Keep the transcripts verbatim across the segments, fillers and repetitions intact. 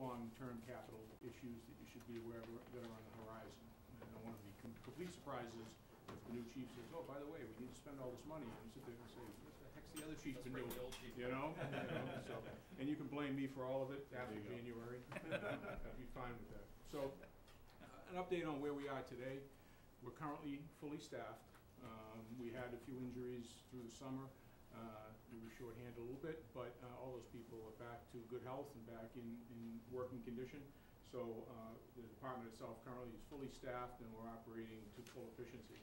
long-term capital issues that you should be aware of that are on the horizon. And one of the com complete surprises if the new chief says, oh, by the way, we need to spend all this money, and you sit there and say, what the heck's the other chief been doing? You know? you know? So, and you can blame me for all of it after January. I'd be fine with that. So, uh, an update on where we are today. We're currently fully staffed. Um, we had a few injuries through the summer. Uh, we were short-handed a little bit, but uh, all those people are back to good health and back in, in working condition. So uh, the department itself currently is fully staffed and we're operating to full efficiency.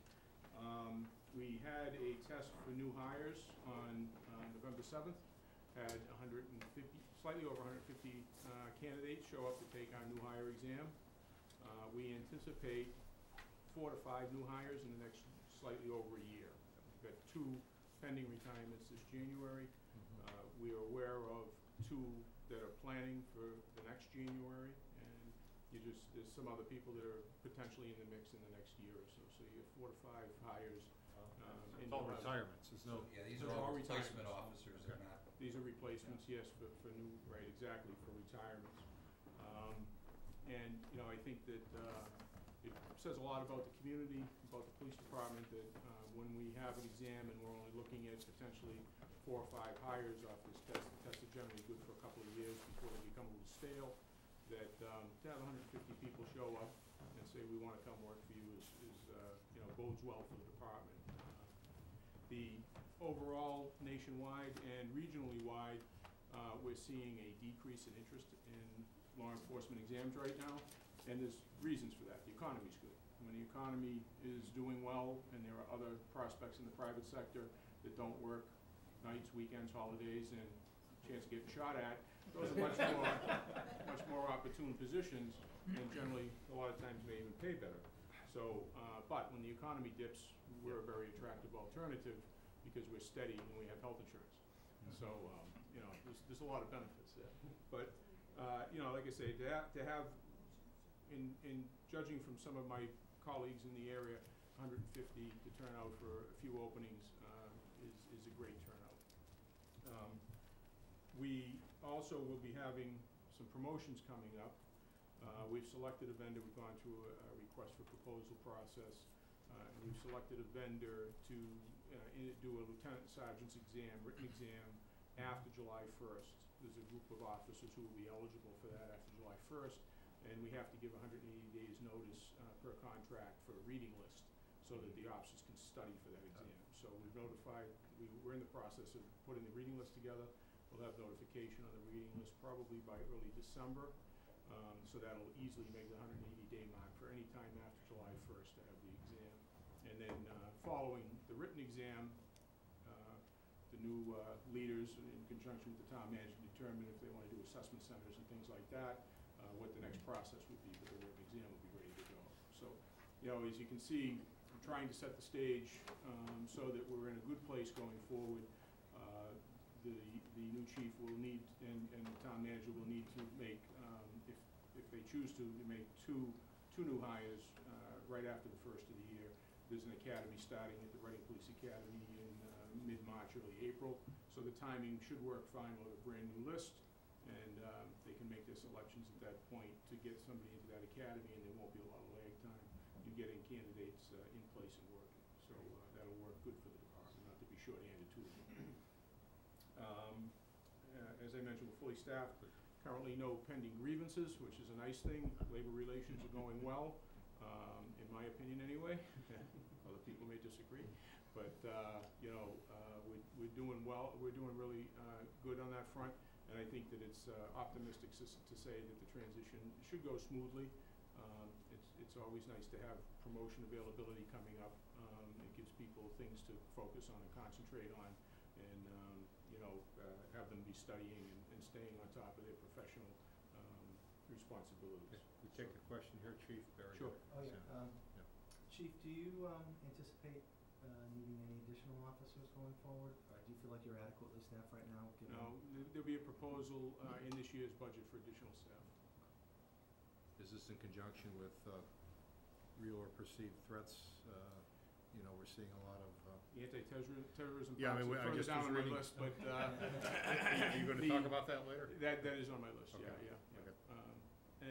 Um, we had a test for new hires on uh, November seventh. Had one hundred fifty, slightly over one hundred fifty uh, candidates show up to take our new hire exam. Uh, we anticipate four to five new hires in the next slightly over a year. We've got two pending retirements this January. Mm-hmm. uh, we are aware of two that are planning for the next January, and you just there's some other people that are potentially in the mix in the next year or so. So you have four to five hires. Um, it's all retirements. There's no. So, yeah, these are all replacement officers. Okay. Not, these are replacements, yes, for, for new, right, exactly, for retirements. Um, and you know, I think that uh, it says a lot about the community, about the police department, that uh, when we have an exam and we're only looking at potentially four or five hires off this test, the test is generally good for a couple of years before they become a little stale, that um, to have one hundred fifty people show up and say we want to come work for you is, is uh, you know, bodes well for the department. Uh, the overall nationwide and regionally wide, uh, we're seeing a decrease in interest in law enforcement exams right now, and there's reasons for that. The economy's good. When the economy is doing well and there are other prospects in the private sector that don't work nights, weekends, holidays, and chance of getting shot at, those are much more, much more opportune positions, and generally a lot of times may even pay better. So, uh, but when the economy dips, we're a very attractive alternative because we're steady and we have health insurance. So, um, you know, there's, there's a lot of benefits there. But, uh, you know, like I say, to have, to have in, in judging from some of my colleagues in the area, one hundred fifty to turn out for a few openings uh, is, is a great turnout. Um, we also will be having some promotions coming up. Uh, we've selected a vendor. We've gone through a, a request for proposal process. Uh, and we've selected a vendor to uh, in, do a lieutenant sergeant's exam, written exam, after July first. There's a group of officers who will be eligible for that after July first, and we have to give one hundred eighty days notice uh, per contract for a reading list so that the officers can study for that exam. So we've notified, we, we're in the process of putting the reading list together. We'll have notification on the reading list probably by early December. Um, so that'll easily make the one hundred eighty day mark for any time after July first to have the exam. And then uh, following the written exam, uh, the new uh, leaders in conjunction with the town manager determine if they want to do assessment centers and things like that, uh, what the next process would be, but the written exam will be ready to go. So, you know, as you can see, I'm trying to set the stage um, so that we're in a good place going forward. Uh, the, the new chief will need, and, and the town manager will need to make, um, if, if they choose to, to make two, two new hires uh, right after the first of the year. There's an academy starting at the Reading Police Academy in uh, mid-March, early April. So the timing should work fine. We'll have a brand new list, and um, they can make their selections at that point to get somebody into that academy, and there won't be a lot of lag time in getting candidates uh, in place and working. So uh, that'll work good for the department, not to be short-handed too. um, uh, as I mentioned, we're fully staffed. Currently no pending grievances, which is a nice thing. Labor relations are going well. Um, in my opinion anyway. Other people may disagree, but uh, you know, uh, we're, we're doing well, we're doing really uh, good on that front, and I think that it's uh, optimistic to, to say that the transition should go smoothly. Um, it's, it's always nice to have promotion availability coming up. Um, it gives people things to focus on and concentrate on, and um, you know, uh, have them be studying and, and staying on top of their professional um, responsibilities. Okay. We take a question here, Chief Barry. Sure. Oh, yeah. Yeah. Um, yeah. Chief, do you um, anticipate uh, needing any additional officers going forward? Or do you feel like you're adequately staffed right now? Given No, there'll be a proposal uh, in this year's budget for additional staff. Is this in conjunction with uh, real or perceived threats? Uh, you know, we're seeing a lot of. Uh, Anti-terrorism yeah, I mean, further I just down on my reading. list, but uh, are you going to the, talk about that later? That that is on my list. Okay. Yeah, yeah. yeah. Okay. Um,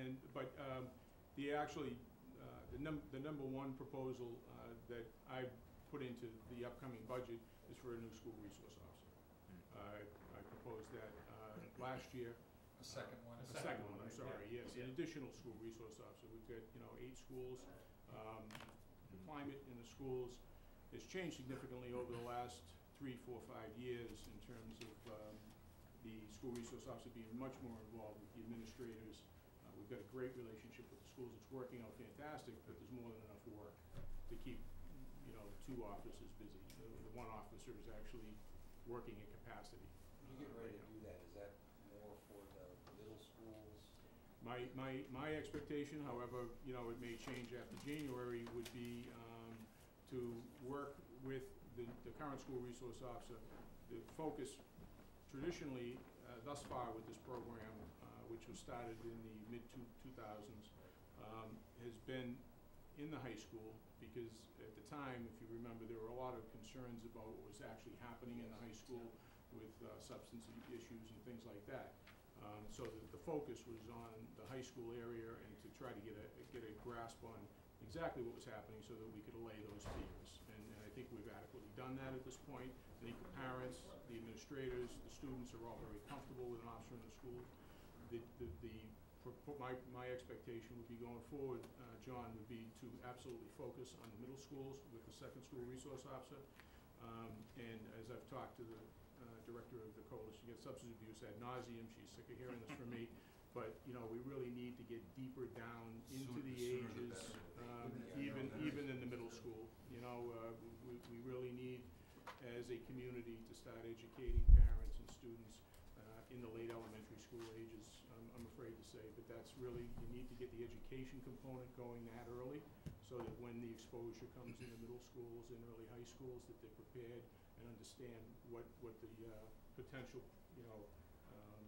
and, but, um, the actually, uh, the num- the number one proposal, uh, that I put into the upcoming budget is for a new school resource officer. Uh, I proposed that, uh, last year. A second one? A second one, I'm right, sorry, yeah. yes, an additional school resource officer. We've got, you know, eight schools. Um, the climate in the schools has changed significantly over the last three, four, five years in terms of, um, the school resource officer being much more involved with the administrators. Uh, we've got a great relationship with the schools. It's working out fantastic, but there's more than enough work to keep, you know, two officers busy. The, the one officer is actually working at capacity. When you get uh, ready right to now. do that, is that more for the middle schools? My, my, my expectation, however, you know, it may change after January, would be, um, to work with the, the current school resource officer. The focus traditionally, uh, thus far with this program, uh, which was started in the mid two, two thousands, um, has been in the high school, because at the time, if you remember, there were a lot of concerns about what was actually happening in the high school with, uh, substance issues and things like that. Um, so the, the focus was on the high school area and to try to get a, get a grasp on exactly what was happening so that we could allay those fears. And, and I think we've adequately done that at this point. I think the parents, the administrators, the students are all very comfortable with an officer in the school. The, the, the, pro- my, my expectation would be going forward, uh, John, would be to absolutely focus on the middle schools with the second school resource officer. Um, and as I've talked to the Uh, director of the Coalition Against Substance Abuse ad nauseum, she's sick of hearing this from me, but, you know, we really need to get deeper down into Sooner- the sooner the ages, better. um, Yeah, even, no, even in the middle school, you know, uh, we, we really need, as a community, to start educating parents and students, uh, in the late elementary school ages, I'm, I'm afraid to say, but that's really, you need to get the education component going that early, so that when the exposure comes in the middle schools and early high schools, that they're prepared and understand what, what the, uh, potential, you know, um,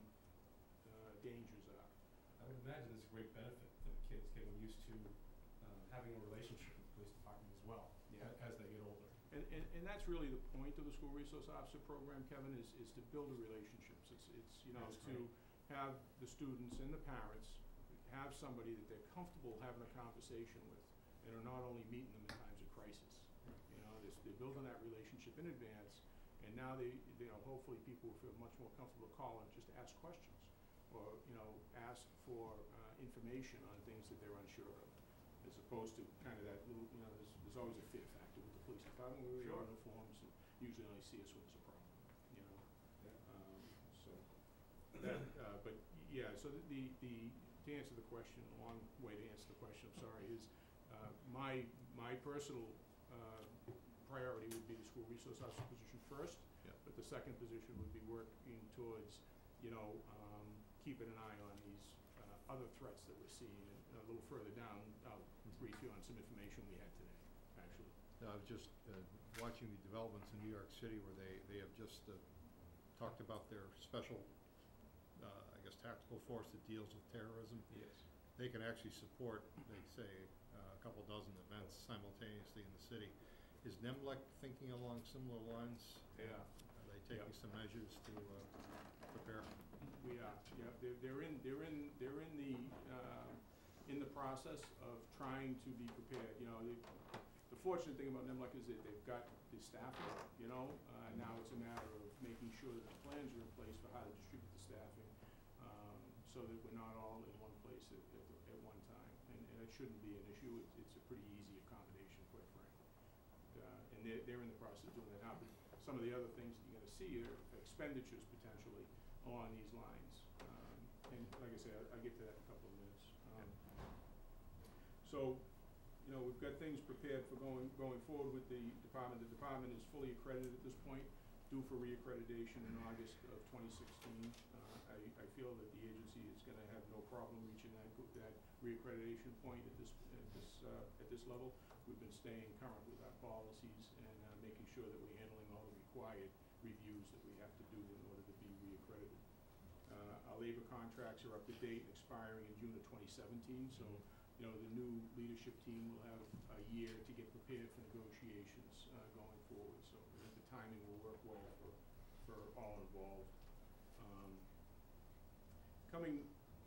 uh, dangers are. I would imagine it's a great benefit for the kids getting used to um, having a relationship with the police department as well, Yeah. a- as they get older. And, and, and that's really the point of the school resource officer program, Kevin, is, is to build the relationships. It's, it's, you know, That's to great. have the students and the parents have somebody that they're comfortable having a conversation with, and are not only meeting them in times of crisis. You know, they're, they're building that relationship in advance, and now they, you know, hopefully people will feel much more comfortable calling just to ask questions, or, you know, ask for, uh, information on things that they're unsure of, as opposed to kind of that little, you know, there's, there's always a fear factor with the police department. We wear Sure. uniforms, and usually only see us when there's a problem, you know? Yeah. Um, so, that, uh, but, y- yeah, so the, the, the, to answer the question, a long way to answer the question, I'm sorry, is, uh, my, my personal, uh, priority would be the school resource officer position first. Yeah. But the second position would be working towards, you know, um, keeping an eye on these, uh, other threats that we're seeing. And a little further down, I'll brief you on some information we had today, actually. I was just uh, watching the developments in New York City where they, they have just uh, talked about their special, uh, I guess, tactical force that deals with terrorism. Yes. They can actually support, they say, uh, a couple dozen events simultaneously in the city. Is NEMLEC thinking along similar lines? They are. Are they taking Yeah. some measures to uh, prepare? We are, yeah, they're, they're in, they're in, they're in the, uh, in the process of trying to be prepared, you know, the, the fortunate thing about NEMLEC is that they've got the staffing, you know, uh, now it's a matter of making sure that the plans are in place for how to distribute the staffing, um, so that we're not all in one place at, at, the- at one time, and, and it shouldn't be an issue, it's, it's a pretty easy accommodation, quite frankly. Uh, and they're, they're in the process of doing that now, but some of the other things that you're gonna see are expenditures potentially along these lines. Um, and like I said, I- I'll get to that in a couple of minutes. Um, So, you know, we've got things prepared for going, going forward with the department. The department is fully accredited at this point, due for reaccreditation in August of twenty sixteen. Uh, I, I feel that the agency is gonna have no problem reaching that, go- that reaccreditation point at this, at this, uh, at this level. We've been staying current with our policies and, uh, making sure that we're handling all the required reviews that we have to do in order to be reaccredited. Uh, our labor contracts are up to date, expiring in June of twenty seventeen, so, you know, the new leadership team will have a year to get prepared for negotiations, uh, going forward, so I think the timing will work well for, for all involved. Um, coming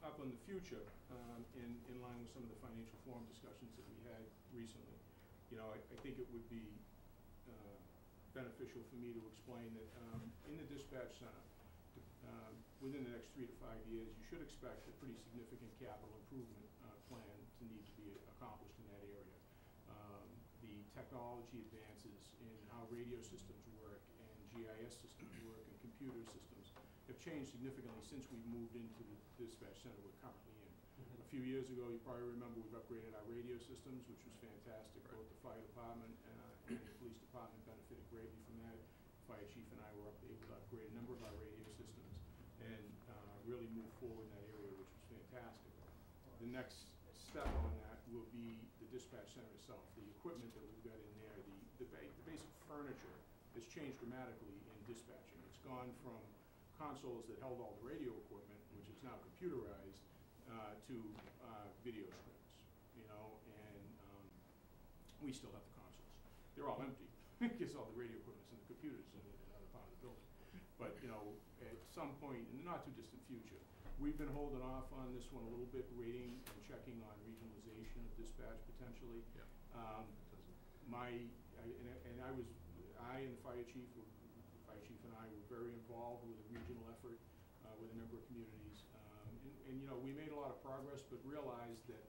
up in the future, um, in, in line with some of the financial forum discussions that we had recently, you know, I, I think it would be uh, beneficial for me to explain that um, in the dispatch center, um, within the next three to five years, you should expect a pretty significant capital improvement uh, plan to need to be accomplished in that area. Um, the technology advances in how radio systems work and G I S systems work and computer systems have changed significantly since we've moved into the dispatch center we're currently in. Mhm. A few years ago, you probably remember we've upgraded our radio systems, which was fantastic. Right. Both the fire department uh, and the police department benefited greatly from that. Fire chief and I were up, able to upgrade a number of our radio systems and uh, really move forward in that area, which was fantastic. The next step on that will be the dispatch center itself, the equipment that we've got in there, the, the, ba the basic furniture has changed dramatically in dispatching. It's gone from consoles that held all the radio equipment, which is now computerized, uh, to uh, video screens, you know, and um, we still have the consoles. They're all empty, because all the radio equipment's in the computers in another part of the building. But, you know, at some point in the not too distant future, we've been holding off on this one a little bit, waiting and checking on regionalization of dispatch potentially. Yeah. Um, my, I, and, I- and I was, I and the fire chief, were, the fire chief and I were very involved with a regional effort uh, with a number of communities. Um, and, and, you know, we made a lot of progress, but realized that,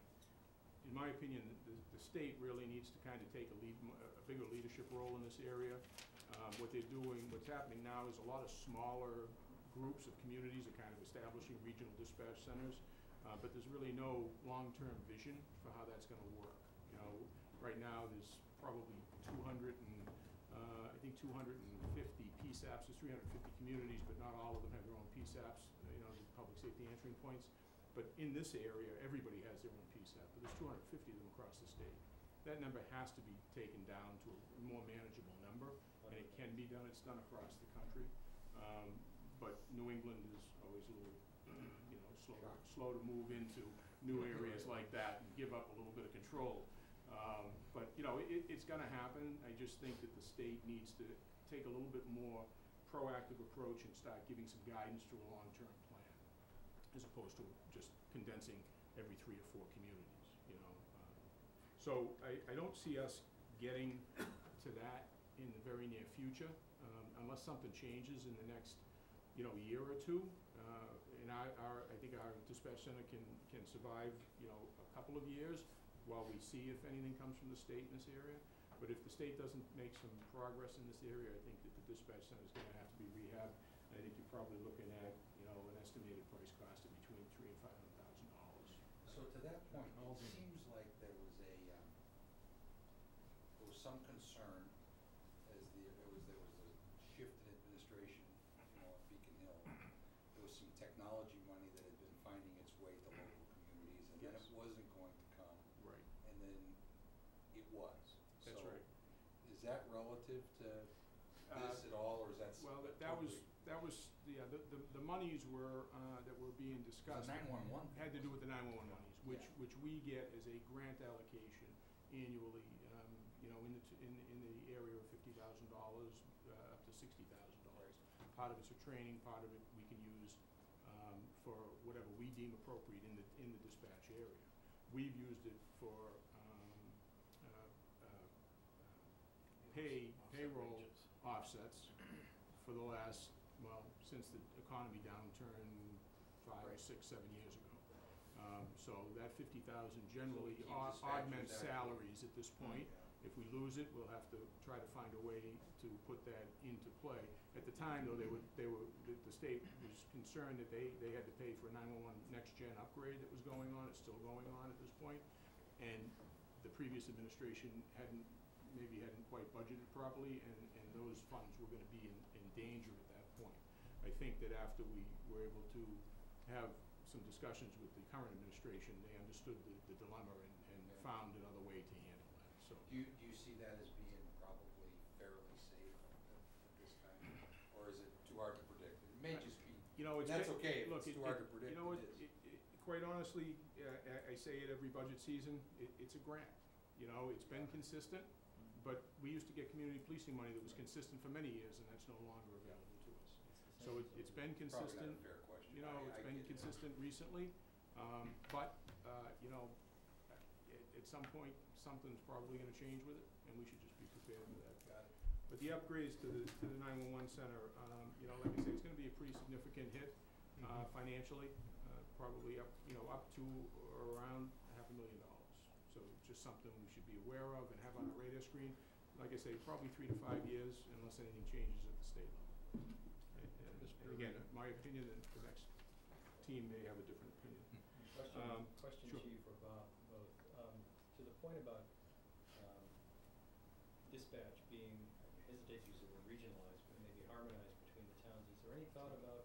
in my opinion, the, the state really needs to kind of take a lead, a bigger leadership role in this area. Um, what they're doing, what's happening now is a lot of smaller groups of communities are kind of establishing regional dispatch centers, uh, but there's really no long-term vision for how that's gonna work. You know, right now there's probably two hundred and, uh, I think two hundred fifty P SAPs, there's three hundred fifty communities, but not all of them have their own P SAPs, you know, the public safety answering points. But in this area, everybody has their own P SAP, but there's two hundred fifty of them across the state. That number has to be taken down to a more manageable number, and it can be done, it's done across the country. Um, but New England is always a little, you know, slow, slow to move into new areas like that and give up a little bit of control. Um, but, you know, it, it's gonna happen. I just think that the state needs to take a little bit more proactive approach and start giving some guidance to a long-term plan, as opposed to just condensing every three or four communities, you know. Um, so I, I don't see us getting to that in the very near future, um, unless something changes in the next, you know, year or two. Uh, and I, our, I think our dispatch center can, can survive, you know, a couple of years while we see if anything comes from the state in this area. But if the state doesn't make some progress in this area, I think that the dispatch center is gonna have to be rehabbed. And I think you're probably looking at, you know, an estimated price cost of between three and five hundred thousand dollars. So to that point, it seems like there was a, um, there was some concern as the, there was, there was a shift in administration, you know, at Beacon Hill. There was some technology money that had been finding its way to local communities, and then it Yes. wasn't going to come, Right. and then it was. That's So right. is that relative to Uh, this at all, or is that? s- Well, that, that was, totally- that was, yeah, the, the, the monies were, uh, that were being discussed. nine-one-one thing, Had to do with the nine-one-one monies, which, Yeah. which we get as a grant allocation annually, um, you know, in the, t- in, in the area of fifty thousand dollars, uh, up to sixty thousand dollars. Part of it's for training, part of it we can use, um, for whatever we deem appropriate in the, in the dispatch area. We've used it for, um, uh, uh, pay, payroll offsets for the last, well, since the economy downturn five, Right. six, seven years ago. Um, so that fifty thousand generally keep au- dispatchers augments active. salaries at this point. Yeah. If we lose it, we'll have to try to find a way to put that into play. At the time, though, they would, they were, the, the state was concerned that they, they had to pay for a nine-one-one next-gen upgrade that was going on, it's still going on at this point. And the previous administration hadn't, maybe hadn't quite budgeted properly, and, and those funds were gonna be in, in danger at that point. I think that after we were able to have some discussions with the current administration, they understood the, the dilemma and, and Yeah. found another way to handle that, so. Do you, do you see that as being probably fairly safe at, at this time, or is it too hard to predict? It may I- just be, You know, it's. that's ba- okay if look, it's it- too hard it- to predict, You know, it it, is. it, it, quite honestly, uh, I, I say it every budget season, it, it's a grant. You know, it's been consistent, but we used to get community policing money that was consistent for many years, and that's no longer available to us. So it, it's been probably not consistent. a fair question you know, I- it's I been get it. consistent recently. Um, but, uh, you know, at, at some point, something's probably gonna change with it, and we should just be prepared for that. Got it. But the upgrades to the, to the nine-one-one center, um, you know, like I say, it's gonna be a pretty significant hit, uh, financially, uh, probably up, you know, up to or around half a million dollars. So just something we should be aware of and have on our radar screen. Like I say, probably three to five years unless anything changes at the state level. And, and and again, my opinion, and the next team may have a different opinion. Question, Um, question sure. Chief or Bob, both. Um, to the point about, um, dispatch being, I hesitate to use the word regionalized, but maybe harmonized between the towns, is there any thought about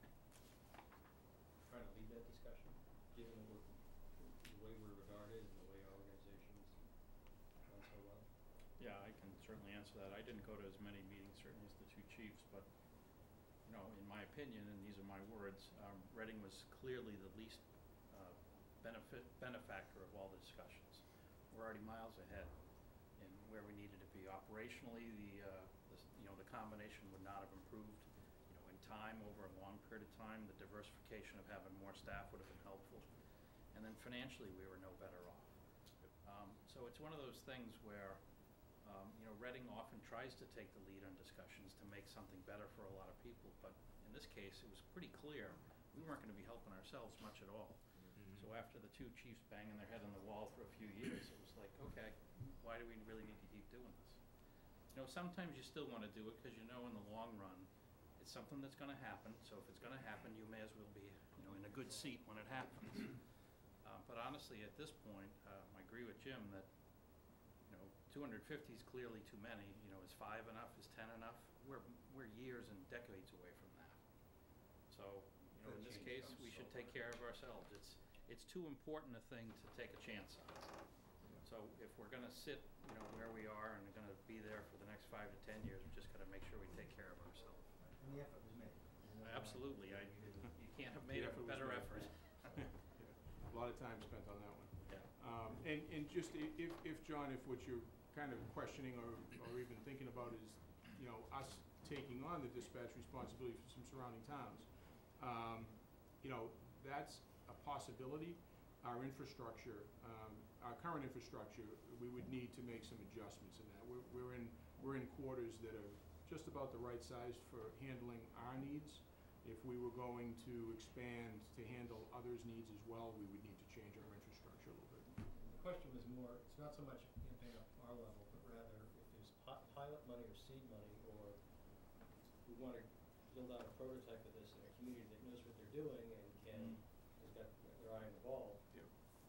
trying to lead that discussion, given that we're, the way we're regarded and the way our organization's done so well? Yeah, I can certainly answer that. I didn't go to as many meetings certainly as the two chiefs, but, you know, in my opinion, and these are my words, um, Reading was clearly the least uh, benefit, benefactor of all the discussions. We're already miles ahead in where we needed to be. Operationally, the, uh, the, s- you know, the combination would not have improved, you know, in time, over a long period of time. The diversification of having more staff would have been helpful. And then financially, we were no better off. Um, so it's one of those things where, Um, you know, Reading often tries to take the lead on discussions to make something better for a lot of people, but in this case, it was pretty clear we weren't gonna be helping ourselves much at all. So after the two chiefs banging their head on the wall for a few years, it was like, okay, why do we really need to keep doing this? You know, sometimes you still wanna do it, cause you know in the long run, it's something that's gonna happen, so if it's gonna happen, you may as well be, you know, in a good seat when it happens. Uh, but honestly, at this point, um, I agree with Jim that you know, two hundred fifty is clearly too many, you know, is five enough, is ten enough? We're, we're years and decades away from that. So, you know, in That this change case, comes we so should take hard. care of ourselves. It's, it's too important a thing to take a chance on. So if we're gonna sit, you know, where we are and we're gonna be there for the next five to ten years, we just gotta make sure we take care of ourselves. And the effort was made. There's no denying Absolutely, I, we did it. you can't have made a effort was better made. effort. Yeah. A lot of time spent on that one. Yeah. Um, and, and just i- if, if, John, if what you're kind of questioning or, or even thinking about is, you know, us taking on the dispatch responsibility for some surrounding towns, um, you know, that's a possibility. Our infrastructure, um, our current infrastructure, we would need to make some adjustments in that. We're, we're in, we're in quarters that are just about the right size for handling our needs. If we were going to expand to handle others' needs as well, we would need to change our infrastructure a little bit. The question was more, it's not so much campaign up our level, but rather if there's pi- pilot money or seed money, or we wanna build out a prototype of this in a community that knows what they're doing and can, has got their eye on the ball. Yep.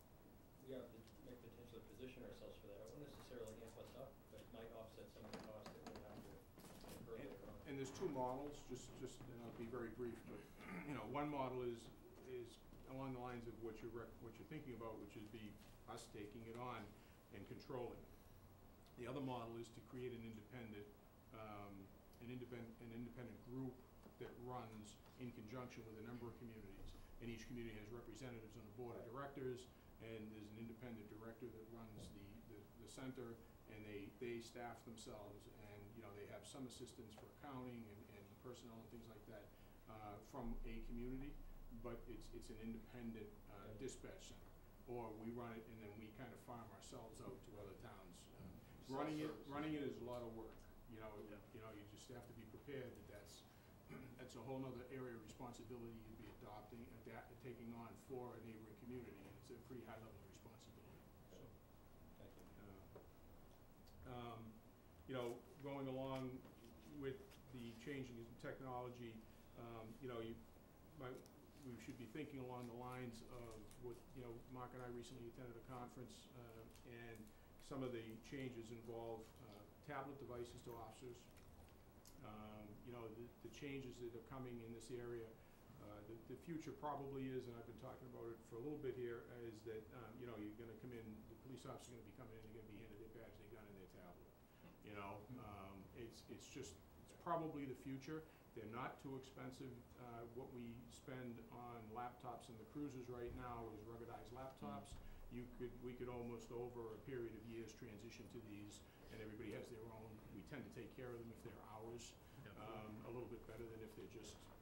We have to may potentially position ourselves for that. It won't necessarily amp us up, but it might offset some of the costs that we'll have to incur And, later on. and there's two models, just, just, and I'll be very brief, but, you know, one model is, is along the lines of what you're rec- what you're thinking about, which is be us taking it on and controlling it. The other model is to create an independent, um, an independent, an independent group that runs in conjunction with a number of communities. And each community has representatives on the board of directors, and there's an independent director that runs the, the, the center, and they, they staff themselves, and, you know, they have some assistance for accounting and, and personnel and things like that, uh, from a community, but it's, it's an independent, uh, Okay. dispatch center. Or we run it and then we kind of farm ourselves out to other towns. Um, Self-service. Running it, running it is a lot of work, you know, Yeah. you know, you just have to be prepared that that's, that's a whole nother area of responsibility you'd be adopting, adapt, taking on for a neighboring community, and it's a pretty high level of responsibility, so. Thank you. uh, Um, you know, going along with the changing in technology, um, you know, you might, we should be thinking along the lines of what, you know, Mark and I recently attended a conference, uh, and some of the changes involve, uh, tablet devices to officers. Um, you know, the, the changes that are coming in this area, uh, the, the future probably is, and I've been talking about it for a little bit here, is that, um, you know, you're gonna come in, the police officer's gonna be coming in, they're gonna be handed their badge, their gun, and their tablet. You know, um, it's, it's just, it's probably the future. They're not too expensive. Uh, what we spend on laptops in the cruisers right now is ruggedized laptops. You could, we could almost over a period of years transition to these, and everybody has their own. We tend to take care of them if they're ours, Yep. um, a little bit better than if they're just, uh,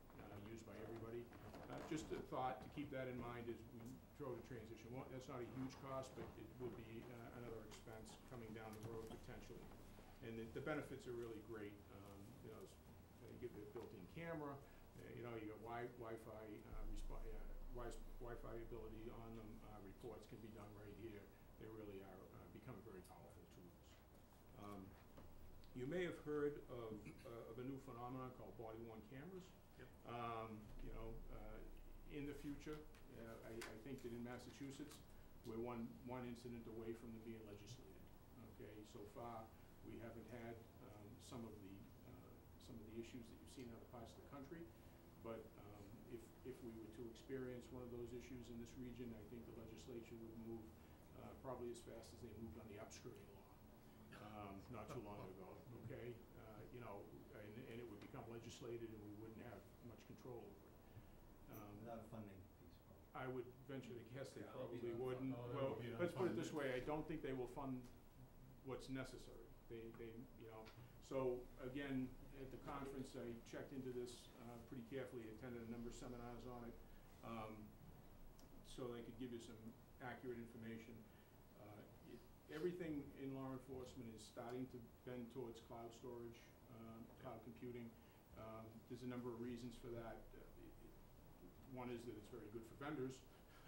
used by everybody. Uh, just a thought to keep that in mind as we throw the transition. One, that's not a huge cost, but it would be uh, another expense coming down the road potentially. And the, the benefits are really great. Um, you know, s- uh, you get the built-in camera, uh, you know, you got wi- Wi-Fi, uh, resp- uh, Wi- Wi-Fi ability on them, uh, reports can be done right here. They really are, uh, becoming very powerful tools. Um, you may have heard of, uh, of a new phenomenon called body-worn cameras. Yep. Um, you know, uh, in the future, uh, I, I think that in Massachusetts, we're one, one incident away from them being legislated, okay? So far, we haven't had, um, some of the, uh, some of the issues that you've seen in other parts of the country, but, um, if, if we were to experience one of those issues in this region, I think the legislature would move, uh, probably as fast as they moved on the upskirting law, um, not too long ago, okay? Uh, you know, and, and it would become legislated and we wouldn't have much control over it. Um, Without a funding piece, probably. I would venture to guess they Yeah, it'll be probably non-funded. wouldn't. Oh, that Well, would be let's put it this non-funded. way, I don't think they will fund what's necessary. They, they, you know, so again, at the conference, I checked into this, uh, pretty carefully, attended a number of seminars on it, um, so they could give you some accurate information. Uh, it, everything in law enforcement is starting to bend towards cloud storage, um, cloud computing. Um, there's a number of reasons for that. Uh, it- it- One is that it's very good for vendors.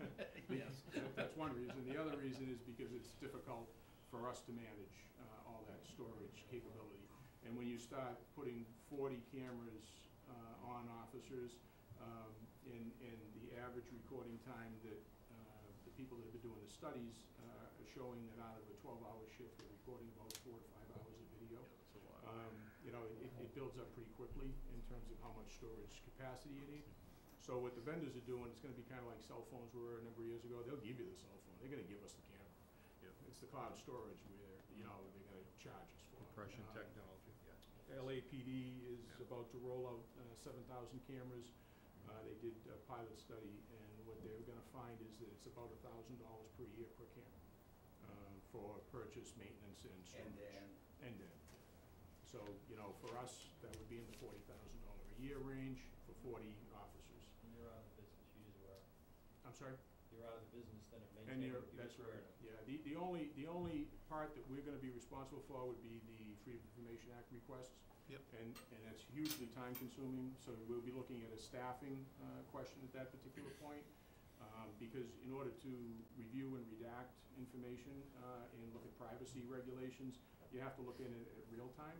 Yes. That- That's one reason. The other reason is because it's difficult for us to manage uh, all that storage capability. And when you start putting forty cameras uh, on officers, um, and, and the average recording time that uh, the people that have been doing the studies uh, are showing that out of a twelve-hour shift, they're recording about four to five hours of video. That's a lot. Um, you know, it, it builds up pretty quickly in terms of how much storage capacity you need. So what the vendors are doing, it's gonna be kinda like cell phones were a number of years ago. They'll give you the cell phone. They're gonna give us the camera. Yep. It's the cloud storage where, you know, they're gonna charge us for. Compression Um, technology, yeah. L A P D is Yeah. about to roll out uh, seven thousand cameras. Uh, They did a pilot study, and what they're gonna find is that it's about a thousand dollars per year per camera uh, for purchase, maintenance, and storage. End-to-end. End-to-end. So, you know, for us, that would be in the forty thousand dollar a year range for forty officers. And you're out of the business, you just wear 'em. I'm sorry? You're out of the business then of And maintaining, you're, you that's just wear right, them. yeah, the, the only, the only part that we're gonna be responsible for would be the Freedom of Information Act requests. Yep. And, and that's hugely time consuming, so we'll be looking at a staffing, uh, question at that particular point. Um, because in order to review and redact information, uh, and look at privacy regulations, you have to look in it at real time.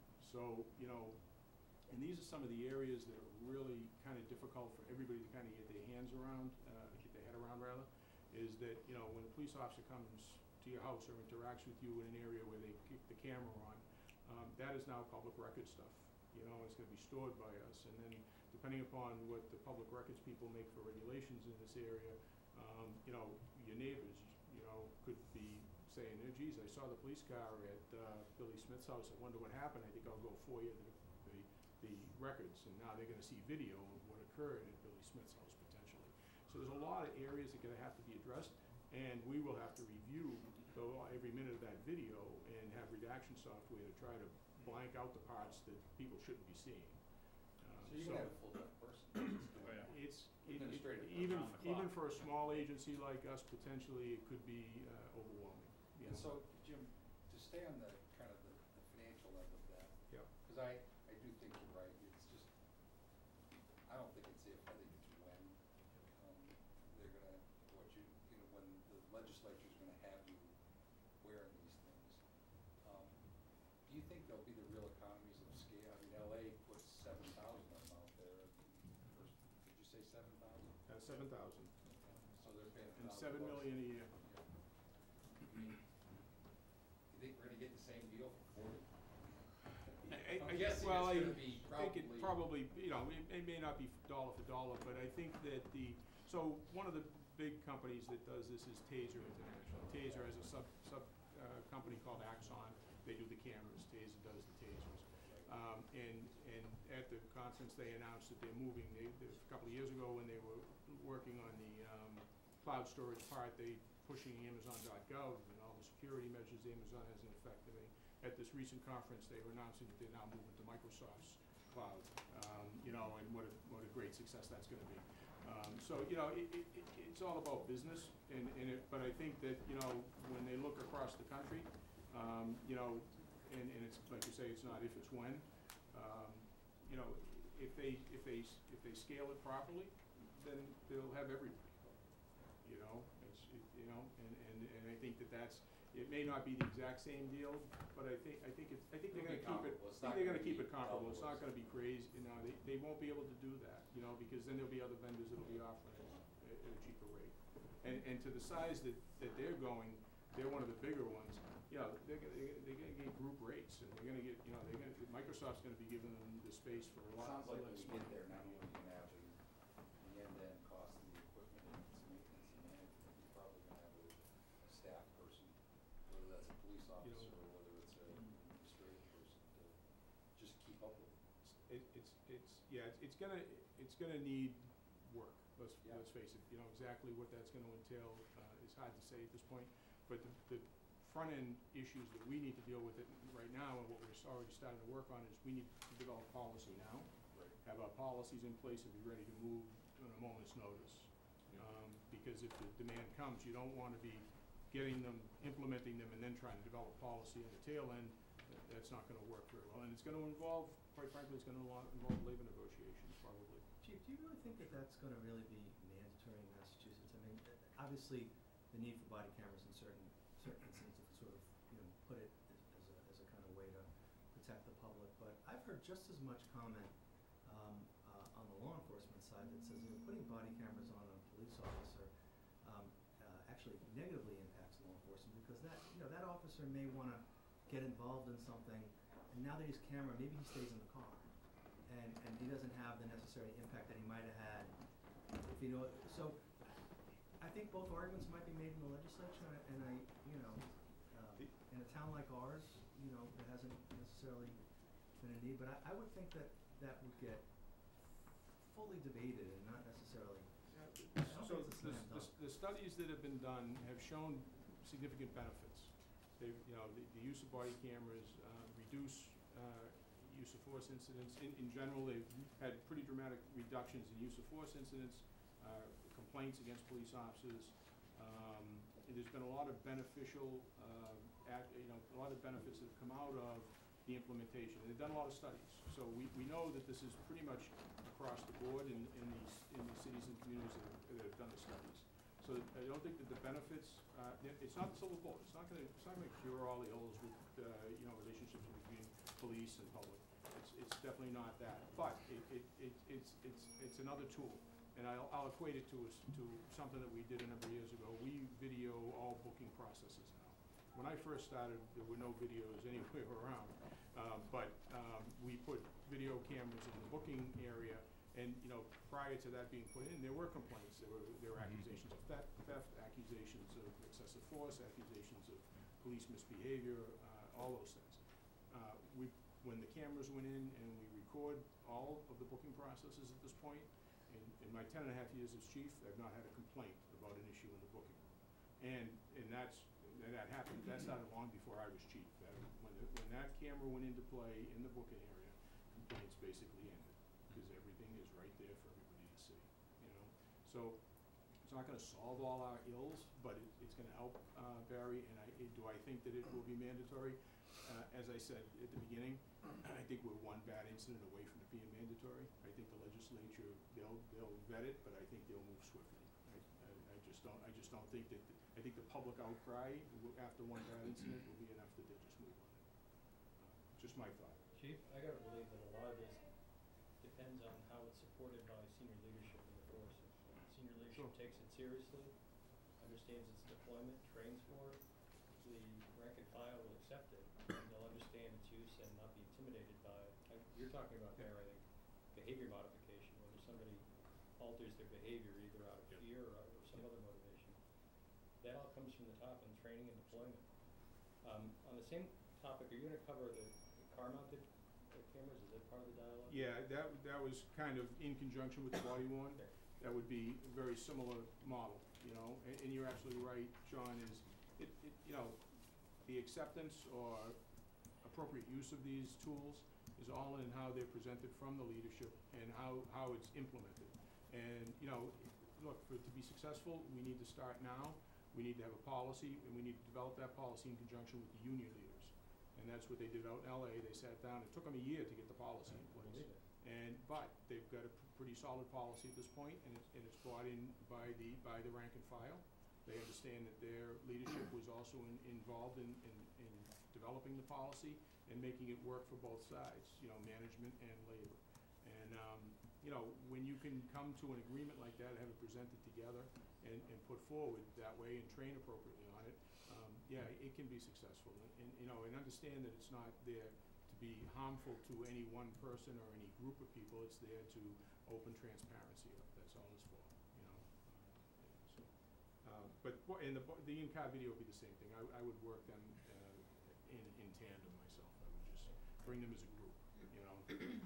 So, you know, and these are some of the areas that are really kind of difficult for everybody to kind of get their hands around, uh, get their head around rather, is that, you know, when a police officer comes to your house or interacts with you in an area where they keep the camera on, um, that is now public record stuff, you know, it's gonna be stored by us, and then depending upon what the public records people make for regulations in this area, um, you know, your neighbors, you know, could be saying, oh geez, I saw the police car at, uh, Billy Smith's house, I wonder what happened, I think I'll go for you the, the, the records, and now they're gonna see video of what occurred at Billy Smith's house potentially. So there's a lot of areas that are gonna have to be addressed, and we will have to review the, every minute of that video and have redaction software to try to blank out the parts that people shouldn't be seeing. Um, So you can have a full-time person that's doing Oh, yeah. It's, it- it- administrative work even, around the even clock. for a small agency like us, potentially, it could be uh, overwhelming, you And know. so, Jim, to stay on the, kind of the, the financial end of that, Yep. because I, I do think you're right, it's just, I don't think it's if, I think it's when, um, they're gonna, what you, you know, when the legislature's gonna have you wearing these things. Um, do you think there'll be the real economies of scale? I mean, L A puts seven thousand of them out there, first, did you say seven thousand? Uh, seven thousand, So they're paying a and thousand seven bucks. million a year. I mean, you think we're gonna get the same deal for forty? I- I- I'm guessing well, it's I gonna be think it probably. probably, you know, it, it may not be dollar for dollar, but I think that the, so one of the big companies that does this is Taser International. Taser has a sub, sub, uh, company called Axon, they do the cameras, Taser does the tasers. Um, and, and at the conference, they announced that they're moving, they, they- a couple of years ago, when they were working on the, um, cloud storage part, they pushing Amazon dot gov and all the security measures Amazon has in effect. I mean, at this recent conference, they were announcing that they're now moving to Microsoft's cloud, um, you know, and what a, what a great success that's gonna be. Um, so, you know, it, it, it, it's all about business, and, and it, but I think that, you know, when they look across the country, um, you know, and, and it's, like you say, it's not if, it's when, um, you know, if they, if they, s- if they scale it properly, then they'll have everybody, you know, it's, it, you know, and, and, and I think that that's, it may not be the exact same deal, but I think, I think it's, I think they're It'll gonna be keep it, comparable. It's I not think they're gonna gonna keep be it comparable, it's not double. gonna be crazy, you know, they, they won't be able to do that, you know, because then there'll be other vendors that'll be offering it at, at a cheaper rate. And, and to the size that, that they're going, they're one of the bigger ones, you know, they're gonna, they're gonna get group rates, and they're gonna get, you know, they're gonna, Microsoft's gonna be giving them the space for a lot Sounds like less when we money. get there, not only can have the, the end-to-end cost of the equipment and its maintenance and management, you're probably gonna have a, a staff person, whether that's a police officer or whether it's a administrative person, to just keep up with it. It, it's, it's, yeah, it's, it's gonna, it's gonna need work, let's, Yeah. let's face it, you know, exactly what that's gonna entail, uh, is hard to say at this point, but the, the front-end issues that we need to deal with it right now, and what we're s- already starting to work on, is we need to develop policy now, Right. have our policies in place and be ready to move on a moment's notice. Um, because if the demand comes, you don't wanna be getting them, implementing them, and then trying to develop policy on the tail end. That- That's not gonna work very well, and it's gonna involve, quite frankly, it's gonna involve involve labor negotiations, probably. Chief, do you really think that that's gonna really be mandatory in Massachusetts? I mean, uh, obviously, the need for body cameras in certain, certain instances, sort of, you know, put it as, as a, as a kind of way to protect the public, but I've heard just as much comment, um, uh, on the law enforcement side that says, you know, putting body cameras on a police officer, um, uh, actually negatively impacts law enforcement, because that, you know, that officer may wanna get involved in something, and now that he's camera, maybe he stays in the car. And, and he doesn't have the necessary impact that he might have had if you know, so I think both arguments might be made in the legislature, and I, and I you know, um, The- in a town like ours, you know, there hasn't necessarily been a need, but I, I would think that that would get fully debated and not necessarily, I don't So think it's a the, slam the, dunk. the studies that have been done have shown significant benefits. They've, you know, the, the use of body cameras, uh, reduce, uh, use of force incidents. In, in general, they've had pretty dramatic reductions in use of force incidents, uh, complaints against police officers. Um, and there's been a lot of beneficial, uh, act, you know, a lot of benefits that have come out of the implementation. And they've done a lot of studies. So we, we know that this is pretty much across the board in, in these, in these cities and communities that have, that have done the studies. So I don't think that the benefits, uh, it- it's not the silver bullet. It's not gonna, it's not gonna cure all the ills with, uh, you know, relationships between police and public. It's, it's definitely not that. But it, it, it, it's, it's, it's another tool. And I'll, I'll equate it to us, to something that we did a number of years ago. We video all booking processes now. When I first started, there were no videos anywhere around. Um, but, um, we put video cameras in the booking area, and, you know, prior to that being put in, there were complaints. There were, there were accusations of theft, theft, accusations of excessive force, accusations of police misbehavior, uh, all those things. Uh, we, when the cameras went in and we record all of the booking processes at this point, in, in my ten and a half years as chief, I've not had a complaint about an issue in the booking. And, and that's, and that happened, that started long before I was chief. That, when, the, when that camera went into play in the booking area, complaints basically ended, because everything is right there for everybody to see, you know? So, it's not gonna solve all our ills, but it, it's gonna help, uh, Barry, and I, it- do I think that it will be mandatory? Uh, as I said at the beginning, I think we're one bad incident away from it being mandatory. I think the legislature, they'll, they'll vet it, but I think they'll move swiftly. I, I, I just don't, I just don't think that, the- I think the public outcry will- after one bad incident will be enough that they'll just move on it. Uh, Just my thought. Chief, I gotta believe that a lot of this depends on how it's supported by senior leadership in the force. If senior leadership Sure. takes it seriously, understands its deployment, trains for it, the rank and file will accept it, and they'll understand its use and not be intimidated by it. Like you're talking about there, I think, behavior modification, whether somebody alters their behavior either out of Yep. fear or, or some other motivation. That all comes from the top in training and deployment. Um, on the same topic, are you gonna cover the, the car-mounted uh, cameras? Is that part of the dialogue? Yeah, that, that was kind of in conjunction with the body worn. Okay. That would be a very similar model, you know, and, and you're absolutely right, John, is, it, it, you know, the acceptance or appropriate use of these tools is all in how they're presented from the leadership and how, how it's implemented. And, you know, look, for it to be successful, we need to start now. We need to have a policy, and we need to develop that policy in conjunction with the union leaders. And that's what they did out in L A. They sat down. It took them a year to get the policy in place. Believe it. And, but they've got a pr- pretty solid policy at this point, and it's, and it's brought in by the, by the rank and file. They understand that their leadership was also in, involved in, in, in developing the policy and making it work for both sides, you know, management and labor. And, um, you know, when you can come to an agreement like that, have it presented together and, and put forward that way and train appropriately on it, um, yeah, it can be successful. And, and, you know, and understand that it's not there to be harmful to any one person or any group of people. It's there to open transparency up. That's all it's for, you know. Uh, so, uh, but, wha- and the, bo- the in-car video would be the same thing. I, I would work them uh, in, in tandem myself. I would just bring them as a group, you know.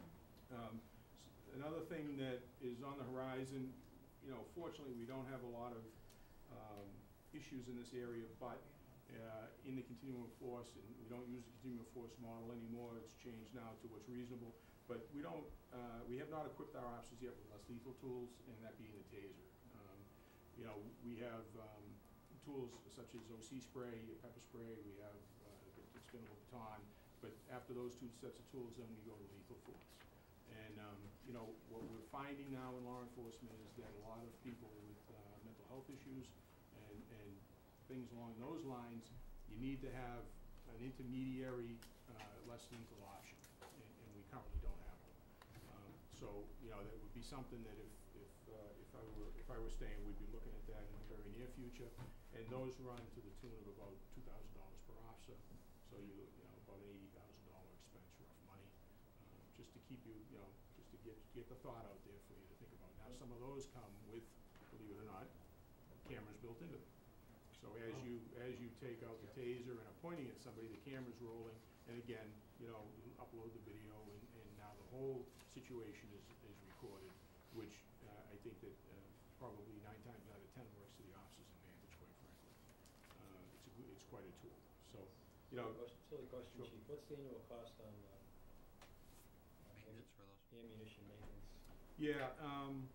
Um, Another thing that is on the horizon, you know, fortunately, we don't have a lot of um, issues in this area, but uh, in the continuum of force, and we don't use the continuum of force model anymore. It's changed now to what's reasonable. But we don't, uh, we have not equipped our officers yet with less lethal tools, and that being the taser. Um, you know, we have um, tools such as O C spray, pepper spray. We have uh, the expendable baton. But after those two sets of tools, then we go to lethal force. And, um, you know, what we're finding now in law enforcement is that a lot of people with uh, mental health issues and, and things along those lines, you need to have an intermediary, uh, less lethal option, and, and we currently don't have one. Um, so, you know, that would be something that if, if, uh, if I were, if I were staying, we'd be looking at that in the very near future. And those run to the tune of about two thousand dollars per officer, so you, you know, about an eighty thousand dollar expense, rough money, um, just to keep you, you know, just to get, get the thought out there for you to think about. Now, some of those come with, believe it or not, cameras built into them. So as you, as you take out the taser and are pointing at somebody, the camera's rolling, and again, you know, you upload the video, and, and now the whole situation is, is recorded, which uh, I think that uh, probably nine times out of ten works to the officer's advantage, quite frankly. Uh, it's, a, g- it's quite a tool. So, you know, Question- Silly question, Sure. Chief. What's the annual cost on uh, Maintenance for those? ammunition maintenance? yeah, um,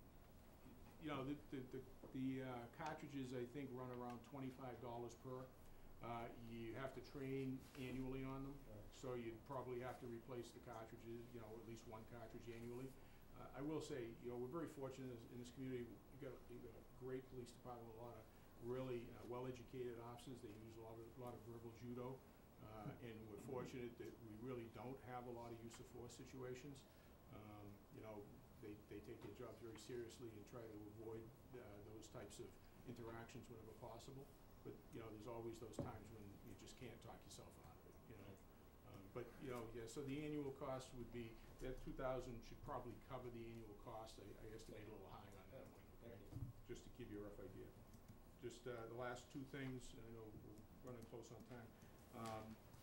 you know, the, the, the, the uh, cartridges, I think, run around twenty-five dollars per. Uh, you have to train annually on them. Right. So you'd probably have to replace the cartridges, you know, at least one cartridge annually. Uh, I will say, you know, we're very fortunate in this, in this community. We've got, a- we've got a great police department, a lot of really uh, well-educated officers. They use a lot of, a lot of verbal judo. Uh, and we're fortunate that we really don't have a lot of use of force situations. Um, you know, they, they take their jobs very seriously and try to avoid uh, those types of interactions whenever possible. But, you know, there's always those times when you just can't talk yourself out of it, you know. Um, but, you know, yeah, so the annual cost would be, that two thousand should probably cover the annual cost. I, I estimate a little high on that one, okay? Thank you. Just to give you a rough idea. Just uh, the last two things, and I know we're running close on time. Um,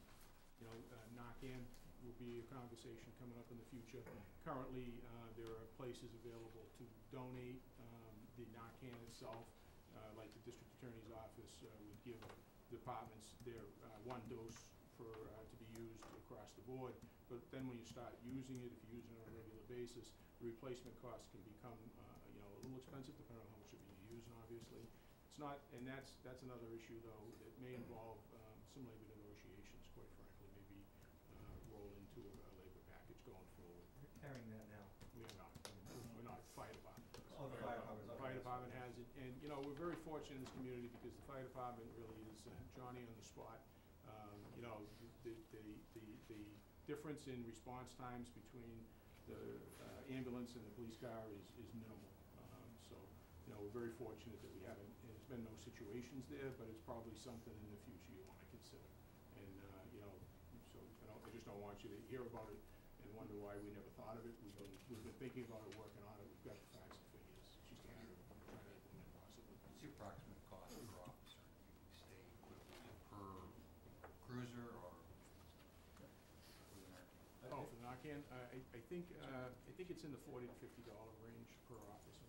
you know, uh, knock-in will be a conversation coming up in the future. Currently, uh, there are places available to donate um, the knock-in itself, uh, like the district attorney's office uh, would give departments their uh, one dose for, uh, to be used across the board. But then when you start using it, if you're using it on a regular basis, the replacement cost can become, uh, you know, a little expensive depending on how much of it you're using, obviously. It's not, and that's, that's another issue, though, that may involve um, some labor negotiations, quite frankly, maybe uh, roll into a a labor package going forward. We're carrying that now. We are not, we're not, fire department. does. Oh, the fire department's The okay, fire that's department fine. has it, and, you know, we're very fortunate in this community because the fire department really is uh, Johnny on the spot. Um, You know, the, the, the, the difference in response times between the uh, ambulance and the police car is, is minimal. Um, So, you know, we're very fortunate that we haven't, there's been no situations there, but it's probably something in the future you wanna consider. And, uh, you know, so, I don't, I just don't want you to hear about it and wonder why we never thought of it. We've been, we've been thinking about it, working on it, we've got the facts and figures. It's just a matter of trying to implement possibly. What's the approximate cost per officer? You stay equivalent per cruiser or for the American? Oh, for the Narcan, uh, I, I think, uh, I think it's in the forty to fifty dollar range per officer.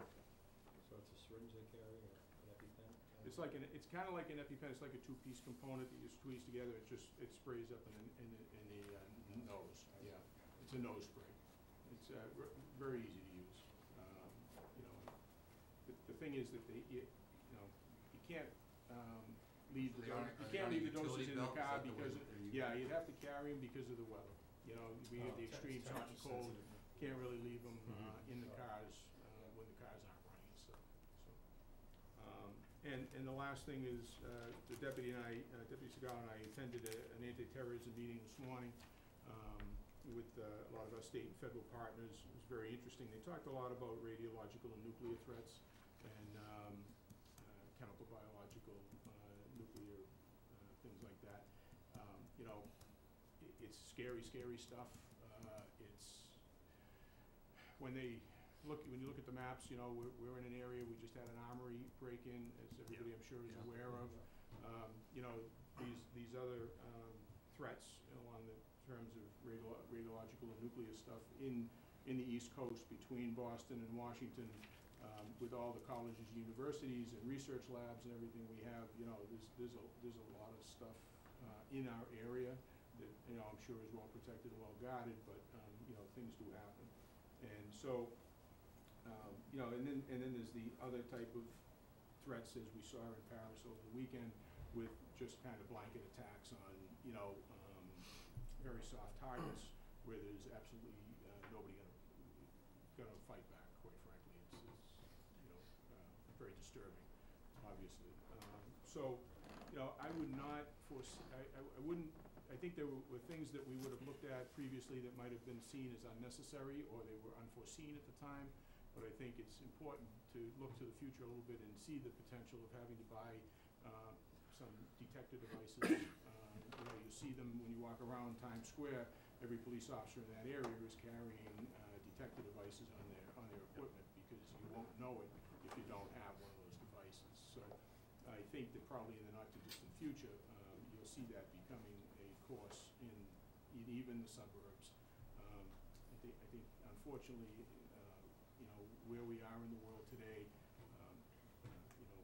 So it's a syringe they carry or an EpiPen? It's like an, it's kinda like an EpiPen, it's like a two-piece component that you squeeze together, it just, it sprays up in, the- in the, in the uh, nose, yeah. it's a nose spray. It's uh, ver- very easy to use. Um, you know, the, the thing is that they, you, you know, you can't um, leave the They do- aren't- you are they can't on a leave the doses utility in the belt? Is car that the way because that of, they're using yeah, it? you'd have to carry them because of the weather. You know, we Oh, get the te- extremes, hot and temperature cold. sensitive. Can't really leave them uh, Mhm. in the Sure. cars uh, when the cars aren't running and stuff. So, um, and and the last thing is uh, the deputy and I, uh, Deputy Segal and I attended a, an anti-terrorism meeting this morning um, with uh, a lot of our state and federal partners. It was very interesting. They talked a lot about radiological and nuclear threats and um, uh, chemical, biological, uh, nuclear, uh, things like that. Um, you know, i- it's scary, scary stuff. Uh, it's when they look, when you look at the maps, you know, we're, we're in an area, we just had an armory break-in, as everybody I'm sure is Yeah. aware of. Um, you know, these, these other, um, threats along the terms of radio, radiological and nuclear stuff in, in the East Coast between Boston and Washington, um, with all the colleges, universities and research labs and everything we have, you know, there's, there's a, there's a lot of stuff, uh, in our area that, you know, I'm sure is well protected and well guarded, but, um, you know, things do happen. And so, um, you know, and then, and then there's the other type of threats, as we saw in Paris over the weekend, with just kind of blanket attacks on, you know, um, very soft targets where there's absolutely uh, nobody gonna, gonna fight back, quite frankly. It's, it's you know, uh, very disturbing, obviously. Um, so, you know, I would not foresee, I, I, I wouldn't, I think there were, were things that we would have looked at previously that might have been seen as unnecessary or they were unforeseen at the time. But I think it's important to look to the future a little bit and see the potential of having to buy uh, some detector devices. Um, you know, you see them when you walk around Times Square. Every police officer in that area is carrying uh, detector devices on their on their equipment because you won't know it if you don't have one of those devices. So I think that probably in the not too distant future, um, you'll see that becoming a course in, in even the suburbs. Um, I think I think unfortunately. You know, where we are in the world today, um, uh, you know,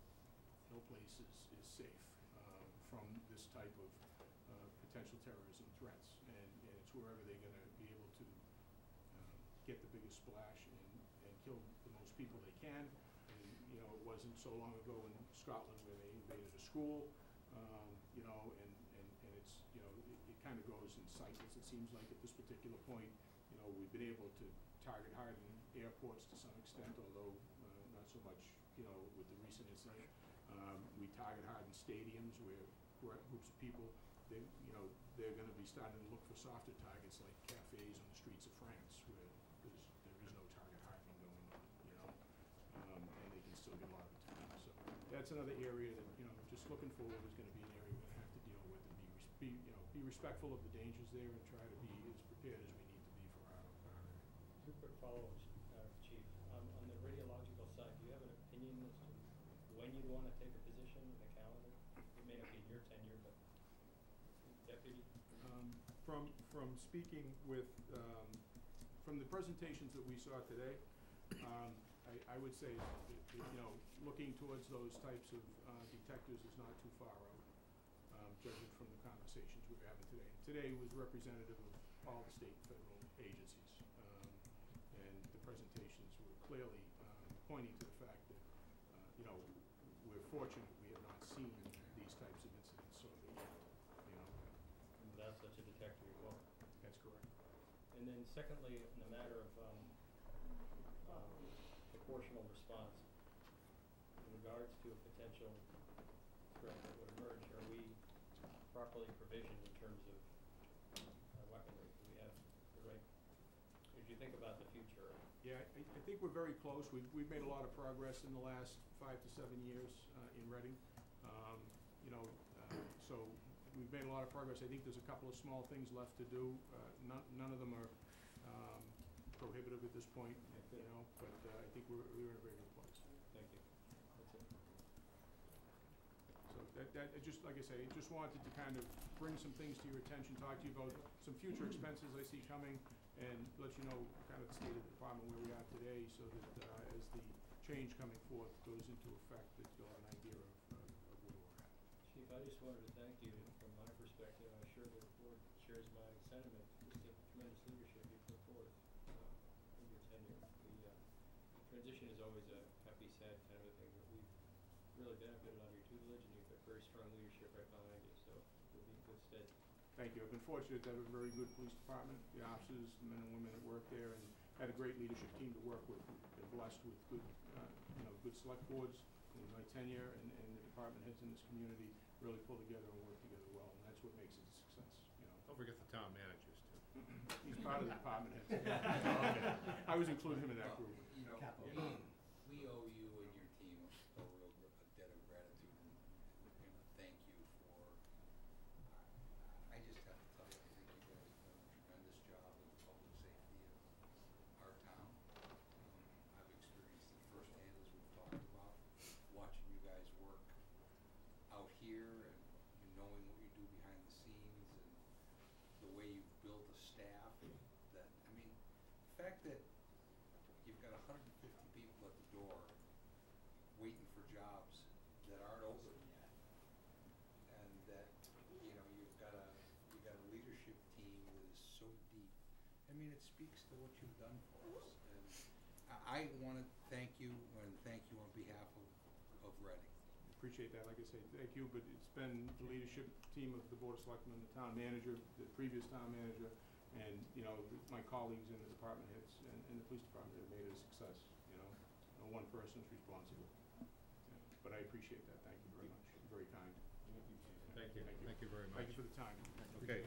no place is, is safe um, from this type of uh, potential terrorism threats. And, and it's wherever they're going to be able to um, get the biggest splash and, and kill the most people they can. And, you know, it wasn't so long ago in Scotland where they invaded a school, um, you know, and, and, and it's, you know, it, it kind of goes in cycles, it seems like, at this particular point. You know, we've been able to target hard in airports to some extent, although uh, not so much, you know, with the recent incident. Um, we target hard in stadiums where gr- groups of people, they, you know, they're going to be starting to look for softer targets like cafes on the streets of France where there's, there is no target hardening going on, you know, um, and they can still get a lot of attention. So that's another area that, you know, just looking forward is going to be an area we're going to have to deal with and be, res- be, you know, be respectful of the dangers there and try to be as prepared as we need to be for our, our area. Two quick follow-ups, uh, Chief. Um, on the radiological side, do you have an opinion as to when you'd want to take a position in the calendar? It may not be in your tenure, but deputy? Um, from, from speaking with, um, from the presentations that we saw today, um, I, I would say that, that, you know, looking towards those types of, uh, detectors is not too far out, um, judging from the conversations we're having today. Today was representative of all the state and federal agencies, um, and the presentations were clearly, um, pointing to the fact that, uh, you know, we're fortunate we have not seen these types of incidents sort of yet, you know. And without such a detector, you won't. That's correct. And then secondly, in the matter of um, um, proportional response, in regards to a potential threat that would emerge, are we properly provisioned in terms of our weaponry? Do we have the right, as you think about the future? Yeah, I, I think we're very close. We've, we've made a lot of progress in the last five to seven years uh, in Reading. Um, you know, uh, so we've made a lot of progress. I think there's a couple of small things left to do. Uh, none, none of them are um, prohibitive at this point, you know, but uh, I think we're, we're in a very good place. Thank you. That's it. So that, that, it just, like I say, I just wanted to kind of bring some things to your attention, talk to you about some future expenses I see coming, and let you know kind of the state of the department where we are today, so that uh, as the change coming forth goes into effect, that you'll have an idea of, uh, of where we're at. Chief, I just wanted to thank you from my perspective. I'm sure the board shares my sentiment. Just a tremendous leadership you put forth uh, in your tenure. We, uh, transition is always a happy, sad kind of a thing, but we've really benefited under your tutelage, and you've got very strong leadership right behind you, so you'll be in good stead. Thank you. I've been fortunate to have a very good police department, the officers, the men and women that work there, and had a great leadership team to work with. Been blessed with good, uh, you know, good select boards in my tenure, and, and the department heads in this community really pull together and work together well, and that's what makes it a success, you know. Don't forget the town managers, too. He's part of the department heads. Okay. I was including him in that Well, group. You know, Capo. we, we owe you and your team a real gr- a debt of gratitude, and, and a thank you for, I just have to tell you, I think you guys have done a tremendous job of public safety of our town. Um, I've experienced it firsthand, as we've talked about, watching you guys work out here, and you knowing what you do behind the scenes, and the way you've built a staff that, I mean, the fact that you've got a hundred and fifty people at the door waiting for jobs that aren't open yet, and that, you know, you've got a, you've got a leadership team that is so deep. I mean, it speaks to what you've done for us, and I, I wanna thank you, and thank you on behalf of, of Reading. Appreciate that. Like I say, thank you, but it's been the leadership team of the Board of Selectmen, the town manager, the previous town manager, and, you know, th- my colleagues in the department heads and, and the police department that have made it a success, you know. No one person's responsible. Yeah. But I appreciate that. Thank you very much. You're very kind. Thank you. Thank you. Thank you very much. Thank you for the time. Okay.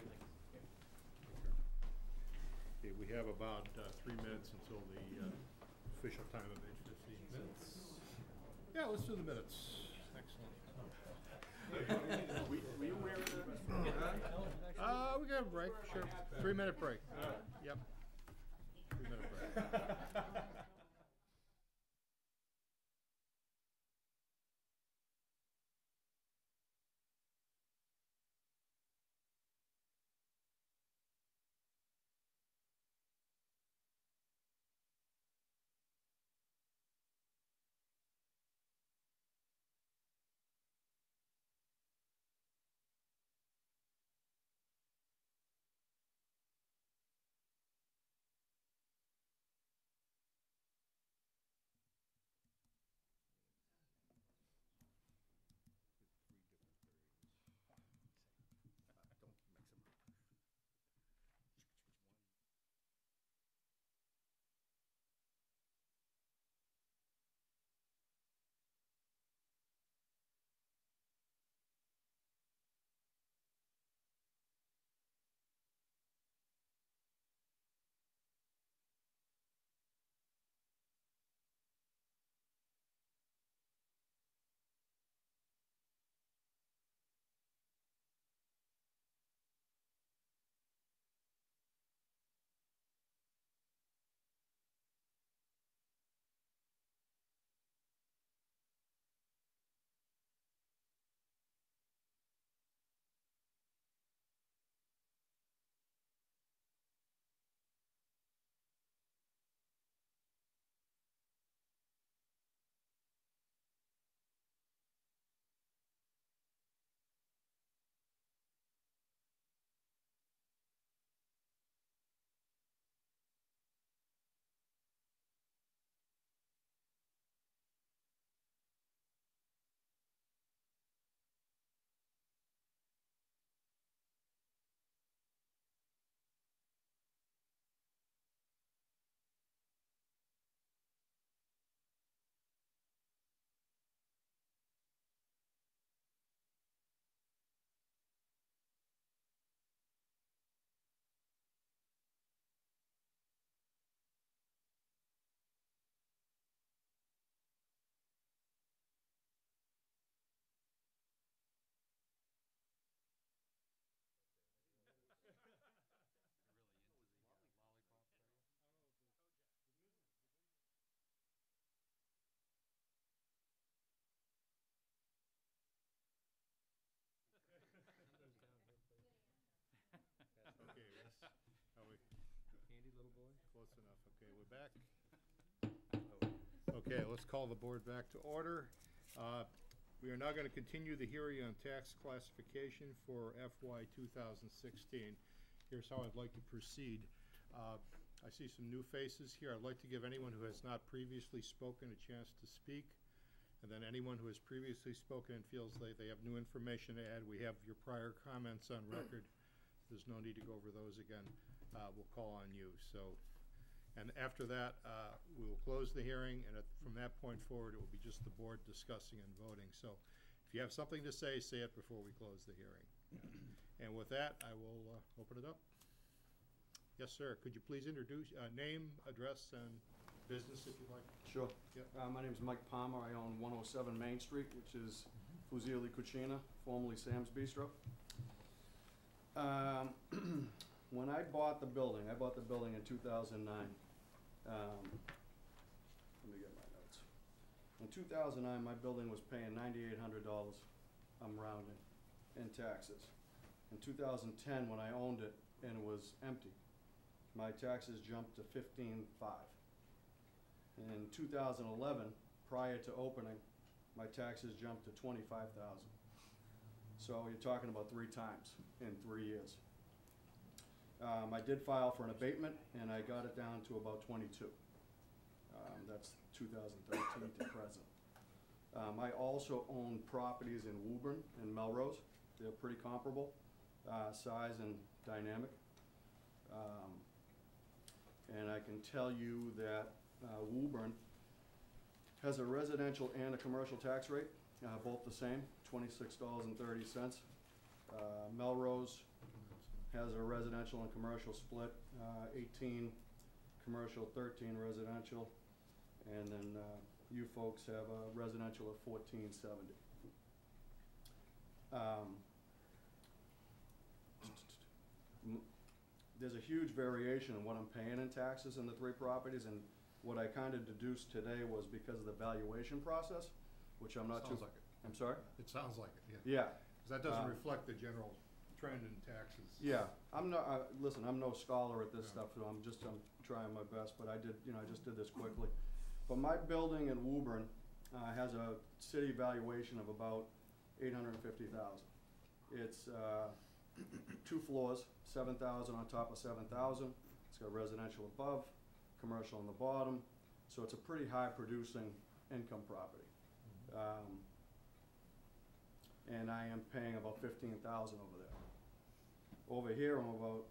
Okay, we have about uh, three minutes until the uh, official time of eight fifteen. Minutes? Yeah, let's do the minutes. Excellent. Were were you aware of that? Uh, we got a break, sure. Three minute break. Yep. Three minute break. Okay, yes. Are we Handy little boy. close enough? Okay, we're back. Okay, let's call the board back to order. Uh, We are now going to continue the hearing on tax classification for F Y two thousand sixteen. Here's how I'd like to proceed. Uh, I see some new faces here. I'd like to give anyone who has not previously spoken a chance to speak. And then anyone who has previously spoken and feels like they have new information to add, we have your prior comments on record. There's no need to go over those again. Uh, we'll call on you. So, and after that, uh, we will close the hearing, and at, from that point forward, it will be just the board discussing and voting. So, if you have something to say, say it before we close the hearing. And with that, I will uh, open it up. Yes, sir. Could you please introduce, uh, name, address, and business if you'd like? Sure. Yep. Uh, my name is Mike Palmer. I own one oh seven Main Street, which is Fusilli Cucina, formerly Sam's Bistro. Um, when I bought the building, I bought the building in two thousand nine. Um, let me get my notes. In two thousand nine, my building was paying ninety-eight hundred dollars, I'm rounding, in taxes. In two thousand ten, when I owned it and it was empty, my taxes jumped to fifteen five. In two thousand eleven, prior to opening, my taxes jumped to twenty-five thousand. So you're talking about three times in three years. Um, I did file for an abatement, and I got it down to about twenty-two. Um, that's two thousand thirteen to present. Um, I also own properties in Woburn and Melrose. They're pretty comparable, uh, size and dynamic. Um, and I can tell you that uh, Woburn has a residential and a commercial tax rate, uh, both the same, twenty-six dollars and thirty cents. Uh, Melrose has a residential and commercial split, uh, eighteen commercial, thirteen residential, and then uh, you folks have a residential of fourteen seventy. Um, there's a huge variation in what I'm paying in taxes in the three properties, and what I kind of deduced today was because of the valuation process, which I'm not too. Sounds like it. I'm sorry? It sounds like it, yeah. Yeah. Because that doesn't Um, reflect the general trend in taxes. Yeah, I'm not, uh, listen, I'm no scholar at this Yeah. stuff, so I'm just, I'm trying my best, but I did, you know, I just did this quickly. But my building in Woburn, uh, has a city valuation of about eight hundred and fifty thousand. It's, uh, two floors, seven thousand on top of seven thousand. It's got residential above, commercial on the bottom, so it's a pretty high producing income property. Um, and I am paying about fifteen thousand over there. Over here, I'm about,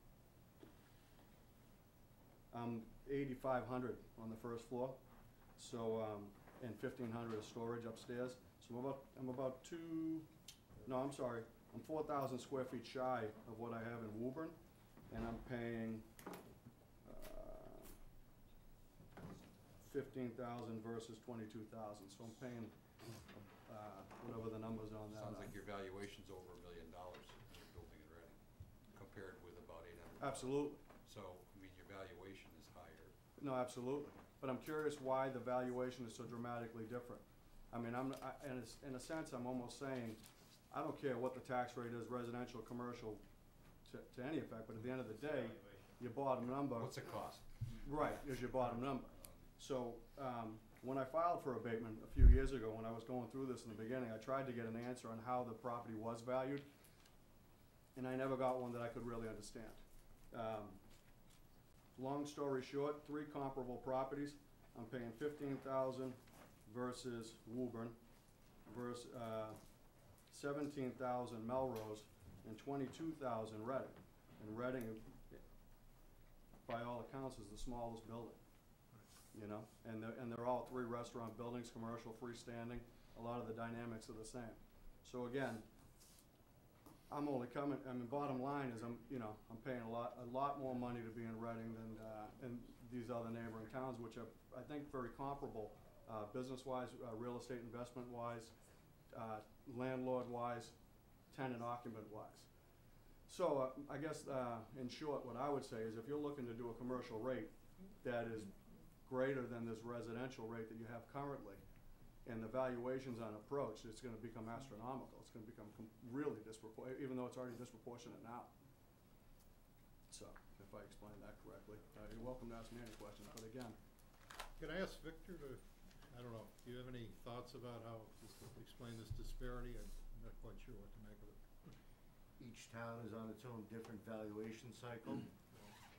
I'm eighty-five hundred on the first floor, so, um, and fifteen hundred of storage upstairs. So I'm about, I'm about two, no, I'm sorry, I'm four thousand square feet shy of what I have in Woburn, and I'm paying, uh, fifteen thousand versus twenty-two thousand, so I'm paying, uh, whatever the numbers on that Sounds are. like your valuation's over a million dollars in your building in Reading, compared with about eight hundred. Absolutely. So, I mean, your valuation is higher. No, absolutely. But I'm curious why the valuation is so dramatically different. I mean, I'm, I, in a, s- in a sense, I'm almost saying, I don't care what the tax rate is, residential, commercial, to, to any effect, but at the end of the day, your bottom number. What's it cost? Right, is your bottom number. So, um, when I filed for abatement a few years ago, when I was going through this in the beginning, I tried to get an answer on how the property was valued, and I never got one that I could really understand. Um, long story short, three comparable properties. I'm paying fifteen thousand versus Woburn, versus, uh, seventeen thousand Melrose, and twenty-two thousand Reading. And Reading, by all accounts, is the smallest building, you know? And they're, and they're all three restaurant buildings, commercial, freestanding. A lot of the dynamics are the same. So again, I'm only coming, I mean, bottom line is I'm, you know, I'm paying a lot, a lot more money to be in Reading than, uh, in these other neighboring towns, which are, I think, very comparable, uh, business-wise, uh, real estate investment-wise, uh, landlord-wise, tenant occupant-wise. So, uh, I guess, uh, in short, what I would say is if you're looking to do a commercial rate that is greater than this residential rate that you have currently, and the valuations on approach, it's gonna become astronomical. It's gonna become com- really disproportionate, even though it's already disproportionate now. So, if I explained that correctly, uh, you're welcome to ask me any questions, but again, Can I ask Victor to, I don't know, do you have any thoughts about how to explain this disparity? I'm not quite sure what to make of it. Each town is on its own different valuation cycle.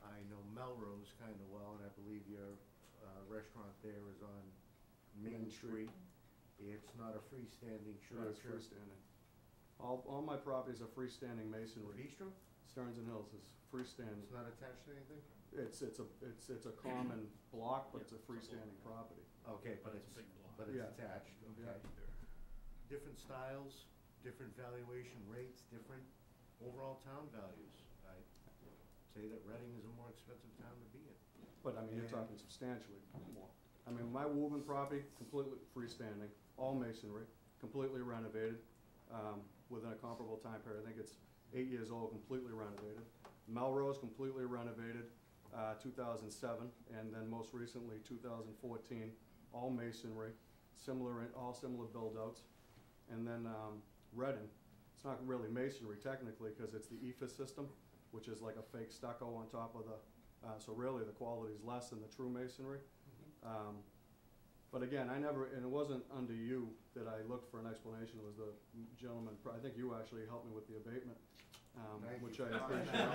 I know Melrose kind of well, and I believe your uh, restaurant there is on Main Main Street. Street. It's not a freestanding Sure, it's structure. freestanding. All, all my properties are freestanding masonry. Bistro? Stearns and Hills is freestanding. It's not attached to anything? It's, it's a, it's, it's a common block, but it's a freestanding property. Okay, but But it's, it's a big block. but it's Yeah. attached, Yeah. okay. Different styles, different valuation rates, different overall town values. I'd say that Reading is a more expensive town to be in. But I mean, you're Yeah. talking substantially more. I mean, my Woburn property, completely freestanding, all masonry, completely renovated, um, within a comparable time period. I think it's eight years old, completely renovated. Melrose, completely renovated, uh, two thousand seven, and then most recently, two thousand fourteen, all masonry, similar, in- all similar build-outs. And then, um, Reading, it's not really masonry technically, because it's the E F I S system, which is like a fake stucco on top of the, uh, so really the quality is less than the true masonry. Um, But again, I never, and it wasn't under you that I looked for an explanation, it was the gentleman, I think you actually helped me with the abatement, um, Thank which you. I appreciate.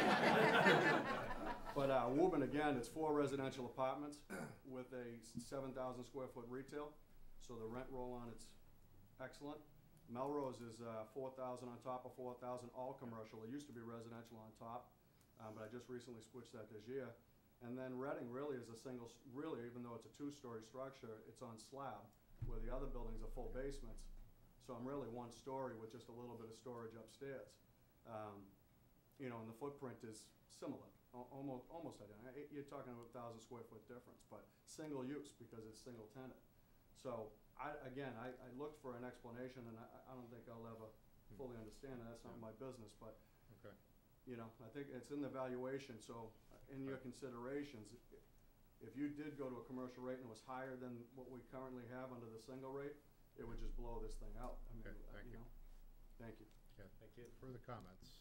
But, uh, Woburn, again, it's four residential apartments with a seven thousand square foot retail, so the rent roll on it's excellent. Melrose is, uh, four thousand on top of four thousand, all commercial, it used to be residential on top, um, but I just recently switched that this year. And then Reading really is a single, s- really, even though it's a two-story structure, it's on slab, where the other buildings are full basements. So I'm really one story with just a little bit of storage upstairs. Um, You know, and the footprint is similar, al- almost, almost identical. Eh, You're talking about a thousand square foot difference, but single use because it's single tenant. So I, again, I, I looked for an explanation and I, I don't think I'll ever fully understand it. That's not my business, but Okay. you know, I think it's in the valuation, so uh, in your considerations, i- if you did go to a commercial rate and it was higher than what we currently have under the single rate, it would just blow this thing out. I mean, Okay, uh, thank you. know. Thank you. Yeah, Thank you. further comments?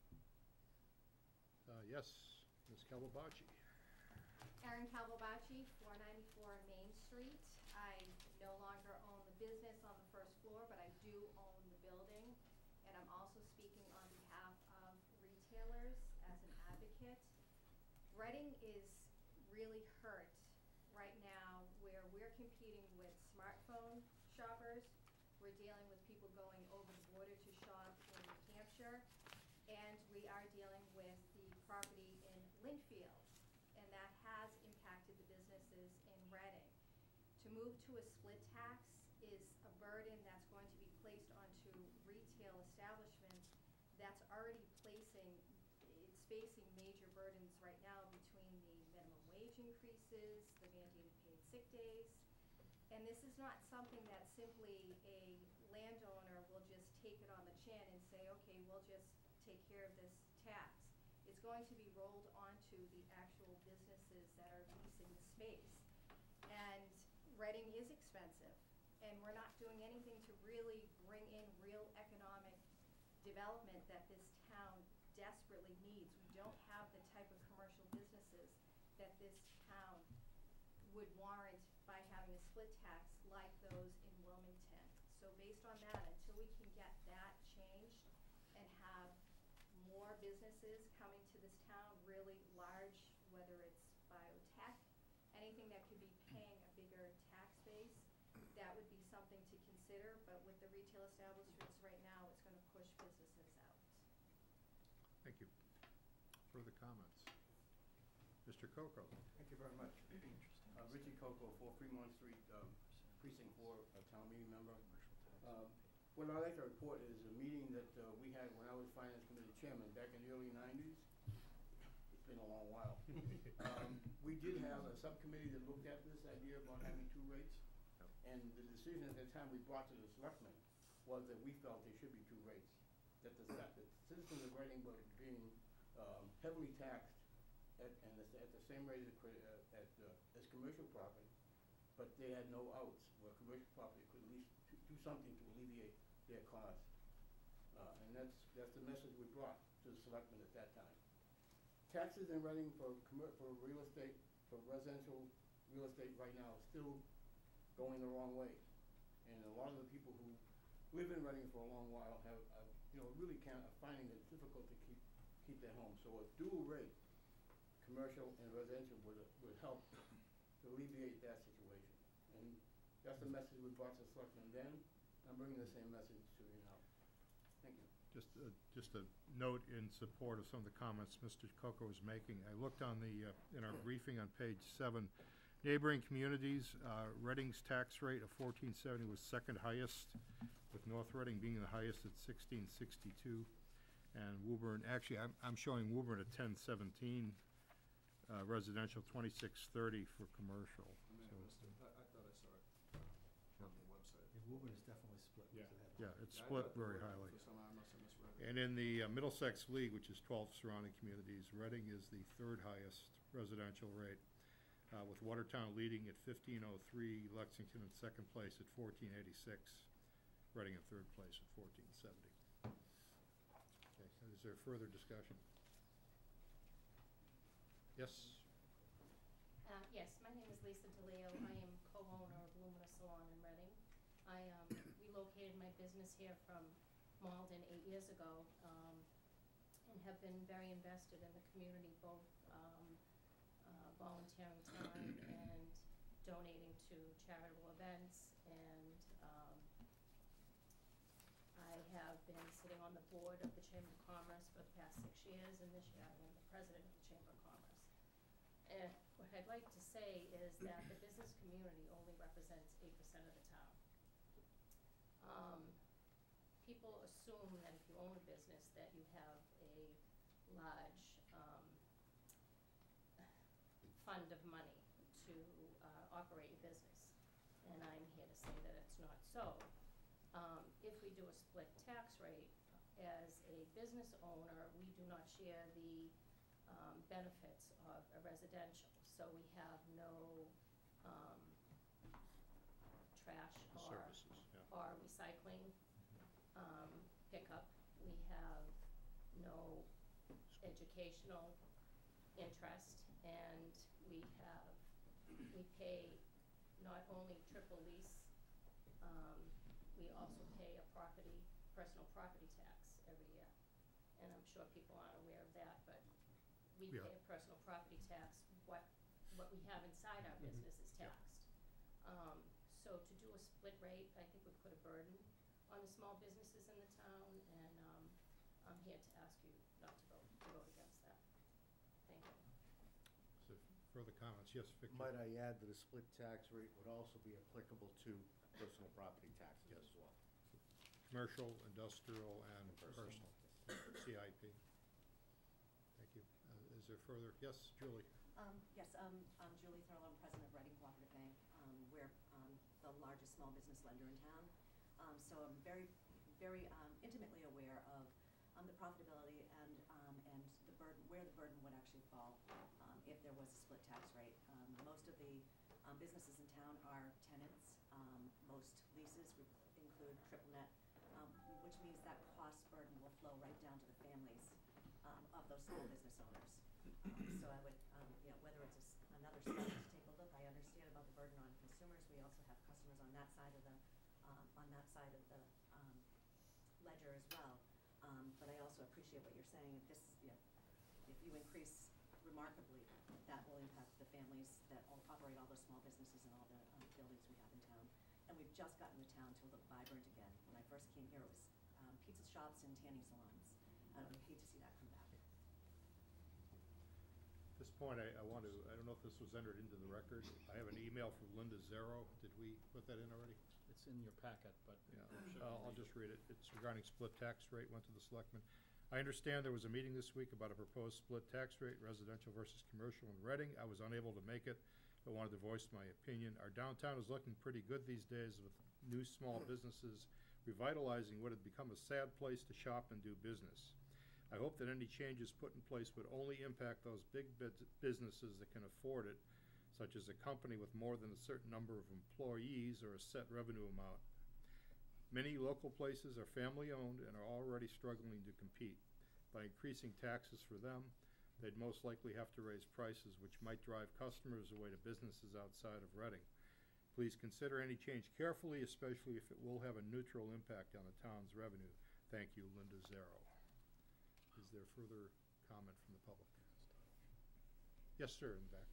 Uh, yes, Miz Calabacci. Erin Calvabacci, four ninety-four Main Street. I no longer own the business on the first floor, but I do own the building. And I'm also speaking on behalf of retailers as an advocate. Reading is really hurt right now where we're competing with smartphone shoppers. We're dealing with people going over the border to shop in New Hampshire. And we are dealing with the property in Lynnfield. And that has impacted the businesses in Reading. To move to a split tax is a burden that's going to be placed onto retail establishments that's already placing, it's facing major burdens right now between the minimum wage increases, the mandated paid sick days. And this is not something that simply a landowner will just take it on the chin and say, okay, we'll just take care of this tax. It's going to be rolled onto the actual businesses that are leasing the space. And Reading is expensive, and we're not doing anything to really bring in real economic development that this town desperately needs. We don't have the type of commercial businesses that this town would warrant by having a split tax like those in Wilmington. So based on that, until we can get that changed and have more businesses coming to this town, really large, whether it's biotech, anything that could be paying a bigger tax base, that would be something to consider. But with the retail establishments right now, it's gonna push businesses out. Thank you. Further comments? Mister Coco. Thank you very much. Uh, Richie Coco, four Fremont Street, um, precinct four, a town meeting member. Um, What I'd like to report is a meeting that uh, we had when I was finance committee chairman back in the early nineties. It's been a long while. Um, We did have a subcommittee that looked at this idea about having two rates. And the decision at the time we brought to the selectmen was that we felt there should be two rates. That the, that the citizens of Reading were being um, heavily taxed at, and the, at the same rate as, cre- uh, at, uh, as commercial property, but they had no outs, where commercial property could at least do- do something to alleviate their costs. Uh, and that's, that's the message we brought to the selectmen at that time. Taxes in Reading for commer- for real estate, for residential real estate right now is still going the wrong way. And a lot of the people who live in Reading for a long while have, have, you know, really can't, are finding it difficult to keep, keep their homes. So a dual rate, commercial and residential would, would help to alleviate that situation. And that's the message we brought to Selectmen then. I'm bringing the same message to you now. Thank you. Just, uh, just a note in support of some of the comments Mister Coco was making. I looked on the, uh, in our briefing on page seven, neighboring communities, uh, Reading's tax rate of fourteen seventy was second highest, with North Reading being the highest at sixteen sixty-two. And Woburn, actually, I'm, I'm showing Woburn at ten seventeen, uh, residential, twenty-six thirty for commercial. I may So, have missed it. I, I thought I saw it uh, on the website. Yeah, Woburn is definitely split. Yeah. because of that. Yeah, it's Yeah, I split thought there very were- highly. For some, I must have misread it. And in the uh, Middlesex League, which is twelve surrounding communities, Reading is the third highest residential rate, uh, with Watertown leading at fifteen oh three, Lexington in second place at fourteen eighty-six, Reading in third place at fourteen seventy. Okay, is there further discussion? Yes? Uh, yes, my name is Lisa DeLeo. I am co-owner of Lumina Salon in Reading. I, um, relocated my business here from Malden eight years ago, um, and have been very invested in the community, both, um, uh, volunteering time and donating to charitable events. And, um, I have been sitting on the board of the Chamber of Commerce for the past six years, and this year I am the president of the Chamber of Commerce. And what I'd like to say is that the business community only represents eight percent of the town. Um, people assume that if you own a business, that you have a large, um, fund of money to, uh, operate your business. And I'm here to say that it's not so. Um, if we do a split tax rate, as a business owner, we do not share the, um, benefits of a residential. So we have no, um, trash or, Services, yeah. or recycling, um, pickup. We have no educational interest, and we have, we pay not only triple lease, um, we also pay a property, personal property tax every year. And I'm sure people aren't aware of that, but we Yeah. pay a personal property tax. What, what we have inside our Mhm. business is Yeah. taxed. Um, so to do a split rate, I think would put a burden on the small businesses in the town, and, um, I'm here to ask you not to vote, to vote against that. Thank you. So further comments? Yes, Victor? Might I add that a split tax rate would also be applicable to personal property taxes Yes. as well. Commercial, industrial, and Personal. personal, C I P. Thank you. Uh, Is there further? Yes, Julie? Um, yes, um, I'm Julie Thurlow, I'm president of Reading Cooperative Bank. Um, we're, um, the largest small business lender in town. Um, so I'm very, very, um, intimately aware of, um, the profitability and, um, and the burden, where the burden would actually fall, um, if there was a split tax rate. Um, most of the, um, businesses in town are tenants. Um, most leases would include triple net, um, which means that cost burden will flow right down to the families, um, of those small business owners. Um, so I would, um, you know, whether it's a s another study to take a look, I understand about the burden on consumers. We also have customers on that side of the, um, on that side of the, um, ledger as well. Um, but I also appreciate what you're saying. If this, you know, if you increase remarkably, that will impact the families that all operate all those small businesses and all the, um, buildings we have in town. And we've just gotten the town to look vibrant again. When I first came here, it was, um, pizza shops and tanning salons. And I would hate to see that come back. At this point, I, I want to, I don't know if this was entered into the record. I have an email from Linda Zero. Did we put that in already? It's in your packet, but. Yeah, I'll, I'll just read it. It's regarding split tax rate, went to the selectmen. I understand there was a meeting this week about a proposed split tax rate, residential versus commercial in Reading. I was unable to make it, but wanted to voice my opinion. Our downtown is looking pretty good these days with new small businesses revitalizing what had become a sad place to shop and do business. I hope that any changes put in place would only impact those big bus- businesses that can afford it, such as a company with more than a certain number of employees or a set revenue amount. Many local places are family-owned and are already struggling to compete. By increasing taxes for them, they'd most likely have to raise prices, which might drive customers away to businesses outside of Reading. Please consider any change carefully, especially if it will have a neutral impact on the town's revenue. Thank you, Linda Zero. Is there further comment from the public? Yes, sir, in the back.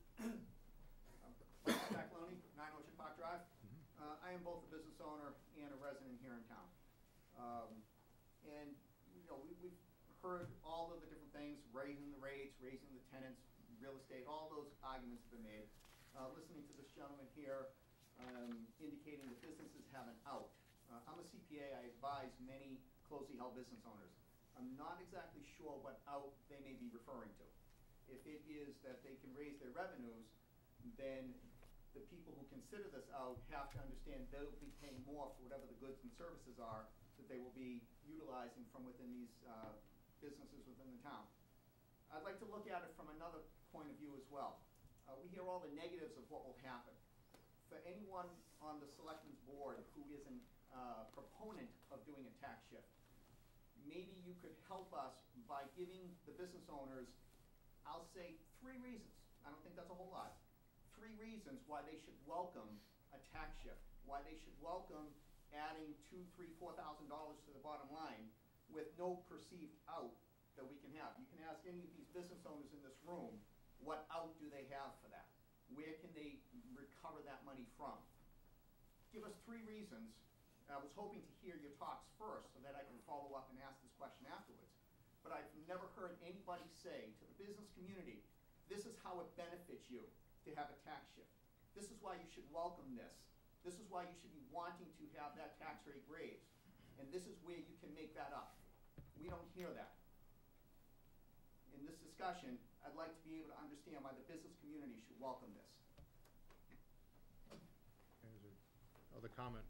Zach Loney, nine Ocean Park Drive. Mhm. Uh, I am both a business owner and a resident here in town. Um, and, you know, we, we've heard all of the different things, raising the rates, raising the tenants, real estate, all those arguments have been made. Uh, listening to this gentleman here, um, indicating that businesses have an out. Uh, I'm a C P A, I advise many closely held business owners. I'm not exactly sure what out they may be referring to. If it is that they can raise their revenues, then the people who consider this out have to understand they'll be paying more for whatever the goods and services are that they will be utilizing from within these uh, businesses within the town. I'd like to look at it from another point of view as well. Uh, we hear all the negatives of what will happen. For anyone on the Selectmen's board who is a uh, proponent of doing a tax shift, maybe you could help us by giving the business owners, I'll say, three reasons. I don't think that's a whole lot. Three reasons why they should welcome a tax shift, why they should welcome adding two, three, four thousand dollars to the bottom line with no perceived out that we can have. You can ask any of these business owners in this room, what out do they have for that? Where can they recover that money from? Give us three reasons. I was hoping to hear your talks first so that I can follow up and ask this question afterwards. But I've never heard anybody say to the business community, this is how it benefits you to have a tax shift. This is why you should welcome this. This is why you should be wanting to have that tax rate raised. And this is where you can make that up. We don't hear that. In this discussion, I'd like to be able to understand why the business community should welcome this. Is there other comment?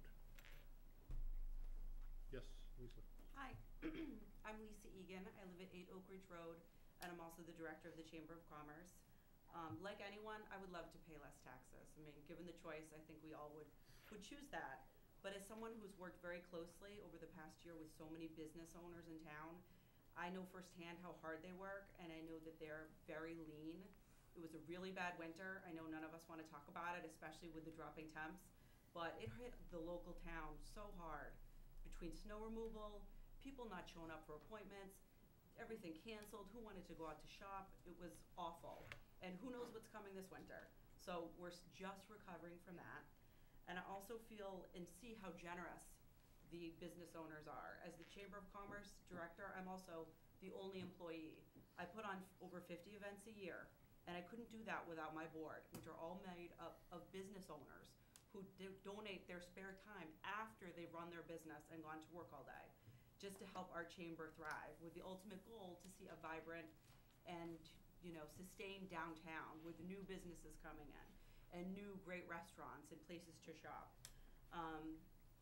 Yes, Lisa. Hi, I'm Lisa Egan. I live at eight Oak Ridge Road, and I'm also the director of the Chamber of Commerce. Um, like anyone, I would love to pay less taxes. I mean, given the choice, I think we all would, would choose that. But as someone who's worked very closely over the past year with so many business owners in town, I know firsthand how hard they work, and I know that they're very lean. It was a really bad winter. I know none of us want to talk about it, especially with the dropping temps, but it hit the local town so hard. Between snow removal, people not showing up for appointments, everything canceled, who wanted to go out to shop, it was awful. And who knows what's coming this winter. So we're s- just recovering from that. And I also feel and see how generous the business owners are. As the Chamber of Commerce director, I'm also the only employee. I put on f- over fifty events a year, and I couldn't do that without my board, which are all made up of business owners who do donate their spare time after they've run their business and gone to work all day, just to help our chamber thrive, with the ultimate goal to see a vibrant and, you know, sustained downtown with new businesses coming in and new great restaurants and places to shop. Um,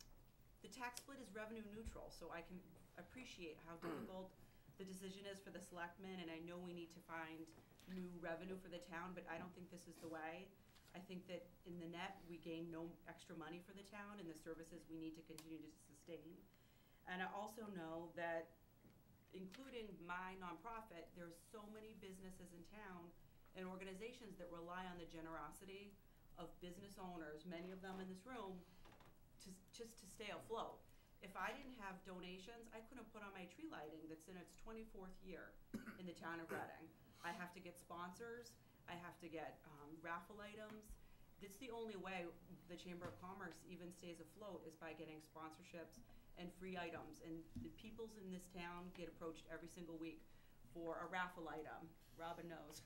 the tax split is revenue neutral, so I can appreciate how difficult the decision is for the selectmen, and I know we need to find new revenue for the town, but I don't think this is the way. I think that in the net, we gain no extra money for the town and the services we need to continue to sustain. And I also know that, including my nonprofit, there's so many businesses in town and organizations that rely on the generosity of business owners, many of them in this room, to, just to stay afloat. If I didn't have donations, I couldn't put on my tree lighting that's in its twenty-fourth year in the town of Reading. I have to get sponsors, I have to get um, raffle items. It's the only way the Chamber of Commerce even stays afloat is by getting sponsorships and free items. And the peoples in this town get approached every single week for a raffle item. Robin knows.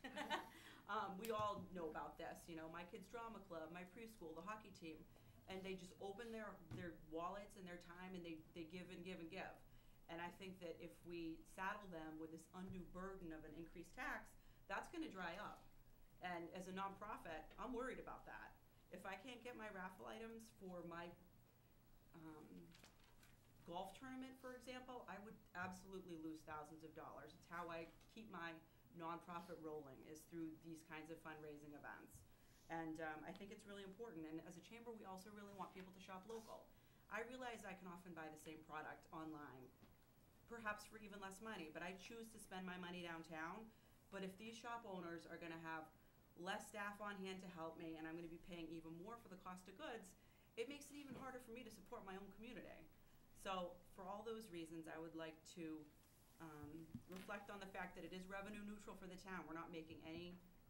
um, we all know about this. You know, my kids' drama club, my preschool, the hockey team. And they just open their, their wallets and their time, and they, they give and give and give. And I think that if we saddle them with this undue burden of an increased tax, that's gonna dry up. And as a nonprofit, I'm worried about that. If I can't get my raffle items for my um, golf tournament, for example, I would absolutely lose thousands of dollars. It's how I keep my nonprofit rolling, is through these kinds of fundraising events. And um, I think it's really important. And as a chamber, we also really want people to shop local. I realize I can often buy the same product online, perhaps for even less money, but I choose to spend my money downtown. But if these shop owners are gonna have less staff on hand to help me, and I'm gonna be paying even more for the cost of goods, it makes it even harder for me to support my own community. So for all those reasons, I would like to um, reflect on the fact that it is revenue neutral for the town. We're not making any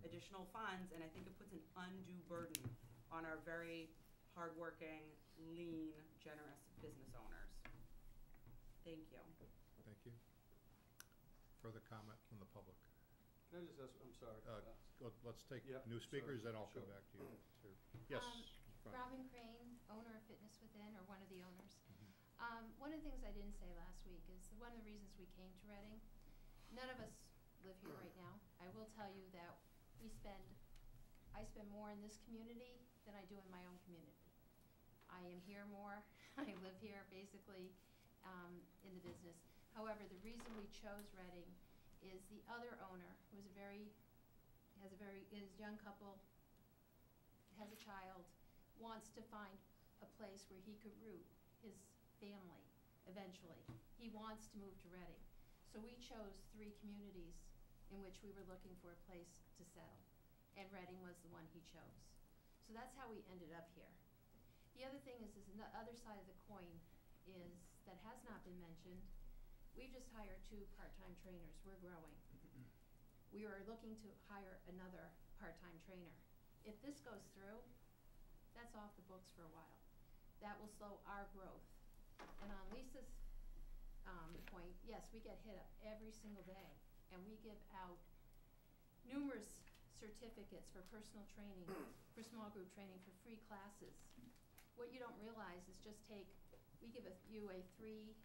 additional funds, and I think it puts an undue burden on our very hardworking, lean, generous business owners. Thank you. Thank you. Further comment from the public? Can I just ask, I'm sorry. Uh, go- Let's take yeah, new speakers, sorry, then I'll come sure. back to you. Sir. Yes. Um, front. Robin Crane, owner of Fitness Within, or one of the owners. Mhm. Um, one of the things I didn't say last week is that one of the reasons we came to Reading, none of us live here right now. I will tell you that we spend, I spend more in this community than I do in my own community. I am here more, I live here basically, um, in the business. However, the reason we chose Reading is the other owner, who is a very, has a very, is a young couple, has a child, wants to find a place where he could root his family eventually. He wants to move to Reading. So we chose three communities in which we were looking for a place to settle, and Reading was the one he chose. So that's how we ended up here. The other thing is, is the other side of the coin is, that has not been mentioned, we just hired two part-time trainers. We're growing. We are looking to hire another part-time trainer. If this goes through, that's off the books for a while. That will slow our growth. And on Lisa's um, point, yes, we get hit up every single day, and we give out numerous certificates for personal training, for small group training, for free classes. What you don't realize is just take, we give a, you a three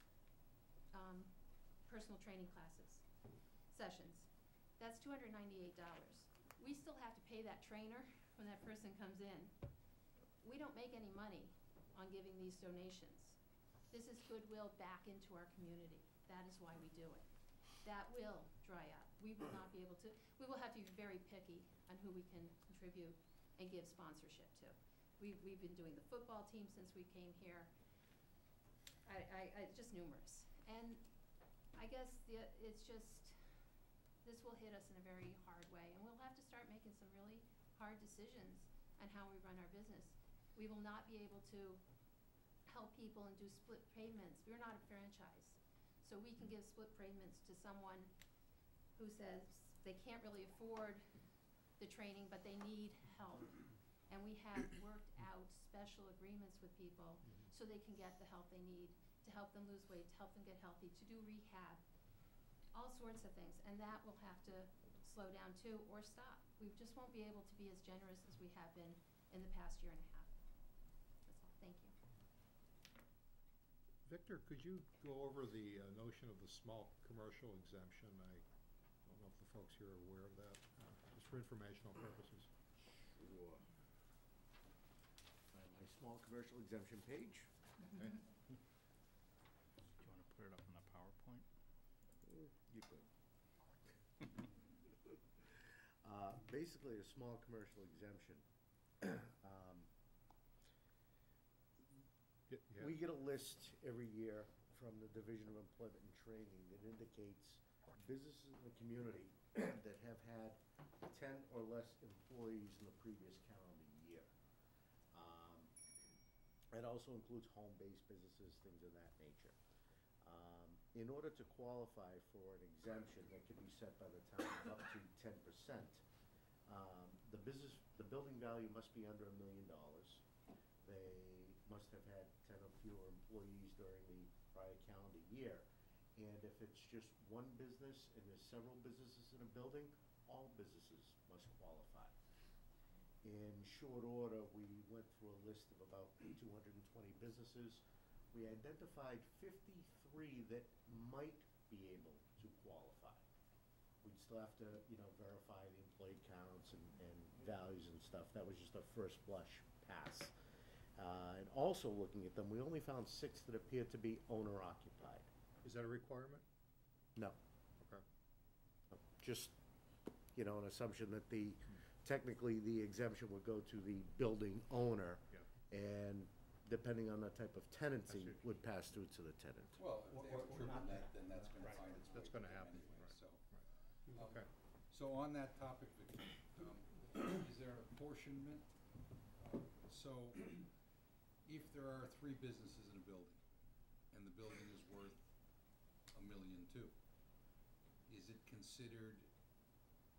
um, personal training classes, sessions. That's two hundred ninety-eight dollars. We still have to pay that trainer when that person comes in. We don't make any money on giving these donations. This is goodwill back into our community. That is why we do it. That will dry up. We will not be able to, we will have to be very picky on who we can contribute and give sponsorship to. We, we've been doing the football team since we came here. I, I, I, just numerous. And I guess the, it's just, this will hit us in a very hard way, and we'll have to start making some really hard decisions on how we run our business. We will not be able to help people and do split payments. We're not a franchise. So we can give split payments to someone who says they can't really afford the training, but they need help. And we have worked out special agreements with people so they can get the help they need, to help them lose weight, to help them get healthy, to do rehab, all sorts of things. And that will have to slow down too, or stop. We just won't be able to be as generous as we have been in the past year and a half. That's all. Thank you. Victor, could you go over the uh, notion of the small commercial exemption? I don't know if the folks here are aware of that, uh, just for informational purposes. Sure. Find my small commercial exemption page. Okay. Do you want to put it up on the PowerPoint? You could. Uh, basically, a small commercial exemption. um, Y- yeah. We get a list every year from the Division of Employment and Training that indicates businesses in the community that have had ten or less employees in the previous calendar year. Um, It also includes home-based businesses, things of that nature. Um, In order to qualify for an exemption that can be set by the town of up to ten percent, um, the business, the building value must be under a million dollars. They must have had ten or fewer employees during the prior calendar year. And if it's just one business and there's several businesses in a building, all businesses must qualify. In short order, we went through a list of about two hundred twenty businesses. We identified fifty-three that might be able to qualify. We'd still have to, you know, verify the employee counts and, and values and stuff. That was just a first blush pass. Uh, and also looking at them, we only found six that appeared to be owner occupied. Is that a requirement? No. Okay. Just, you know, an assumption that the, technically the exemption would go to the building owner. Yeah. And depending on the type of tenancy, I see. would pass through to the tenant. Well, if Or- they have or- a or triple not net, that. then that's gonna Right. find its way. That's gonna to them happen, anyway, right, so. right. Um, Okay. So on that topic, Vicki, um, is there apportionment? Uh, So if there are three businesses in a building, and the building is worth a million two, is it considered a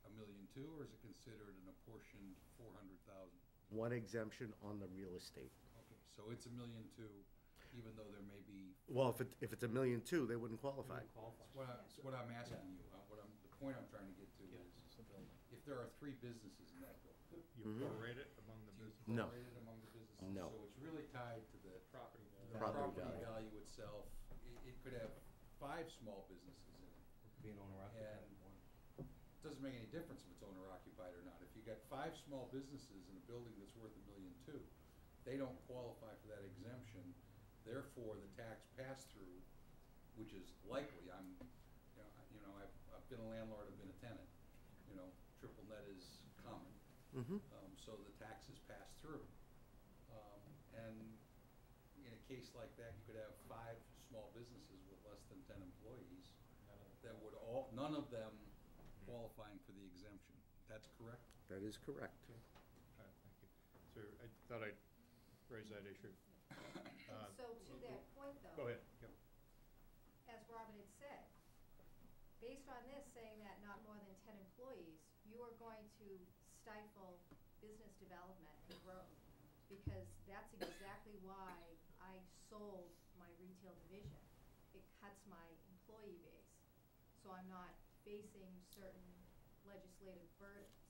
a million two, or is it considered an apportioned four hundred thousand? One exemption on the real estate. Okay, so it's a million two, even though there may be. Well, if it, if it's a million two, they wouldn't qualify. That's what I, that's what I'm asking you, uh, what I'm, the point I'm trying to get to is, if there are three businesses in that building, You Mhm. prorate it among the do you businesses? No. prorate it among the businesses? No. So it's really tied to the Property the Property property value. value itself. It, it could have five small businesses in it. It could be an owner occupied And- one. Doesn't make any difference if it's owner occupied or not. If you got five small businesses in a building that's worth a million two, they don't qualify for that exemption. Therefore, the tax pass-through, which is likely, I'm, you know, I- you know, I've, I've been a landlord, I've been a tenant, you know, triple net is common. Mm-hmm. Um, so the taxes pass through. Um, and in a case like that, you could have five small businesses with less than ten employees that would all, none of them qualifying for the exemption. That's correct? That is correct. Okay, thank you. So I thought I'd raise that issue. Uh, And so to that point though. Go ahead, yep. As Robin had said, based on this saying that not more than ten employees, you are going to stifle business development and growth. Because that's exactly why I sold my retail division. It cuts my employee base. So I'm not facing certain legislative burdens.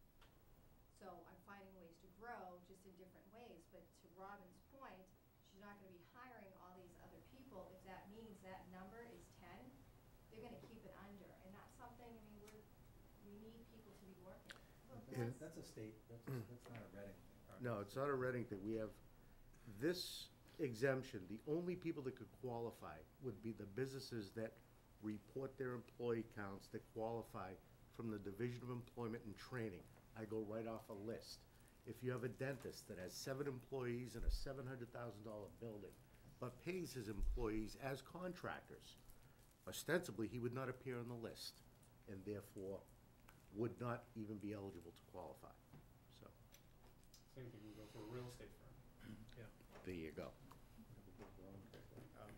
So I'm finding ways to grow, just in different ways. But to Robin's point, she's not gonna be hiring all these other people. If that means that number is ten, they're gonna keep it under. And that's something, I mean, we're, we need people to be working. Yeah. That's a state, that's, a- that's not a Reading thing. No, it's not a Reading thing. We have this exemption, the only people that could qualify would be the businesses that report their employee counts that qualify from the Division of Employment and Training. I go right off a list. If you have a dentist that has seven employees in a seven hundred thousand dollar building, but pays his employees as contractors, ostensibly, he would not appear on the list, and therefore would not even be eligible to qualify. So, Same thing would go for a real estate firm. Yeah. there you go. Um,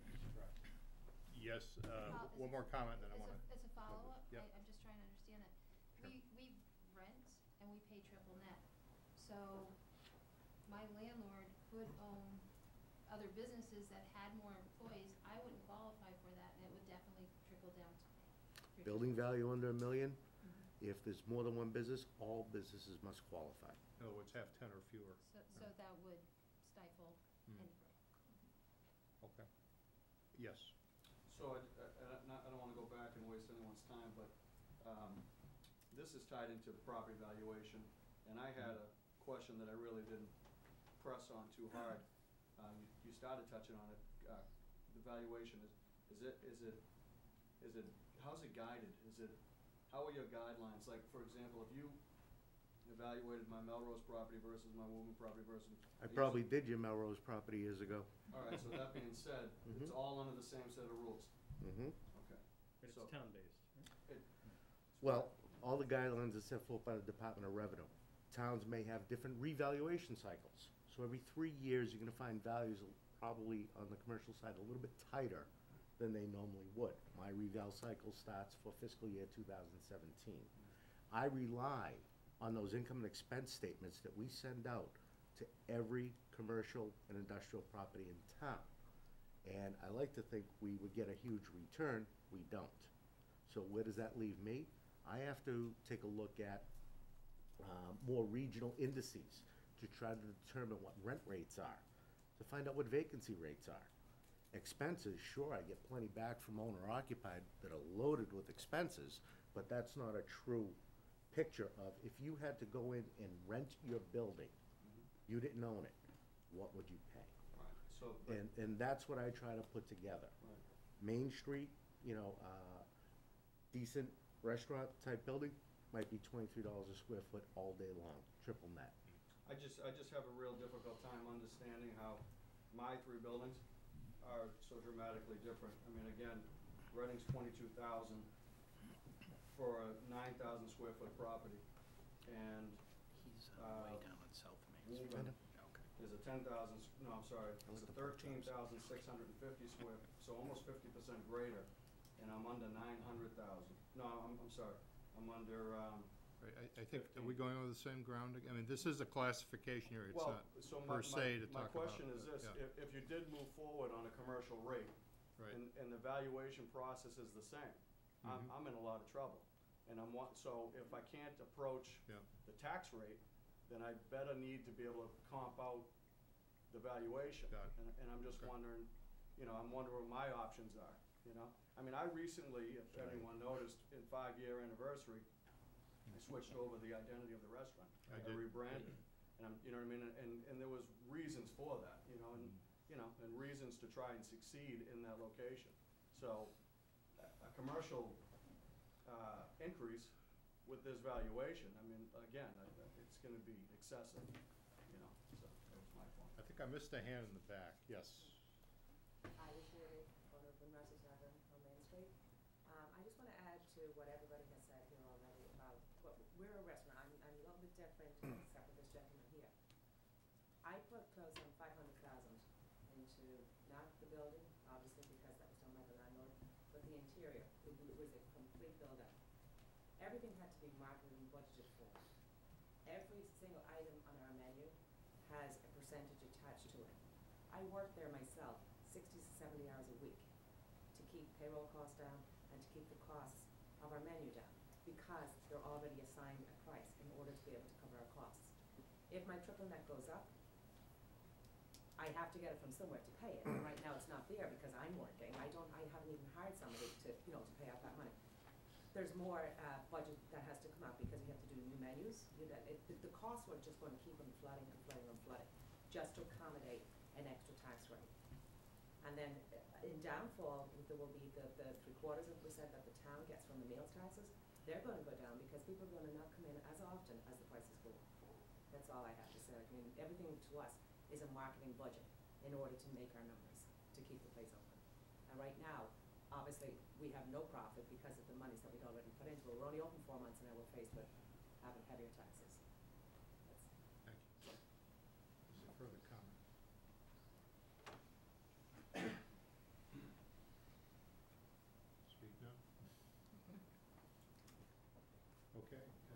Yes, uh, Well, one more comment, then I As wanna. a, as a follow-up, Yep. I, I'm just trying to understand it. Sure. We, we rent and we pay triple net. So my landlord could own other businesses that had more employees. I wouldn't qualify for that, and it would definitely trickle down to me. Building value under a million, Mhm. if there's more than one business, all businesses must qualify. In other words, have ten or fewer. So, so that would stifle Hmm. any growth. Okay. Yes. So I, I, I not- I don't wanna go back and waste anyone's time, but, um, this is tied into property valuation, and I had a question that I really didn't press on too hard. Uh, you, you started touching on it, uh, the valuation, is, is it, is it, is it, how's it guided? Is it, how are your guidelines? Like, for example, if you evaluated my Melrose property versus my Woburn property versus. I probably did your Melrose property years ago. All right, so that being said, it's Mhm. all under the same set of rules. Mm-hmm. Okay. But it's So- town-based, right? It- Well, all the guidelines are set forth by the Department of Revenue. Towns may have different revaluation cycles. So every three years, you're gonna find values probably on the commercial side a little bit tighter than they normally would. My reval cycle starts for fiscal year two thousand seventeen. I rely on those income and expense statements that we send out to every commercial and industrial property in town. And I like to think we would get a huge return. We don't. So where does that leave me? I have to take a look at uh, more regional indices to try to determine what rent rates are, to find out what vacancy rates are. Expenses, sure, I get plenty back from owner occupied that are loaded with expenses, but that's not a true picture of, if you had to go in and rent your building, you didn't own it, what would you pay? Right, so, but- And, and that's what I try to put together. Right. Main Street, you know, uh, decent restaurant type building, might be twenty-three dollars a square foot all day long, triple net. I just, I just have a real difficult time understanding how my three buildings are so dramatically different. I mean, again, Reading's twenty-two thousand for a nine thousand square foot property, and He's uh, uh, way down in South Main Street. Woburn Okay. is a ten thousand, no, I'm sorry, I it's looked a at pork thirteen chops. thousand six hundred and fifty square, so almost fifty percent greater, and I'm under nine hundred thousand. No, I'm, I'm sorry, I'm under, um, Right, I, I think, are we going over the same ground again? I mean, this is a classification area, it's Well, not so my, per se to my, my talk about. question is but, this, yeah, if, if you did move forward on a commercial rate, Right, and, and the valuation process is the same, I'm, Mhm. I'm in a lot of trouble. And I'm wa- so if I can't approach Yeah. the tax rate, then I better need to be able to comp out the valuation. Got it. And, and I'm just Okay. wondering, you know, I'm wondering what my options are, you know? I mean, I recently, if Right. anyone noticed, in five-year anniversary, I switched over the identity of the restaurant. I did. rebranded, and I'm, you know what I mean, and, and there was reasons for that, you know, and, Mm-hmm. you know, and reasons to try and succeed in that location. So, a, a commercial, uh, increase with this valuation, I mean, again, I, I- it's gonna be excessive, you know, so that was my point. I think I missed a hand in the back, yes. I was Julie, owner of Winchester Tavern on Main Street. Um, I just wanna add to what everybody has said here already about, what, we're a restaurant, I'm, I'm a little bit different except for this gentleman here. I put close on five hundred thousand into, not the building, obviously because that was done by the landlord, but the interior, it w- it was a complete build out. Everything had to be marketed and budgeted for. Every single item on our menu has a percentage attached to it. I work there myself, sixty to seventy hours a week, to keep payroll costs down and to keep the costs of our menu down, because they're already assigned a price in order to be able to cover our costs. If my triple net goes up, I have to get it from somewhere to pay it, and right now it's not there because I'm working, I don't, I haven't even hired somebody to, you know, to pay out that money. There's more, uh, budget that has to come out because we have to do new menus, you know, it, the, the costs were just gonna keep on flooding and flooding and flooding, just to accommodate an extra tax rate. And then uh, in downfall, there will be the, the three quarters of a percent that the town gets from the meals taxes, they're gonna go down because people are gonna not come in as often as the prices go up. That's all I have to say, I mean, everything to us is a marketing budget in order to make our numbers, to keep the place open. And right now, obviously, we have no profit because of the monies that we'd already put into it. We're only open four months and now we're faced with having heavier taxes. That's Thank you. Is there further comment? Speak now? Okay. uh,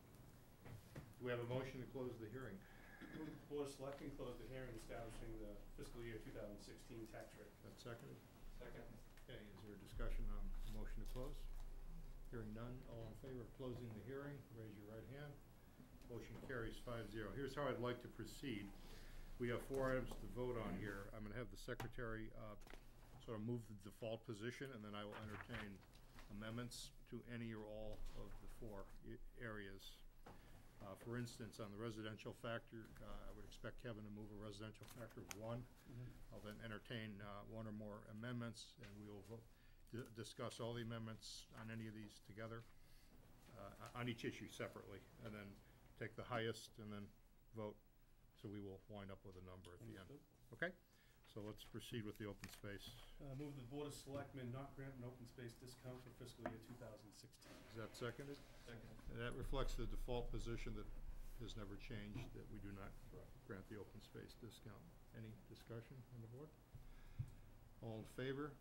Do we have a motion to close the hearing? Move the Board of Selectmen close the hearing establishing the fiscal year two thousand sixteen tax rate. That's seconded? Second. Okay, is there a discussion on the motion to close? Hearing none, all in favor of closing the hearing, raise your right hand. Motion carries five zero. Here's how I'd like to proceed. We have four items to vote on here. I'm gonna have the secretary, uh, sort of move the default position, and then I will entertain amendments to any or all of the four i- areas. Uh, for instance, on the residential factor, uh, I would expect Kevin to move a residential factor of one. I'll then entertain, uh, one or more amendments, and we will vote, di- discuss all the amendments on any of these together, uh, on each issue separately, and then take the highest and then vote. So we will wind up with a number at the end. Understood. Okay? So let's proceed with the open space. Uh, move the Board of Selectmen not grant an open space discount for fiscal year two thousand sixteen. Is that seconded? Second. And that reflects the default position that has never changed, that we do not grant the open space discount. Any discussion on the board? All in favor?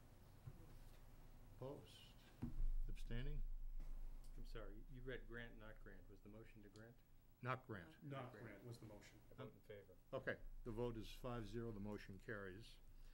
Opposed? Abstaining? I'm sorry, you read grant, not grant. Was the motion to grant? Not grant. Not grant was the motion. I vote in favor. Okay, the vote is five zero, the motion carries.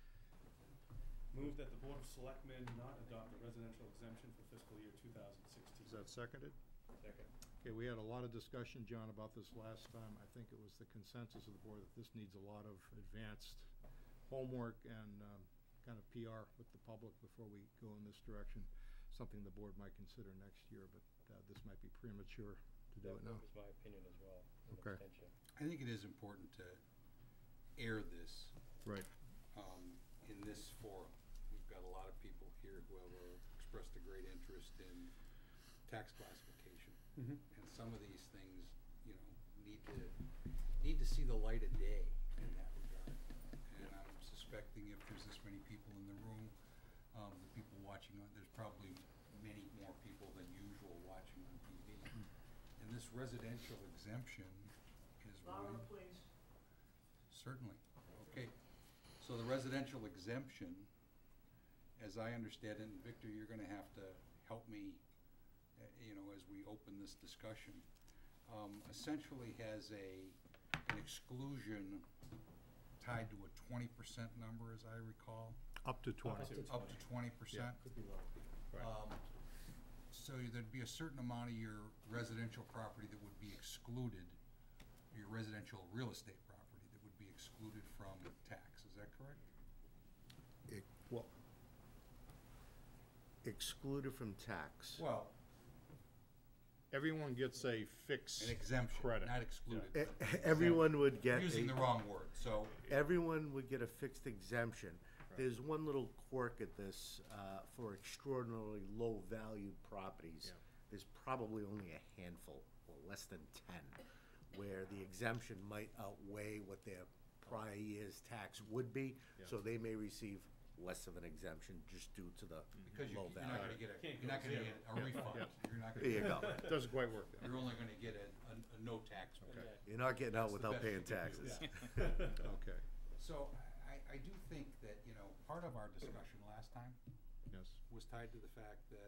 Move that the Board of Selectmen not adopt a residential exemption for fiscal year two thousand sixteen. Is that seconded? Second. Okay, we had a lot of discussion, John, about this last time. I think it was the consensus of the board that this needs a lot of advanced homework and um, kind of P R with the public before we go in this direction. Something the board might consider next year, but uh, this might be premature to do it now. That was my opinion as well, an Okay. abstention. I think it is important to air this Right. um, in this forum. We've got a lot of people here who have uh, expressed a great interest in tax classification. Mhm. And some of these things, you know, need to, need to see the light of day in that regard. And I'm suspecting if there's this many people in the room, um, the people watching on, there's probably many more people than usual watching on T V. And this residential exemption is one. please. Certainly. Okay. So the residential exemption, as I understand it, and Victor, you're gonna have to help me uh, you know, as we open this discussion, um, essentially has a, an exclusion tied to a twenty percent number, as I recall. Up to twenty. to Up to twenty percent. Could be lower. Right. Um, so there'd be a certain amount of your residential property that would be excluded, or your residential real estate property that would be excluded from tax, is that correct? Ex- Well, excluded from tax. Well, Everyone gets a fixed an exemption, credit. not excluded. E- but Everyone would get Using a- the wrong word, so, Everyone would get a fixed exemption. There's one little quirk at this, uh, for extraordinarily low-valued properties. Yeah. There's probably only a handful, or less than ten, where the exemption might outweigh what their prior year's tax would be. Yeah. So they may receive less of an exemption just due to the because you- low you're not value. gonna get a, Can't you're go not gonna zero. get a Yeah. refund. Yeah. You're not There you gonna, go. Doesn't quite work that you're way. only gonna get a, a, a no tax bill. Okay. You're not getting out That's the without best you paying can do. taxes. Okay, So I, I do think that, you know, part of our discussion last time yes. was tied to the fact that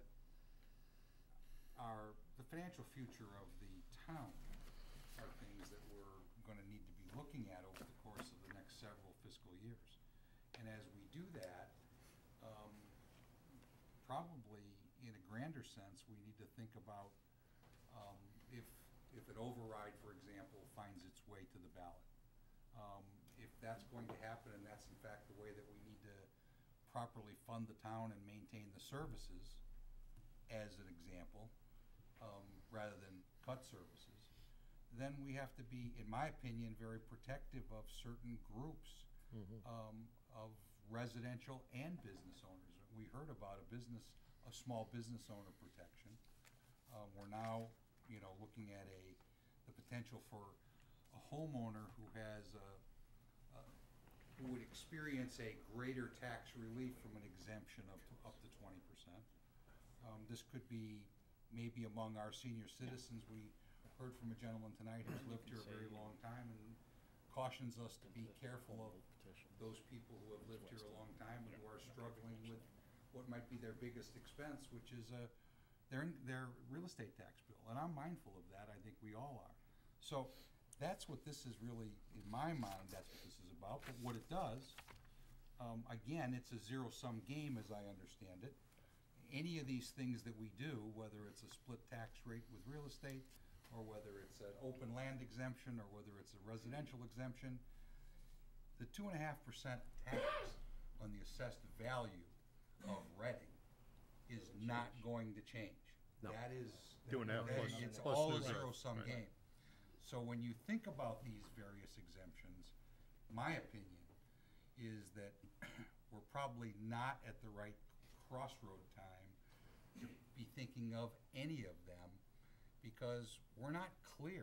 our, the financial future of the town are things that we're gonna need to be looking at over the course of the next several fiscal years. And as we do that, um, probably in a grander sense, we need to think about, um, if, if an override, for example, finds its way to the ballot. Um, if that's going to happen, and that's in fact the way that we need to properly fund the town and maintain the services, as an example, um, rather than cut services, then we have to be, in my opinion, very protective of certain groups Mhm. um, of residential and business owners. We heard about a business, a small business owner protection. Um, we're now, you know, looking at a, the potential for a homeowner who has a, a, who would experience a greater tax relief from an exemption of to, up to twenty percent. Um, this could be maybe among our senior citizens. We heard from a gentleman tonight who's lived here a very long time and cautions us to be careful of those people who have lived here a long time and who are struggling with what might be their biggest expense, which is uh, their, their real estate tax bill. And I'm mindful of that, I think we all are. So that's what this is really, in my mind, that's what this is about. But what it does, um, again, it's a zero-sum game as I understand it. Any of these things that we do, whether it's a split tax rate with real estate, or whether it's an open land exemption, or whether it's a residential exemption, the two and a half percent tax on the assessed value of Reading is not going to change. No. That is, Two and a half that- plus- it's plus all a new growth, zero-sum right. game. So when you think about these various exemptions, my opinion is that we're probably not at the right crossroad time to be thinking of any of them, because we're not clear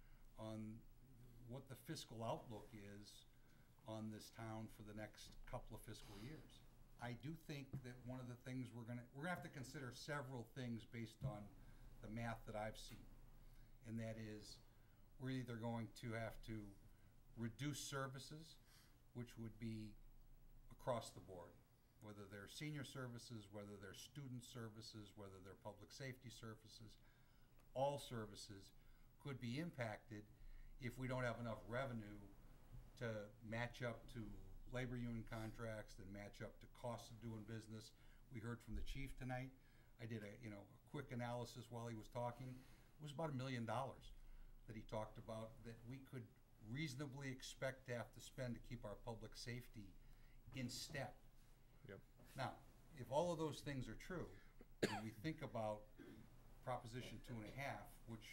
on what the fiscal outlook is on this town for the next couple of fiscal years. I do think that one of the things we're gonna, we're gonna have to consider several things based on the math that I've seen. And that is, we're either going to have to reduce services, which would be across the board, whether they're senior services, whether they're student services, whether they're public safety services. All services could be impacted if we don't have enough revenue to match up to labor union contracts, that match up to costs of doing business. We heard from the chief tonight. I did a, you know, a quick analysis while he was talking. It was about a million dollars that he talked about that we could reasonably expect to have to spend to keep our public safety in step. Yep. Now, if all of those things are true, and we think about Proposition two and a half, which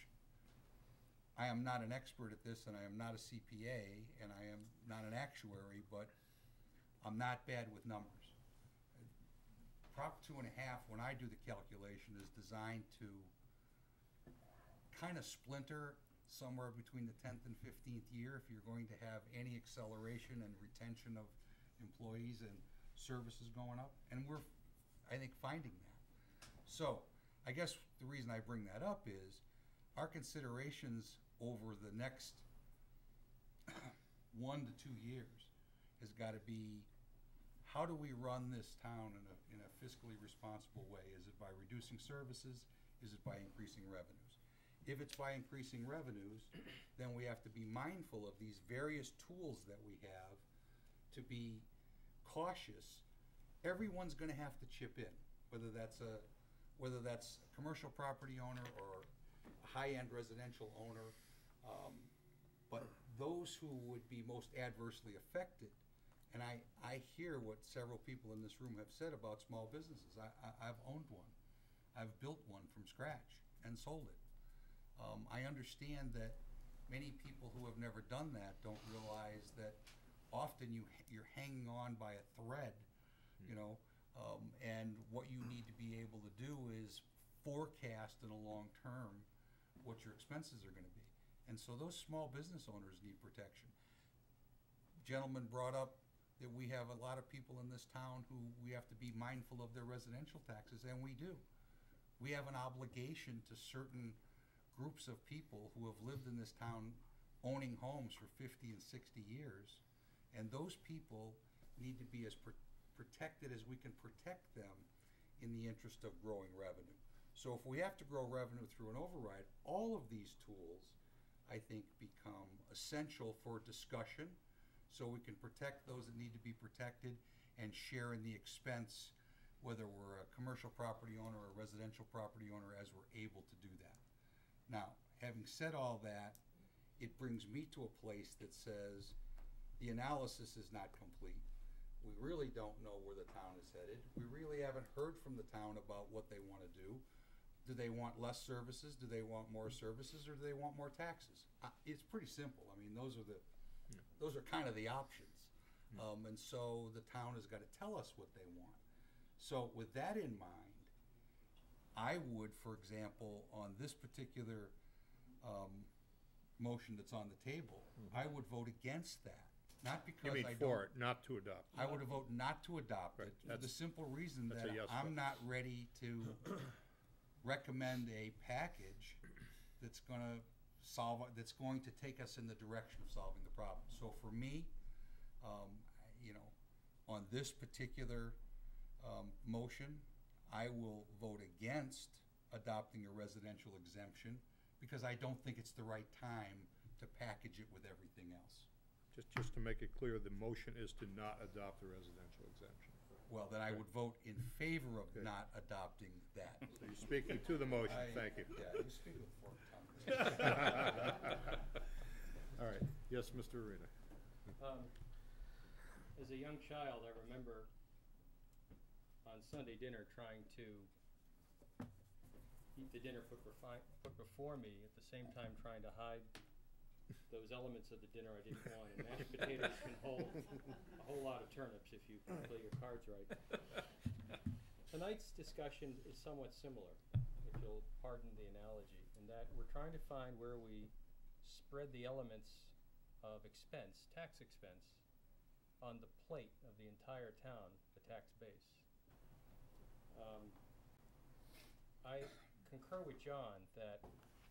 I am not an expert at this, and I am not a C P A, and I am not an actuary, but I'm not bad with numbers. Prop two and a half, when I do the calculation, is designed to kind of splinter somewhere between the tenth and fifteenth year if you're going to have any acceleration and retention of employees and services going up. And we're, I think, finding that. So, I guess the reason I bring that up is our considerations over the next one to two years has got to be, how do we run this town in a, in a fiscally responsible way? Is it by reducing services? is it by increasing revenues? If it's by increasing revenues, then we have to be mindful of these various tools that we have to be cautious. Everyone's gonna have to chip in, whether that's a, whether that's a commercial property owner or a high-end residential owner. Um, but those who would be most adversely affected, and I, I hear what several people in this room have said about small businesses. I, I, I've owned one. I've built one from scratch and sold it. Um, I understand that many people who have never done that don't realize that often you, you're hanging on by a thread, you know, um, and what you need to be able to do is forecast in a long term what your expenses are gonna be. And so those small business owners need protection. Gentleman brought up that we have a lot of people in this town who we have to be mindful of their residential taxes, and we do. We have an obligation to certain groups of people who have lived in this town owning homes for fifty and sixty years, and those people need to be as pr protected as we can protect them in the interest of growing revenue. So if we have to grow revenue through an override, all of these tools, I think, become essential for discussion, so we can protect those that need to be protected and share in the expense, whether we're a commercial property owner or a residential property owner, as we're able to do that. Now, having said all that, it brings me to a place that says the analysis is not complete. We really don't know where the town is headed. We really haven't heard from the town about what they want to do. Do they want less services? Do they want more services? Or do they want more taxes? Uh, it's pretty simple. I mean, those are the, yeah. those are kind of the options. Yeah. Um, and so the town has got to tell us what they want. So with that in mind, I would, for example, on this particular um, motion that's on the table, mm-hmm. I would vote against that. Not because you mean I for don't, it, not to adopt. I would vote not to adopt right. it for the simple reason that yes I'm vote. not ready to recommend a package that's going to solve, that's going to take us in the direction of solving the problem. So for me, um, you know, on this particular um, motion, I will vote against adopting a residential exemption because I don't think it's the right time to package it with everything else. Just, just to make it clear, the motion is to not adopt the residential exemption. Well, then I Okay. would vote in favor of Okay. not adopting that. So you're speaking to the motion, I- thank you. Yeah, you speak with forked tongue. All right, yes, Mister Arena. Um, as a young child, I remember on Sunday dinner trying to eat the dinner put, put before me, at the same time trying to hide those elements of the dinner I didn't want. And mashed potatoes can hold a whole lot of turnips if you play your cards right. Tonight's discussion is somewhat similar, if you'll pardon the analogy, in that we're trying to find where we spread the elements of expense, tax expense, on the plate of the entire town, the tax base. Um, I concur with John that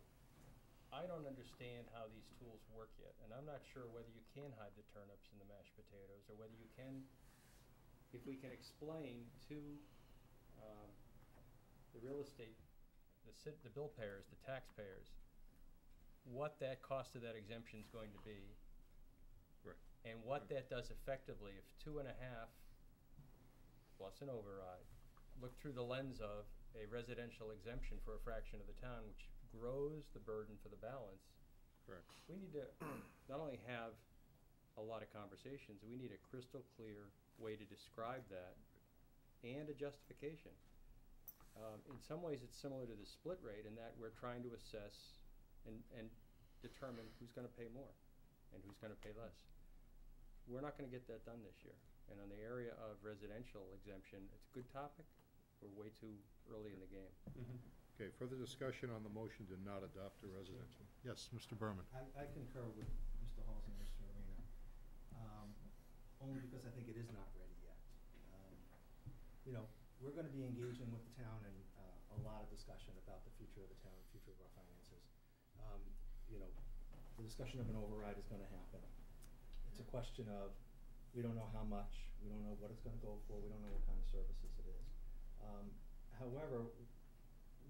I don't understand how these tools work yet, and I'm not sure whether you can hide the turnips in the mashed potatoes, or whether you can, if we can explain to um, the real estate, the, sit, the bill payers, the taxpayers, what that cost of that exemption is going to be, right. and what that does effectively if two and a half plus an override look through the lens of a residential exemption for a fraction of the town, which grows the burden for the balance. Correct. We need to not only have a lot of conversations, we need a crystal clear way to describe that and a justification. Um, in some ways, it's similar to the split rate in that we're trying to assess and, and determine who's going to pay more and who's going to pay less. We're not going to get that done this year. And on the area of residential exemption, it's a good topic. We're way too early in the game. Mm-hmm. Okay, further discussion on the motion to not adopt a residential. Yes, Mister Berman. I, I concur with Mister Halls and Mister Arena, um, only because I think it is not ready yet. Um, you know, we're gonna be engaging with the town in uh, a lot of discussion about the future of the town, the future of our finances. Um, you know, the discussion of an override is gonna happen. It's a question of, we don't know how much, we don't know what it's gonna go for, we don't know what kind of services it is. Um, however,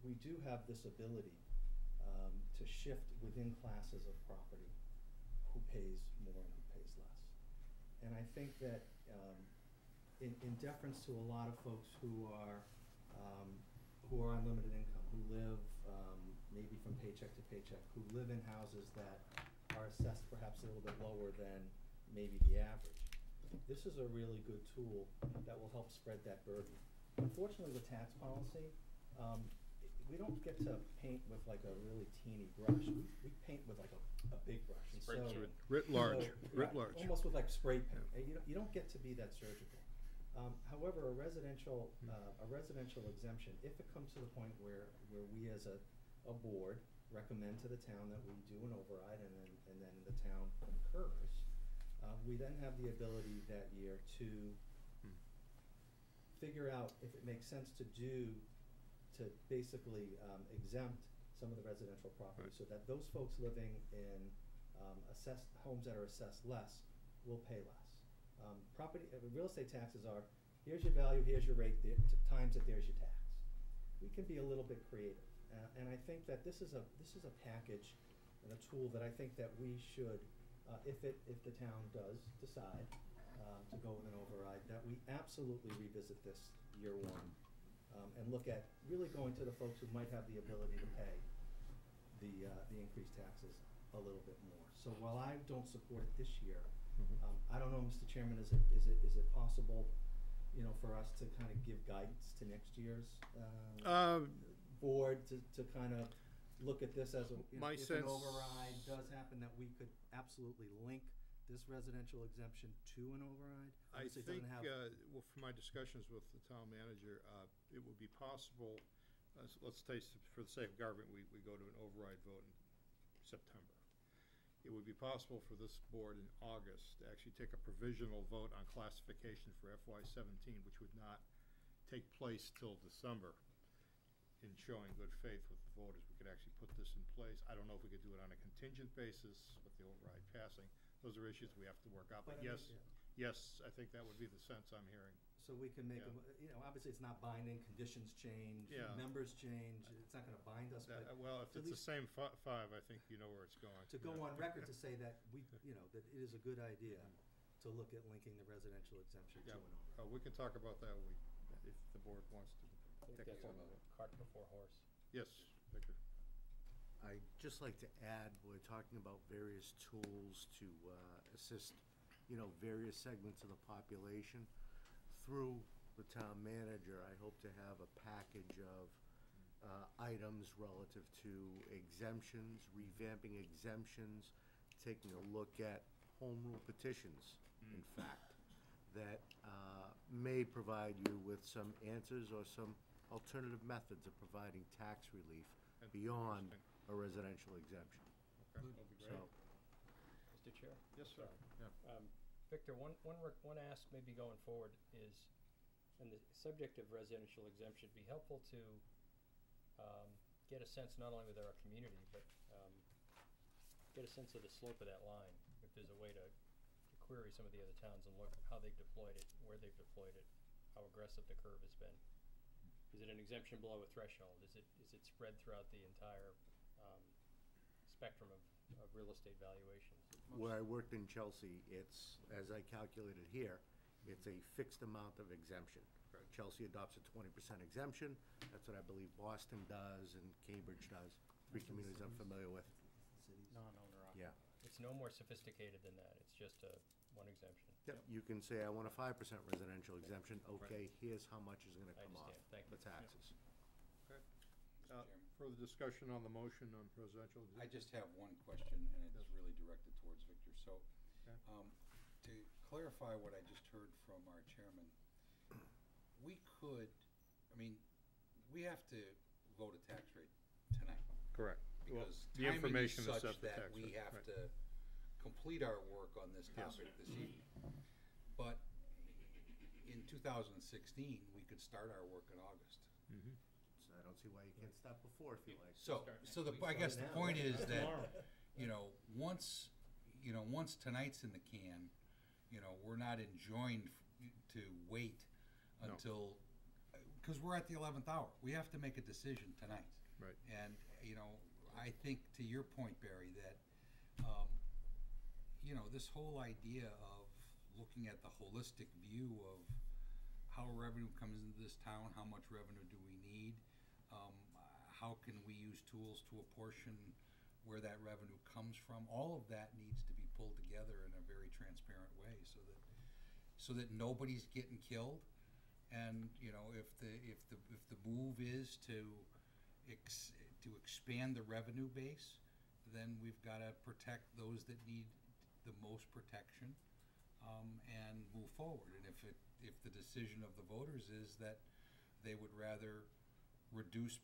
we do have this ability um, to shift within classes of property who pays more and who pays less. And I think that um, in, in deference to a lot of folks who are um, who are on limited income, who live um, maybe from paycheck to paycheck, who live in houses that are assessed perhaps a little bit lower than maybe the average, this is a really good tool that will help spread that burden. Unfortunately, with tax policy, um, we don't get to paint with like a really teeny brush. We, we paint with like a, a big brush. And Spray so, paint. Writ large, so, writ yeah, large. almost with like spray paint. And You don't, you don't get to be that surgical. Um, however, a residential, uh, a residential exemption, if it comes to the point where, where we as a, a board recommend to the town that we do an override and then, and then the town concurs, uh, we then have the ability that year to figure out if it makes sense to do, to basically um, exempt some of the residential property so that those folks living in um, assessed, homes that are assessed less will pay less. Um, property, uh, real estate taxes are, here's your value, here's your rate, there, t times it, there's your tax. We can be a little bit creative, uh, and I think that this is a this is a package and a tool that I think that we should, uh, if it if the town does decide um, to go with an override, that we absolutely revisit this year one um, and look at really going to the folks who might have the ability to pay the uh, the increased taxes a little bit more. So while I don't support it this year, Um, I don't know, Mister Chairman, is it, is it, is it possible, you know, for us to kind of give guidance to next year's, uh, Uh, board to, to kind of look at this as a, you know, My if an sense- override does happen, that we could absolutely link this residential exemption to an override? I Obviously, it think, doesn't have- uh, well, from my discussions with the town manager, uh, it would be possible, uh, s- let's take, s- for the sake of government, we, we go to an override vote in September. It would be possible for this board in August to actually take a provisional vote on classification for F Y seventeen, which would not take place till December. In showing good faith with the voters, we could actually put this in place. I don't know if we could do it on a contingent basis with the override passing. Those are issues we have to work out, but But I mean, yes, yeah. yes, I think that would be the sense I'm hearing. So we can make, Yeah. a- you know, obviously it's not binding, conditions change, Yeah. members change, it's not gonna bind us, That- but. uh, Well, if at it's the least same fi- five, I think you know where it's going. to go Yeah. on record to say that we, you know, that it is a good idea to look at linking the residential exemption to Yeah, an override. uh, we can talk about that when we, if the board wants to. I think take a that's formal a vote. cart before horse. Yes, Victor. I'd just like to add, we're talking about various tools to uh, assist, you know, various segments of the population. Through the town manager, I hope to have a package of uh, items relative to exemptions, revamping exemptions, taking a look at home rule petitions, in fact, that uh, may provide you with some answers or some alternative methods of providing tax relief That'd be beyond interesting. a residential exemption. Okay. That'd be So, great. Mister Chair? Yes, sir. Yeah. Um, Victor, one, one, rec- one ask maybe going forward is, on the subject of residential exemption, it'd be helpful to um, get a sense not only with our community, but um, get a sense of the slope of that line. If there's a way to, to query some of the other towns and look how they've deployed it, where they've deployed it, how aggressive the curve has been. Is it an exemption below a threshold? Is it, is it spread throughout the entire um, spectrum of, of real estate valuations? where I worked in Chelsea, it's, as I calculated here, it's a fixed amount of exemption. Chelsea adopts a twenty percent exemption. That's what I believe Boston does and Cambridge does. Three communities I'm familiar with. Cities. Non-owner occupied. Yeah. It's no more sophisticated than that. It's just a, one exemption. Yep, you can say, I want a five percent residential exemption. Okay, here's how much is gonna I come off understand. Thank the you. taxes. Okay. Mister Uh, Chairman. Further discussion on the motion on presidential I exemption? just have one question, and it's really directed towards Victor. So, Okay. um, to clarify what I just heard from our chairman, we could, I mean, we have to vote a tax rate tonight. Correct. Well, Because the timing is information is such set the that tax we rate, have right. to complete our work on this Yes. topic this evening. But in two thousand sixteen, we could start our work in August. Mhm. So I don't see why you can't stop before if you like. So, Start so the, next week. I guess the Start point now. is that, Tomorrow. you know, once, you know, once tonight's in the can, you know, we're not enjoined f- to wait No. until, because we're at the eleventh hour. We have to make a decision tonight. Right. And, you know, I think to your point, Barry, that, um, you know, this whole idea of looking at the holistic view of how revenue comes into this town, how much revenue do we need, um, how can we use tools to apportion where that revenue comes from, all of that needs to be pulled together in a very transparent way so that so that nobody's getting killed. And, you know, if the if the if the move is to ex, to expand the revenue base, then we've got to protect those that need the most protection, um, and move forward. And if it if the decision of the voters is that they would rather reduce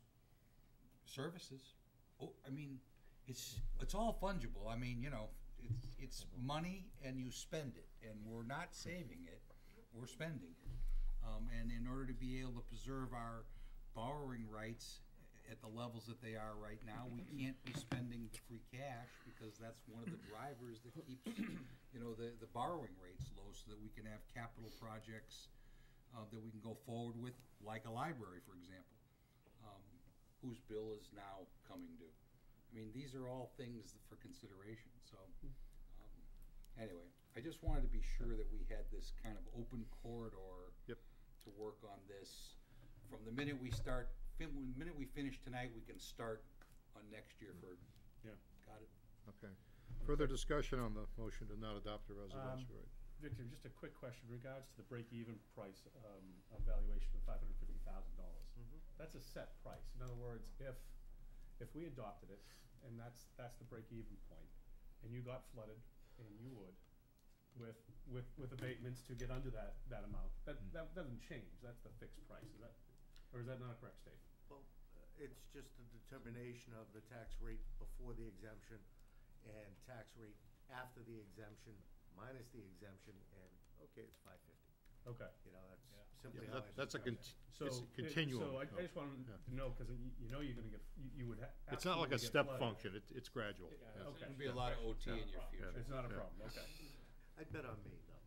services, oh, I mean, it's it's all fungible. I mean, you know, it's it's money and you spend it, and we're not saving it, we're spending it. Um, and in order to be able to preserve our borrowing rights at the levels that they are right now, we can't be spending the free cash, because that's one of the drivers that keeps, you know, the, the borrowing rates low, so that we can have capital projects uh, that we can go forward with, like a library, for example, um, whose bill is now coming due. I mean, these are all things for consideration. So, um, anyway, I just wanted to be sure that we had this kind of open corridor Yep. to work on this. From the minute we start, fin- the minute we finish tonight, we can start on next year for, Yeah. got it? Okay. Further discussion on the motion to not adopt a residential Um, rate? Victor, just a quick question in regards to the break-even price, um, of valuation of five hundred fifty thousand dollars. That's a set price. In other words, if, if we adopted it, and that's, that's the break-even point, and you got flooded, and you would, with, with, with abatements to get under that, that amount, that, that doesn't change, that's the fixed price, is that, or is that not a correct statement? Well, uh, it's just the determination of the tax rate before the exemption and tax rate after the exemption minus the exemption, and, okay, it's five fifty. Okay. You know, that's Yeah. simply Yeah, how that- I. that's a understand cont- it. So, It's a it- continuum so I, I of- just wanted yeah. to know, cause you, you know you're gonna get, you, you would ha- It's not like a absolutely get step flooded. function, it, it's gradual. Yeah, Yeah. okay. There'll be a lot of O T It's not in a your problem. future. It's not a Yeah. problem, okay. I'd bet on me, though.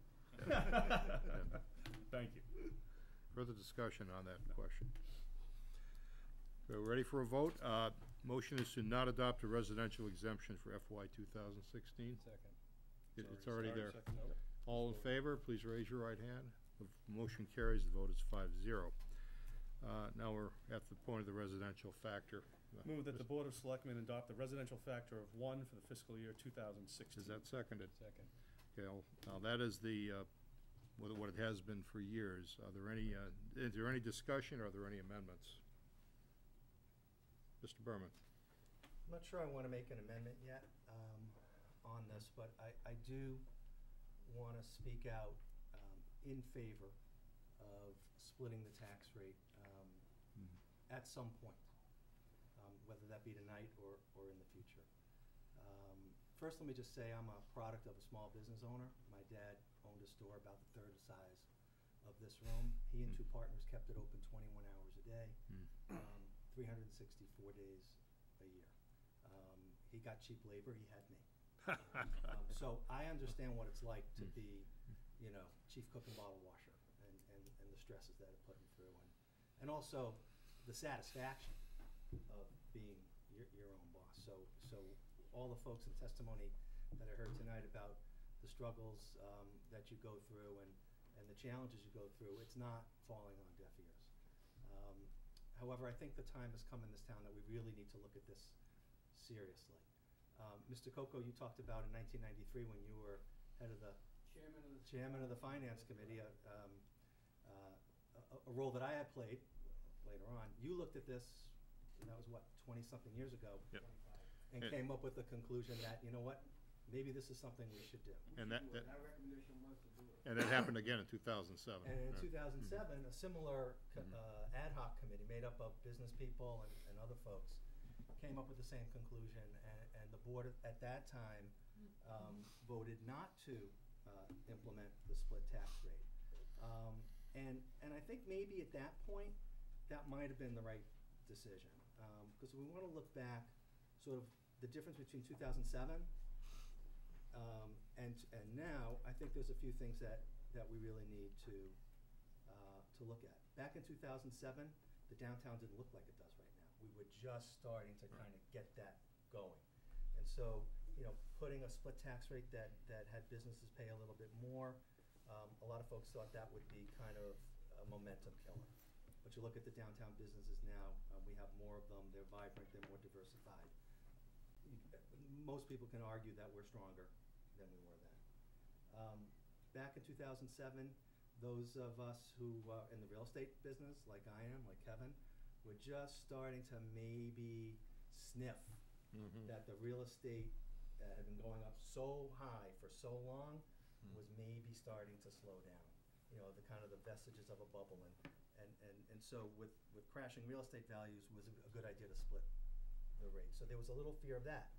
Thank you. Further discussion on that question? Okay, we're ready for a vote. Uh, motion is to not adopt a residential exemption for F Y two thousand sixteen. Second. It, it's already there. Nope. All in favor, please raise your right hand. The motion carries, the vote is five zero. Uh, now we're at the point of the residential factor. Uh, Move that the Mis- Board of Selectmen adopt the residential factor of one for the fiscal year two thousand sixteen. Is that seconded? Second. Okay, I'll- now that is the, uh, what, what it has been for years. Are there any, uh, is there any discussion, or are there any amendments? Mister Berman? I'm not sure I want to make an amendment yet um, on this, but I, I do want to speak out um, in favor of splitting the tax rate um, at some point, um, whether that be tonight or, or in the future. Um, First, let me just say I'm a product of a small business owner. My dad owned a store about the third size of this room. He and two partners kept it open twenty-one hours a day, um, three hundred sixty-four days a year. Um, he got cheap labor, he had me. um, so I understand what it's like to be, you know, chief cook and bottle washer, and, and, and the stresses that it put him through, and, and also the satisfaction of being your, your own boss. So, so all the folks in testimony that I heard tonight about the struggles um, that you go through and, and the challenges you go through, it's not falling on deaf ears. Um, however, I think the time has come in this town that we really need to look at this seriously. Um, Mister Coco, you talked about in nineteen ninety-three when you were head of the Chairman of the. chairman of the finance committee, uh, um, uh, a, a role that I had played later on. You looked at this, and that was what, twenty-something years ago, Yep. and And- came up with the conclusion that, you know what, maybe this is something we should do. And that, that, Our recommendation was to do it. and that happened again in two thousand seven. And in two thousand seven, a similar co- uh, ad hoc committee made up of business people and, and other folks came up with the same conclusion, and, and the board at- at that time um, voted not to uh, implement the split tax rate. Um, and, and I think maybe at that point, that might have been the right decision. Because we want to look back, sort of the difference between two thousand seven um, and, and now, I think there's a few things that, that we really need to, uh, to to look at. Back in two thousand seven, the downtown didn't look like it does right now. We were just starting to kind of get that going. And so, you know, putting a split tax rate that, that had businesses pay a little bit more, um, a lot of folks thought that would be kind of a momentum killer. But you look at the downtown businesses now, uh, we have more of them, they're vibrant, they're more diversified. You, most people can argue that we're stronger than we were then. Um, back in two thousand seven, those of us who are in the real estate business, like I am, like Kevin, were just starting to maybe sniff Mhm. that the real estate that had been going up so high for so long was maybe starting to slow down. You know, the kind of the vestiges of a bubble. And, and, and, and so with, with crashing real estate values was a, a good idea to split the rate. So there was a little fear of that.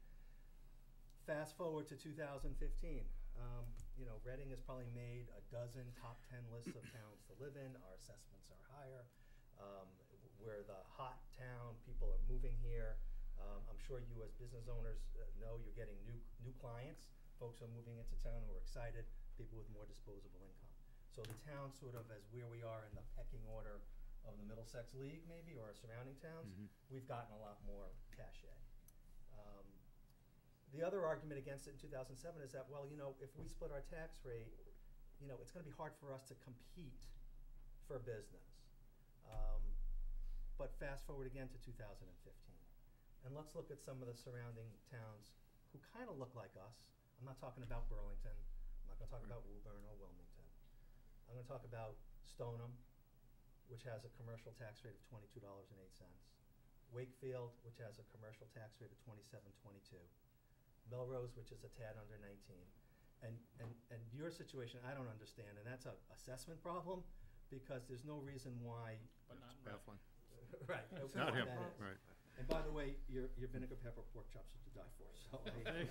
Fast forward to two thousand fifteen. Um, you know, Reading has probably made a dozen top ten lists of towns to live in. Our assessments are higher. Um, we're the hot town. People are moving here. Um, I'm sure you as business owners uh, know you're getting new new clients. Folks are moving into town who are excited, people with more disposable income. So the town sort of as where we are in the pecking order of the Middlesex League maybe, or our surrounding towns, Mhm. we've gotten a lot more cachet. Um, the other argument against it in two thousand seven is that, well, you know, if we split our tax rate, you know, it's gonna be hard for us to compete for business. Um, but fast forward again to two thousand fifteen. And let's look at some of the surrounding towns who kind of look like us. I'm not talking about Burlington. I'm not going to talk about Woburn or Wilmington. I'm going to talk about Stoneham, which has a commercial tax rate of twenty-two dollars and eight cents. Wakefield, which has a commercial tax rate of twenty-seven twenty-two. Melrose, which is a tad under nineteen. And, and, and your situation, I don't understand, and that's a assessment problem because there's no reason why. But not in Baffling. Right. It's not him, that is. right. And by the way, your, your vinegar pepper pork chops are to die for, so.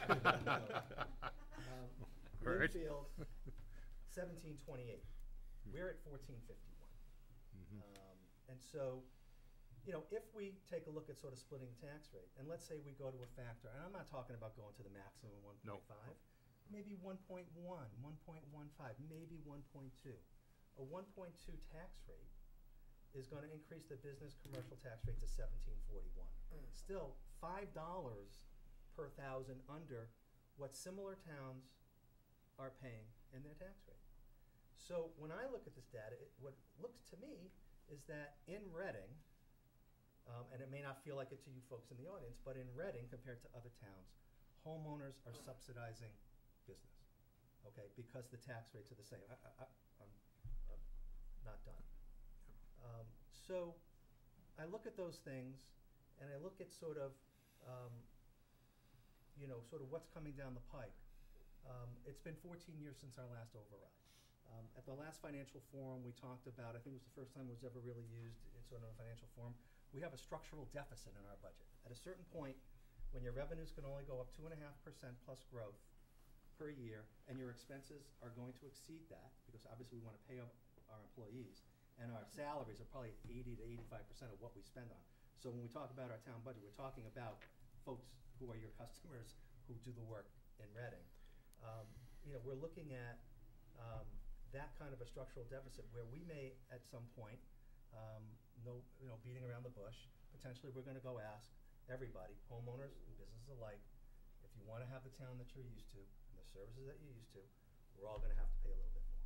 um, All right. Linfield, seventeen twenty-eight. We're at fourteen fifty-one. Mhm. Um, and so, you know, if we take a look at sort of splitting the tax rate, and let's say we go to a factor, and I'm not talking about going to the maximum one point five, maybe one point one, one point one five, maybe one point two. A one point two tax rate is going to increase the business commercial tax rate to seventeen forty-one. Still, five dollars per thousand under what similar towns are paying in their tax rate. So when I look at this data, it, what looks to me is that in Reading, um, and it may not feel like it to you folks in the audience, but in Reading compared to other towns, homeowners are subsidizing business, okay, because the tax rates are the same. I, I, I'm, I'm not done. Um, so I look at those things and I look at sort of, um, you know, sort of what's coming down the pike. Um, it's been fourteen years since our last override. Um, at the last financial forum, we talked about, I think it was the first time it was ever really used in sort of a financial forum, we have a structural deficit in our budget. At a certain point, when your revenues can only go up two and a half percent plus growth per year, and your expenses are going to exceed that, because obviously we want to pay our, our employees, and our salaries are probably eighty to eighty-five percent of what we spend on. So when we talk about our town budget, we're talking about folks who are your customers who do the work in Reading. Um, you know, we're looking at um, that kind of a structural deficit where we may, at some point, um, no, you know, beating around the bush, potentially we're going to go ask everybody, homeowners and businesses alike, if you want to have the town that you're used to and the services that you're used to, we're all going to have to pay a little bit more.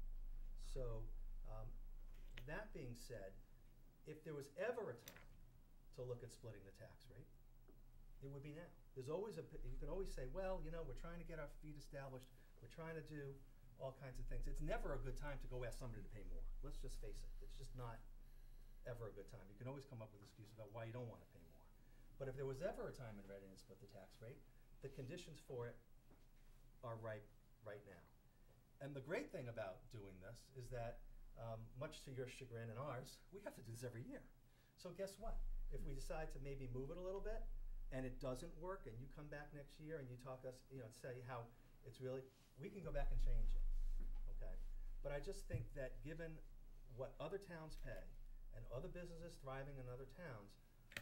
So. Um, That being said, if there was ever a time to look at splitting the tax rate, it would be now. There's always a, you can always say, well, you know, we're trying to get our feet established, we're trying to do all kinds of things. It's never a good time to go ask somebody to pay more. Let's just face it. It's just not ever a good time. You can always come up with excuses about why you don't want to pay more. But if there was ever a time in Reading to split the tax rate, the conditions for it are ripe right now. And the great thing about doing this is that Um, much to your chagrin and ours, we have to do this every year. So guess what? If we decide to maybe move it a little bit and it doesn't work and you come back next year and you talk us, you know, say how it's really, we can go back and change it, okay? But I just think that given what other towns pay and other businesses thriving in other towns,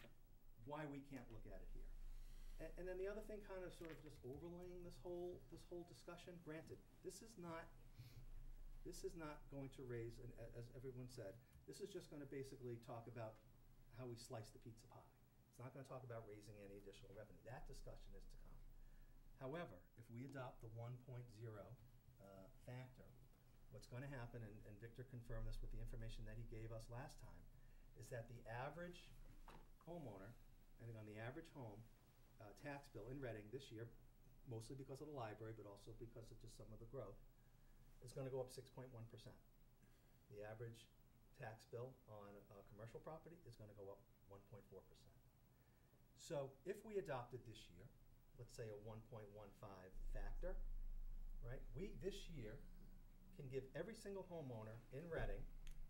why we can't look at it here. And, and then the other thing kind of sort of just overlaying this whole, this whole discussion, granted, this is not This is not going to raise, and as everyone said, This is just gonna basically talk about how we slice the pizza pie. It's not gonna talk about raising any additional revenue. That discussion is to come. However, if we adopt the one point zero uh, factor, what's gonna happen, and, and Victor confirmed this with the information that he gave us last time, is that the average homeowner, I think on the average home, uh, tax bill in Reading this year, mostly because of the library, but also because of just some of the growth, is gonna go up six point one percent. The average tax bill on a commercial property is gonna go up one point four percent. So if we adopted this year, let's say a one point one five factor, right? We, this year, can give every single homeowner in Reading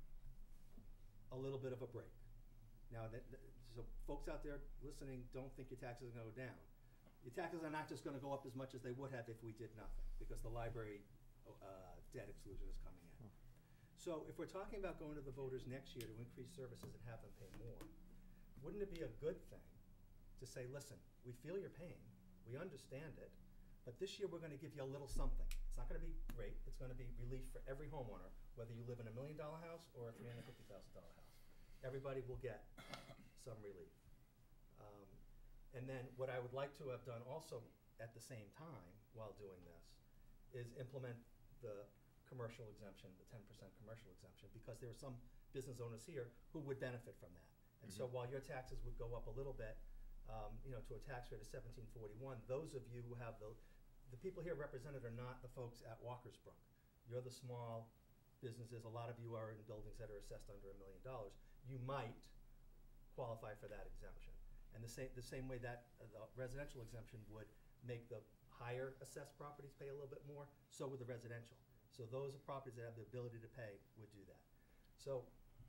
a little bit of a break. Now, that, that- so folks out there listening, don't think your taxes are gonna go down. Your taxes are not just gonna go up as much as they would have if we did nothing, because the library uh, debt exclusion is coming in. So if we're talking about going to the voters next year to increase services and have them pay more, wouldn't it be a good thing to say, listen, we feel your pain, we understand it, but this year we're gonna give you a little something. It's not gonna be great, it's gonna be relief for every homeowner, whether you live in a million dollar house or a three hundred fifty thousand dollar house. Everybody will get some relief. Um, and then what I would like to have done also at the same time while doing this is implement the commercial exemption, the ten percent commercial exemption, because there are some business owners here who would benefit from that. And so while your taxes would go up a little bit, um, you know, to a tax rate of seventeen forty-one, those of you who have the, the people here represented are not the folks at Walkersbrook. You're the small businesses, a lot of you are in buildings that are assessed under a million dollars. You might qualify for that exemption. And the same, the same way that uh, the residential exemption would make the higher assessed properties pay a little bit more, so would the residential. So those properties that have the ability to pay would do that. So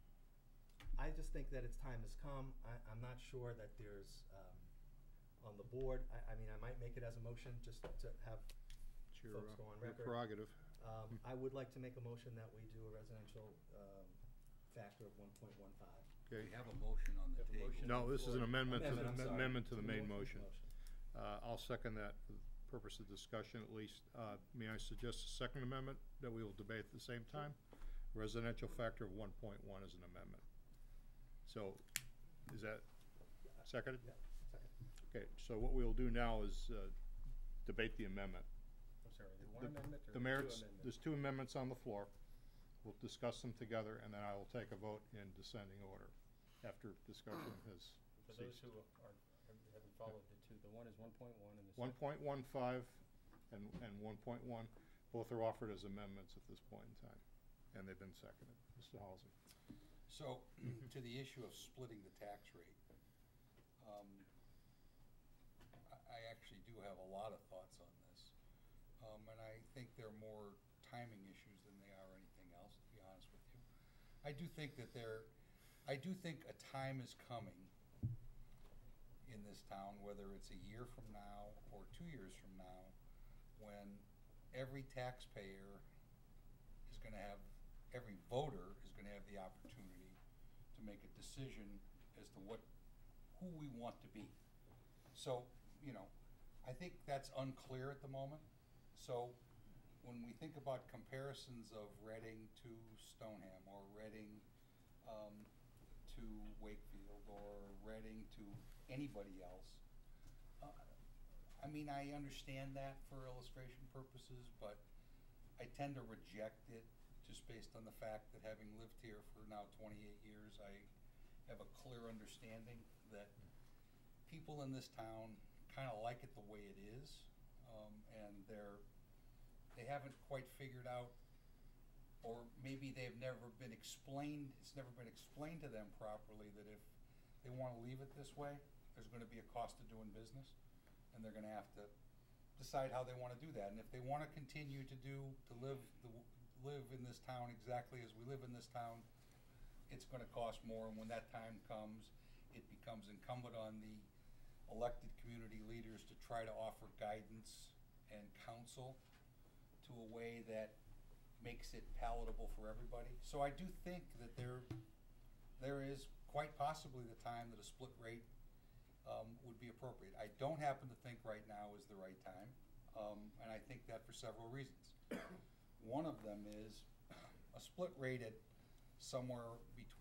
I just think that its time has come. I, I'm not sure that there's, um, on the board, I, I mean, I might make it as a motion just to have It's your, folks go uh, on your record. prerogative. Um, I would like to make a motion that we do a residential, um, factor of one point one five. Okay. We have a motion on the We have a table. motion. No, this is an amendment to the, Amendment, I'm sorry. amendment to It's the a main motion, motion. motion. Uh, I'll second that for the purpose of discussion at least. Uh, may I suggest a second amendment that we will debate at the same time? Residential factor of one point one is an amendment. So, is that seconded? Yeah, second. Okay, so what we'll do now is, uh, debate the amendment. I'm sorry, the one The- amendment or The two merits, amendments? there's two amendments on the floor. We'll discuss them together, and then I will take a vote in descending order after discussion has For those ceased. who are, haven't followed the two, the one is one point one and the One second. point one five and, and one point one, both are offered as amendments at this point in time, and they've been seconded. Mister Halsey. So, to the issue of splitting the tax rate, um, I, I actually do have a lot of thoughts on this. Um, and I think they're more timing issues than they are anything else, to be honest with you. I do think that there, I do think a time is coming in this town, whether it's a year from now or two years from now, when every taxpayer is gonna have, every voter is gonna have the opportunity to make a decision as to what, who we want to be. So, you know, I think that's unclear at the moment. So, when we think about comparisons of Reading to Stoneham, or Reading um, to Wakefield, or Reading to anybody else, uh, I mean, I understand that for illustration purposes, but I tend to reject it just based on the fact that having lived here for now twenty-eight years, I have a clear understanding that people in this town kind of like it the way it is, um, and they're they haven't quite figured out, or maybe they've never been explained, it's never been explained to them properly that if they want to leave it this way, there's going to be a cost of doing business, and they're going to have to decide how they want to do that. And if they want to continue to do, to live, the, live in this town exactly as we live in this town, it's going to cost more, and when that time comes, it becomes incumbent on the elected community leaders to try to offer guidance and counsel to a way that makes it palatable for everybody. So I do think that there, there is quite possibly the time that a split rate um, would be appropriate. I don't happen to think right now is the right time, um, and I think that for several reasons. One of them is a split rate at somewhere between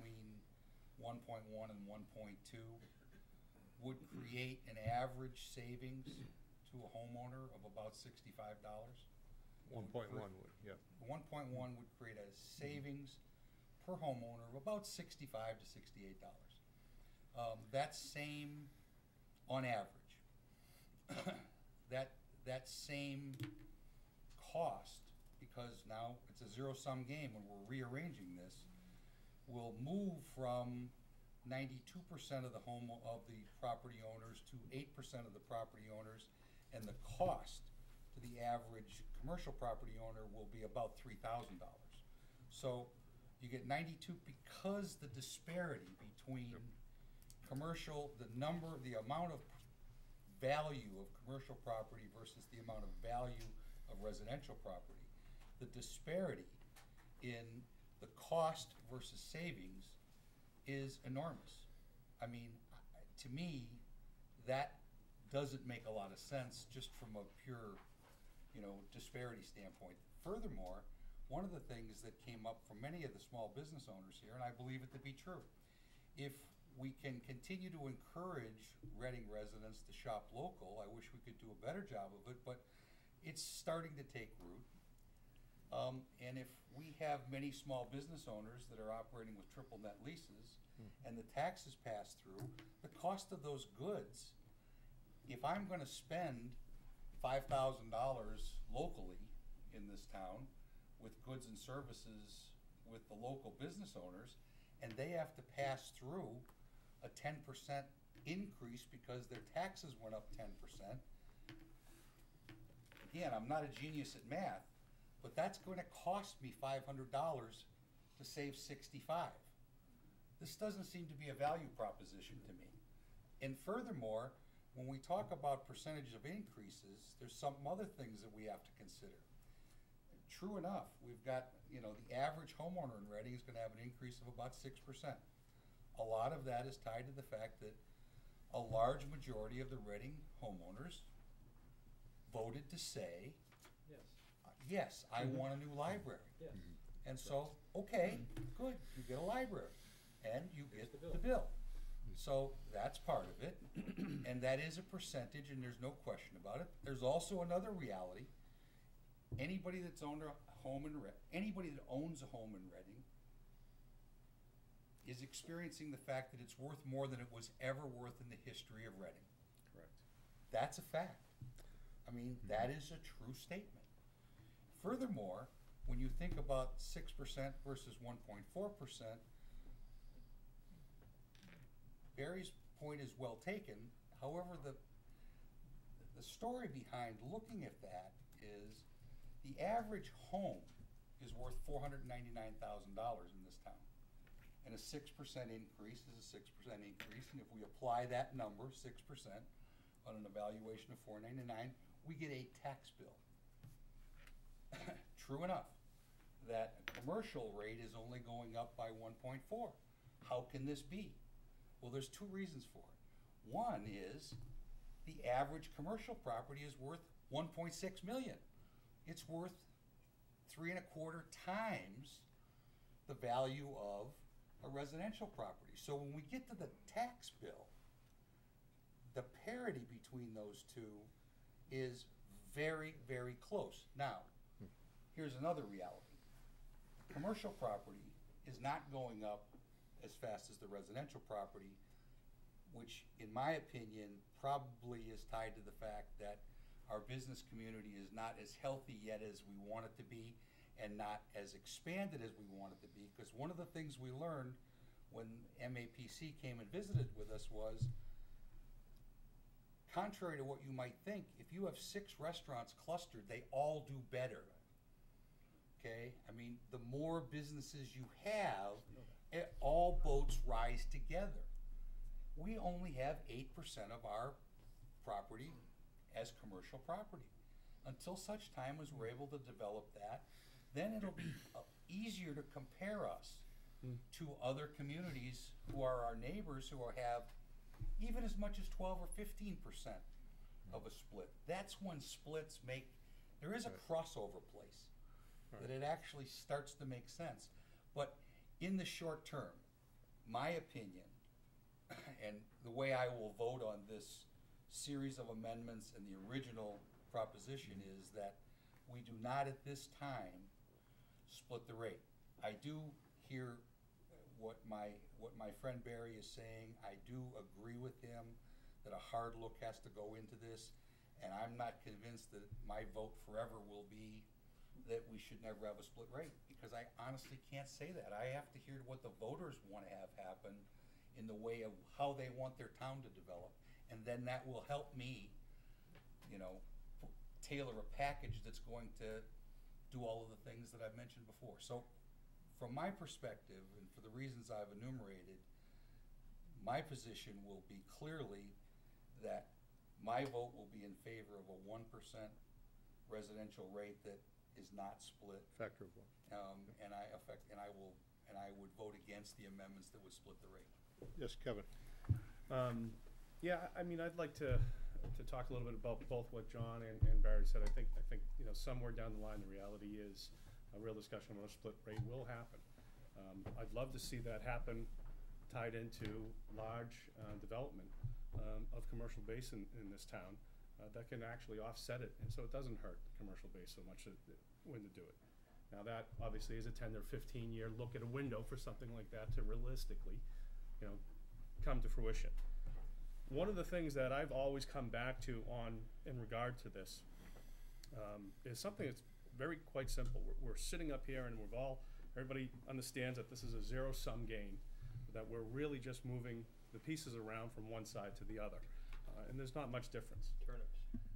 between one point one and one point two would create an average savings to a homeowner of about sixty-five dollars. One point one would, yeah. One point one would create a savings per homeowner of about sixty-five to sixty-eight dollars. Um, that same, on average, that, that same cost, because now it's a zero-sum game when we're rearranging this, will move from ninety-two percent of the home, of the property owners to eight percent of the property owners, and the cost to the average commercial property owner will be about three thousand dollars. So you get ninety-two because the disparity between commercial, the number, the amount of value of commercial property versus the amount of value of residential property, the disparity in the cost versus savings is enormous. I mean, to me, that doesn't make a lot of sense just from a pure, you know, disparity standpoint. Furthermore, one of the things that came up from many of the small business owners here, and I believe it to be true, if we can continue to encourage Reading residents to shop local, I wish we could do a better job of it, but it's starting to take root. Um, and if we have many small business owners that are operating with triple net leases, mm. and the taxes pass through, the cost of those goods, if I'm gonna spend five thousand dollars locally in this town with goods and services with the local business owners, and they have to pass through a ten percent increase because their taxes went up ten percent. Again, I'm not a genius at math, but that's going to cost me five hundred dollars to save sixty-five. This doesn't seem to be a value proposition to me. And furthermore, when we talk about percentage of increases, there's some other things that we have to consider. True enough, we've got, you know, the average homeowner in Reading is going to have an increase of about six percent. A lot of that is tied to the fact that a large majority of the Reading homeowners voted to say, Yes. uh, yes, I Mhm. want a new library. Yes. And so, okay, good, you get a library, and you Here's get the the bill. bill. So that's part of it, and that is a percentage, and there's no question about it. There's also another reality. Anybody that's owned a home in Red, anybody that owns a home in Reading is experiencing the fact that it's worth more than it was ever worth in the history of Reading. Correct. That's a fact. I mean, that is a true statement. Furthermore, when you think about six percent versus one point four percent, Barry's point is well taken. However, the, the story behind looking at that is the average home is worth four hundred ninety-nine thousand dollars in this town. And a six percent increase is a six percent increase, and if we apply that number, six percent, on an evaluation of four ninety-nine, we get a tax bill. True enough, that commercial rate is only going up by one point four. How can this be? Well, there's two reasons for it. One is the average commercial property is worth one point six million. It's worth three and a quarter times the value of a residential property. So when we get to the tax bill, the parity between those two is very, very close. Now, here's another reality. Commercial property is not going up as fast as the residential property, which in my opinion probably is tied to the fact that our business community is not as healthy yet as we want it to be, and not as expanded as we want it to be, because one of the things we learned when M A P C came and visited with us was, contrary to what you might think, if you have six restaurants clustered, they all do better. Okay? I mean, the more businesses you have, it, all boats rise together. We only have eight percent of our property as commercial property. Until such time as we're able to develop that, then it'll be uh, easier to compare us Mm. to other communities who are our neighbors, who are, have even as much as twelve or fifteen percent of a split. That's when splits make, there is a Right. crossover place, Right. that it actually starts to make sense. But in the short term, my opinion, and the way I will vote on this series of amendments and the original proposition is that we do not at this time split the rate. I do hear what my, what my friend Barry is saying. I do agree with him that a hard look has to go into this, and I'm not convinced that my vote forever will be that we should never have a split rate, because I honestly can't say that. I have to hear what the voters want to have happen in the way of how they want their town to develop, and then that will help me, you know, tailor a package that's going to do all of the things that I've mentioned before. So from my perspective, and for the reasons I've enumerated, my position will be clearly that my vote will be in favor of a one percent residential rate that is not split. Effectively. Um, and I affect, and I will, and I would vote against the amendments that would split the rate. Yes, Kevin. Um, yeah, I mean, I'd like to, to talk a little bit about both what John and, and Barry said. I think, I think, you know, somewhere down the line, the reality is a real discussion on a split rate will happen. Um, I'd love to see that happen tied into large uh, development um, of commercial base in, in this town uh, that can actually offset it, and so it doesn't hurt the commercial base so much that, that when to do it. Now that obviously is a ten or fifteen year look at a window for something like that to realistically, you know, come to fruition. One of the things that I've always come back to on in regard to this um, is something that's very quite simple. We're, we're sitting up here and we've all, everybody understands that this is a zero sum game, that we're really just moving the pieces around from one side to the other, uh, and there's not much difference. Turnips.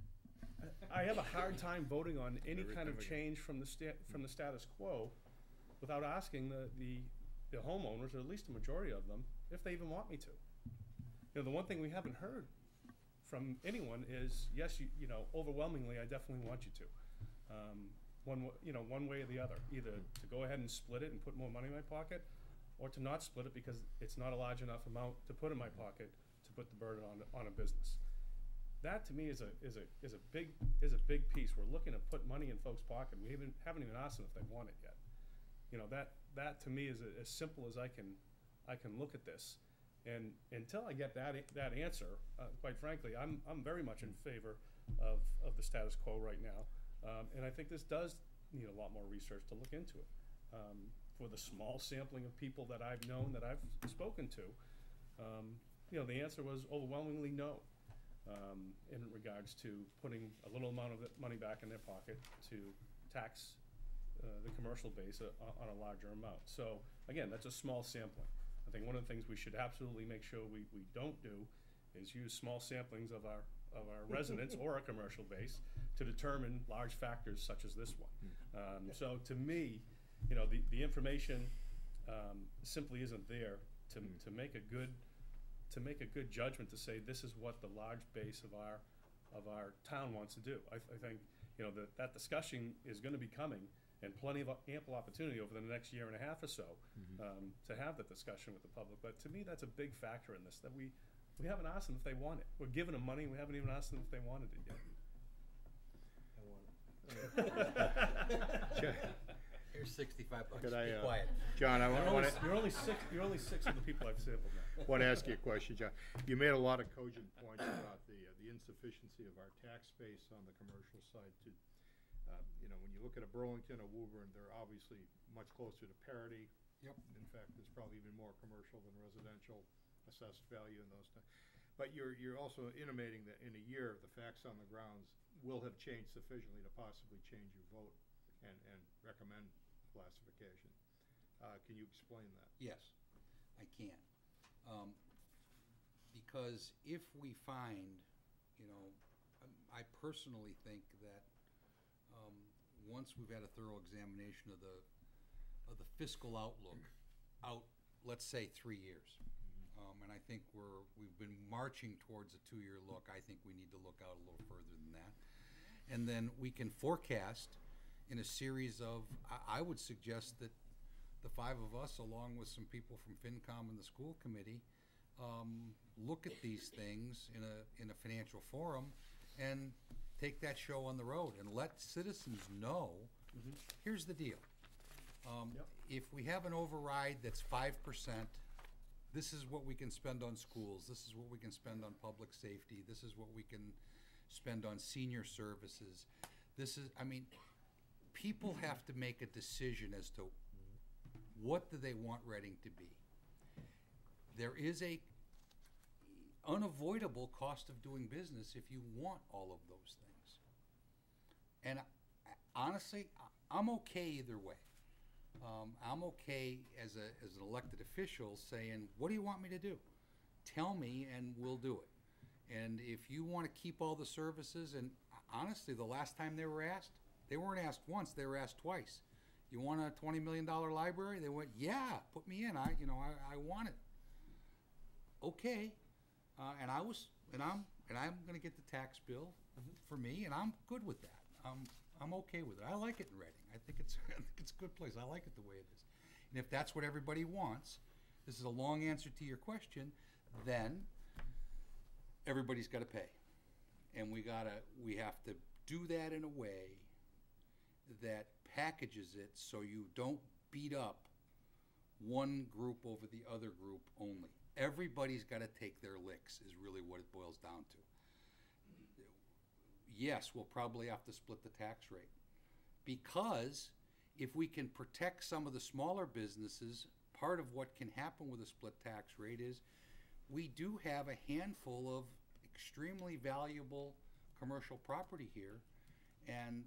I have a hard time voting on any Every kind of time we- change from the sta- from the status quo without asking the, the, the homeowners, or at least a majority of them, if they even want me to. You know, the one thing we haven't heard from anyone is, yes, you, you know, overwhelmingly, I definitely want you to. Um, one, w- you know, one way or the other, either to go ahead and split it and put more money in my pocket, or to not split it because it's not a large enough amount to put in my pocket to put the burden on, on a business. That to me is a, is a, is a big, is a big piece. We're looking to put money in folks' pocket. We haven't, haven't even asked them if they want it yet. You know, that, that to me is a, as simple as I can, I can look at this. And until I get that, that answer, uh, quite frankly, I'm, I'm very much in favor of, of the status quo right now. Um, and I think this does need a lot more research to look into it. Um, for the small sampling of people that I've known, that I've spoken to, um, you know, the answer was overwhelmingly no, um, in regards to putting a little amount of money back in their pocket to tax uh, the commercial base uh, on a larger amount. So again, that's a small sampling. I think one of the things we should absolutely make sure we, we don't do is use small samplings of our of our residents or a commercial base to determine large factors such as this one. Um, so to me, you know, the, the information um, simply isn't there to, Mm. to make a good to make a good judgment to say this is what the large base of our of our town wants to do. I, I think, you know, that that discussion is going to be coming, and plenty of ample opportunity over the next year and a half or so Mhm. um, to have that discussion with the public. But to me, that's a big factor in this, that we we haven't asked them if they want it. We're giving them money, and we haven't even asked them if they wanted it yet. I want it. Here's sixty-five bucks, Could I, be uh, quiet. John, I You're want only, to you're only six. You're only six of the people I've sampled now. want to ask you a question, John. You made a lot of cogent points about the uh, the insufficiency of our tax base on the commercial side. To uh, you know, when you look at a Burlington, a Woburn, they're obviously much closer to parity. Yep. In fact, there's probably even more commercial than residential assessed value in those. T- but you're you're also intimating that in a year, the facts on the grounds will have changed sufficiently to possibly change your vote and and recommend classification. Uh, can you explain that? Yes, I can. Um, because if we find, you know, um, I personally think that um, once we've had a thorough examination of the of the fiscal outlook out, let's say three years, um, and I think we're we've been marching towards a two-year look. I think we need to look out a little further than that, and then we can forecast in a series of. I, I would suggest that the five of us, along with some people from FinCom and the school committee, um, look at these things in a in a financial forum and take that show on the road and let citizens know. Mm-hmm. Here's the deal. Um, Yep. If we have an override that's five percent this is what we can spend on schools, this is what we can spend on public safety, this is what we can spend on senior services. This is, I mean, people have to make a decision as to what do they want Reading to be. There is a unavoidable cost of doing business if you want all of those things. And I- honestly, I- I'm okay either way. Um, I'm okay as a, as an elected official saying, what do you want me to do? Tell me and we'll do it. And if you want to keep all the services, and honestly, the last time they were asked, they weren't asked once, they were asked twice. You want a twenty million dollar library? They went, yeah, put me in, I, you know, I, I want it. Okay, uh, and I was, and I'm, and I'm gonna get the tax bill for me, and I'm good with that. I'm, I'm okay with it. I like it in Reading. I think it's, I think it's a good place. I like it the way it is. And if that's what everybody wants, this is a long answer to your question, then everybody's gotta pay. And we gotta, we have to do that in a way that packages it so you don't beat up one group over the other group only. Everybody's gotta take their licks is really what it boils down to. Yes, we'll probably have to split the tax rate, because if we can protect some of the smaller businesses, part of what can happen with a split tax rate is we do have a handful of extremely valuable commercial property here, and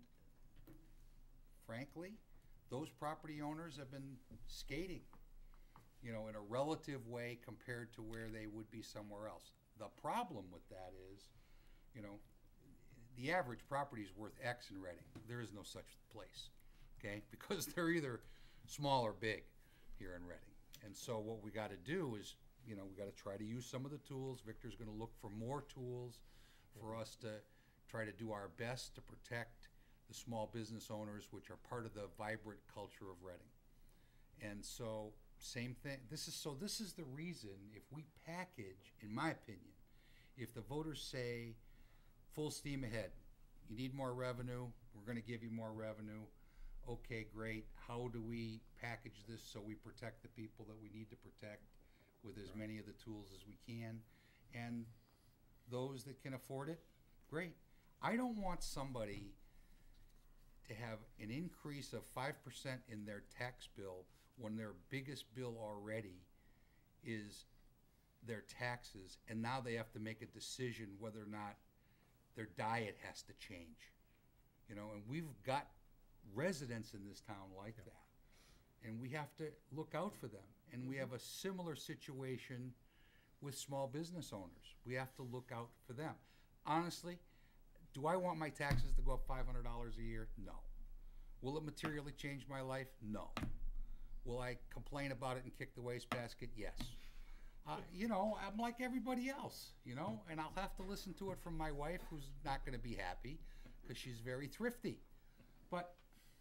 frankly, those property owners have been skating, you know, in a relative way compared to where they would be somewhere else. The problem with that is, you know, the average property is worth X in Reading. There is no such place, okay? Because they're either small or big here in Reading. And so what we gotta do is, you know, we gotta try to use some of the tools. Victor's gonna look for more tools for us to try to do our best to protect the small business owners, which are part of the vibrant culture of Reading. And so, same thing, this is, so this is the reason, if we package, in my opinion, if the voters say, full steam ahead, you need more revenue, we're gonna give you more revenue, okay, great, how do we package this so we protect the people that we need to protect with as many of the tools as we can, and those that can afford it, great. I don't want somebody to have an increase of five percent in their tax bill when their biggest bill already is their taxes, and now they have to make a decision whether or not their diet has to change. You know, and we've got residents in this town like Yeah. that. And we have to look out for them. And we have a similar situation with small business owners. We have to look out for them. Honestly, do I want my taxes to go up five hundred dollars a year? No. Will it materially change my life? No. Will I complain about it and kick the wastebasket? Yes. Uh, you know, I'm like everybody else, you know, and I'll have to listen to it from my wife, who's not gonna be happy, because she's very thrifty. But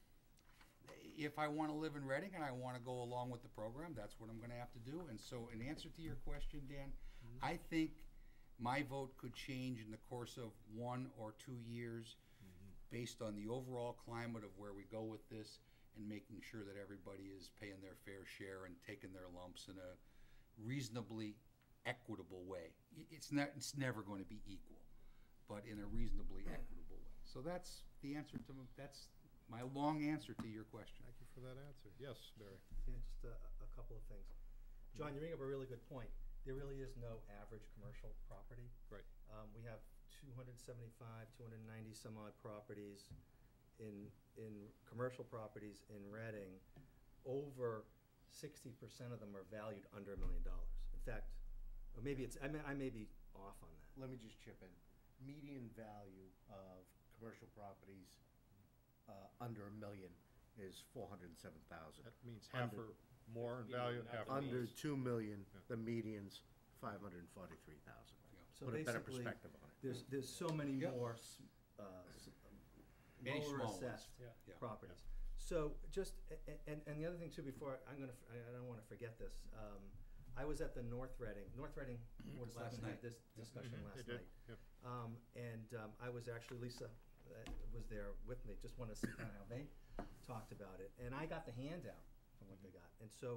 if I wanna live in Reading and I wanna go along with the program, that's what I'm gonna have to do. And so, in answer to your question, Dan, I think my vote could change in the course of one or two years based on the overall climate of where we go with this, and making sure that everybody is paying their fair share and taking their lumps in a reasonably equitable way. I- It's not, it's never going to be equal, but in a reasonably equitable way. So that's the answer to, m- that's my long answer to your question. Thank you for that answer. Yes, Barry? Yeah, just a, a couple of things. John, you bring up a really good point. There really is no average commercial property. Right. Um, we have two hundred seventy-five, two hundred ninety some odd properties in, in commercial properties in Reading. Over sixty percent of them are valued under a million dollars. In fact, or maybe it's, I may, I may be off on that. Let me just chip in. Median value of commercial properties uh, under a million is four hundred and seven thousand. That means half Under- or more in value, half or Under less. two million, Yeah. the median's five hundred and forty-three thousand. So Put a better basically, perspective on it. There's, there's so many Yep. more, s- uh, s- um, Any lower small ones. assessed Yeah. Yeah. properties. So just, a- a- and, and the other thing too, before, I- I'm gonna, f- I, I don't wanna forget this, um, I was at the North Reading, North Reading Board of Last Selectmen had night. this discussion Mhm. last They night. did, yep. Um, and, um, I was actually, Lisa, uh, was there with me, just wanted to see kinda how they talked about it, and I got the handout from what they got, and so,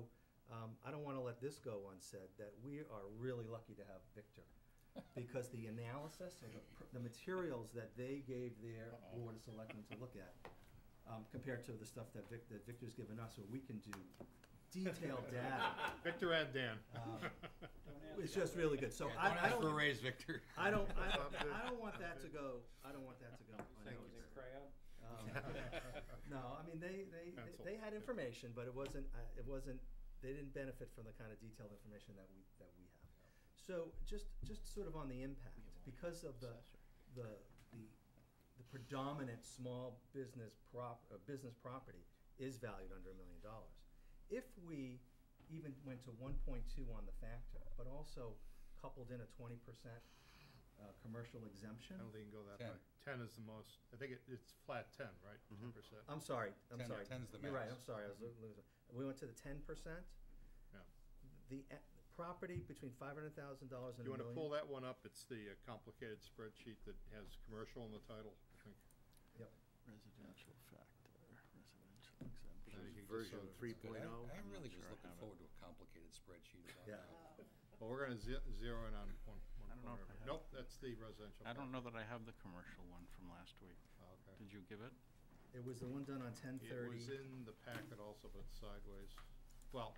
um, I don't wanna let this go unsaid, that we are really lucky to have Victor. Because the analysis or the, pr- the materials that they gave their Board of Selectmen to look at, um, compared to the stuff that Vic, that Victor's given us, where we can do detailed data. Victor and Dan. Um, It's just really good, so Yeah, I, don't I ask don't. for a raise, Victor. I don't, I don't, I'm good. I don't want that I'm to good. go, I don't want that to go Thank you, unnoticed. sir. Crayon? Um, No, I mean, they, they, they- Pencil. they had information, but it wasn't, uh, it wasn't, they didn't benefit from the kind of detailed information that we, that we have. So just, just sort of on the impact, because of the, the, the, the predominant small business prop, uh, business property is valued under a million dollars. If we even went to one point two on the factor, but also coupled in a twenty percent, uh, commercial exemption. I don't think you can go that Ten. high. Ten is the most, I think it, it's flat ten, right? Ten percent. I'm sorry, I'm Ten- sorry. ten's the You're right, max. I'm sorry, I was lo- losing. We went to the ten percent. Yeah. The a- property between five hundred thousand dollars and You a wanna million. pull that one up? It's the uh, complicated spreadsheet that has commercial in the title, I think. Yep. Residential factor, residential exemption. Now you can just Version sort of- three Good. point I- oh. I'm really sure just I looking have it. forward to a complicated spreadsheet about Yeah. that. Well, we're gonna ze- zero in on one, one I don't know corner. if I of it. have Nope, that's the residential. I don't part. know that I have the commercial one from last week. Oh, okay. Did you give it? It was the one done on ten It thirty. was in the packet also, but it's sideways. Well,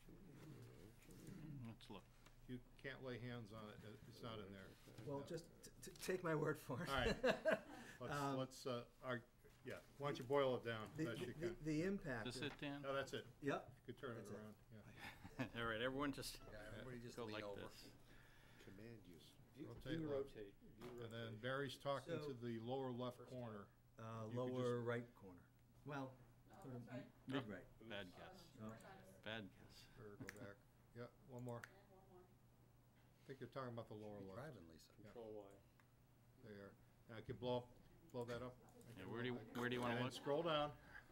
Let's look. you can't lay hands on it, it- it's not in there. Well, just t- t- take my word for it. All right. Let's, Um, let's, uh, arg- yeah, why don't you boil it down The, best you the, can? the impact. Is this it, Dan? No, that's it. Yep, You could turn it That's it. around, yeah. All right, everyone just Yeah, everybody just go lean like over. this. Command use. View Rotate view left. rotate, view And then rotate. Barry's talking So- to the lower left First corner. uh, You could lower right corner. Well, sort of mid-right. Bad guess. No. Bad guess. Or go back. Yeah, one more. I think you're talking about the lower Be left. driving, Lisa. Control Y. There. Now, can blow, blow that up? Yeah, where do you, where do you wanna And look? then scroll down.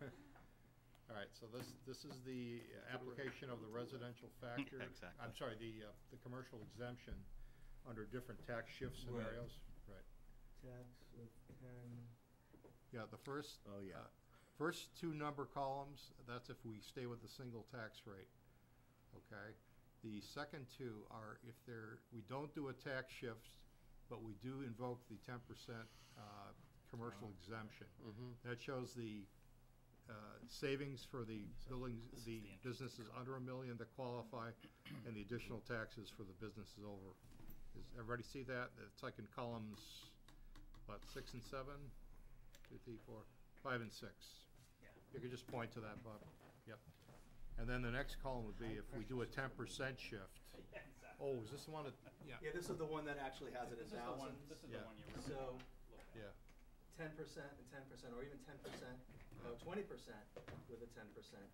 All right, so this, this is the uh, application of the residential factor. exactly. I'm sorry, the, uh, the commercial exemption under different tax shift Right. scenarios. Right. Tax of ten. Yeah, the first. Oh, yeah. uh, First two number columns, that's if we stay with the single tax rate, okay? The second two are if there, we don't do a tax shift, but we do invoke the ten percent, uh, commercial exemption. That shows the, uh, savings for the buildings, This is the the interesting businesses under a million that qualify, and the additional taxes for the businesses over. Does everybody see that? It's like in columns, what, six and seven? Two, three, four, five and six. You could just point to that, Bob. Yep. And then the next column would be if we do a ten percent shift. Oh, is this the one that, yeah, Yeah, this is the one that actually has it This as is the one, thousands. this is Yeah. the one you were. So, yeah. ten percent and ten percent, or even ten percent, no, twenty percent with a ten percent.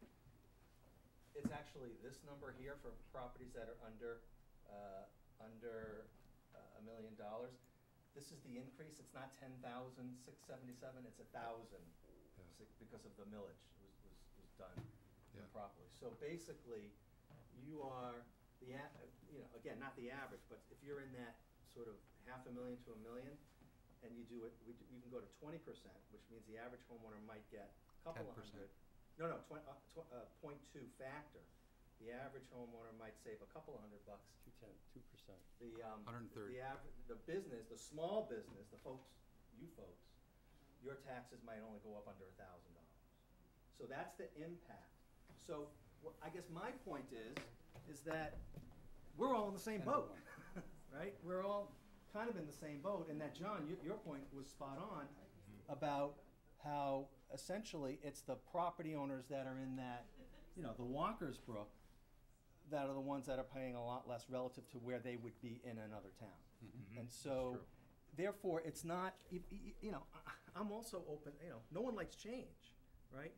It's actually this number here for properties that are under, uh, under uh, a million dollars. This is the increase, it's not ten thousand six seventy-seven, it's a thousand, because of the millage was, was, was done Yeah. improperly. So basically, you are, the, a- uh, you know, again, not the average, but if you're in that sort of half a million to a million, and you do it, we, do- you can go to twenty percent, which means the average homeowner might get a couple of ten percent. hundred. No, no, twen- uh, tw- uh, point two factor. The average homeowner might save a couple of hundred bucks. Two ten, two percent. The, um, one hundred thirty. the aver- the business, the small business, the folks, you folks, your taxes might only go up under a thousand dollars. So that's the impact. So, wh- I guess my point is, is that we're all in the same boat, right? We're all kind of in the same boat, and that, John, your, your point was spot on about how essentially it's the property owners that are in that, you know, the Walker's Brook, that are the ones that are paying a lot less relative to where they would be in another town. Mhm. And so, true. therefore, it's not, y- y- you know, I- I'm also open, you know, no one likes change, right?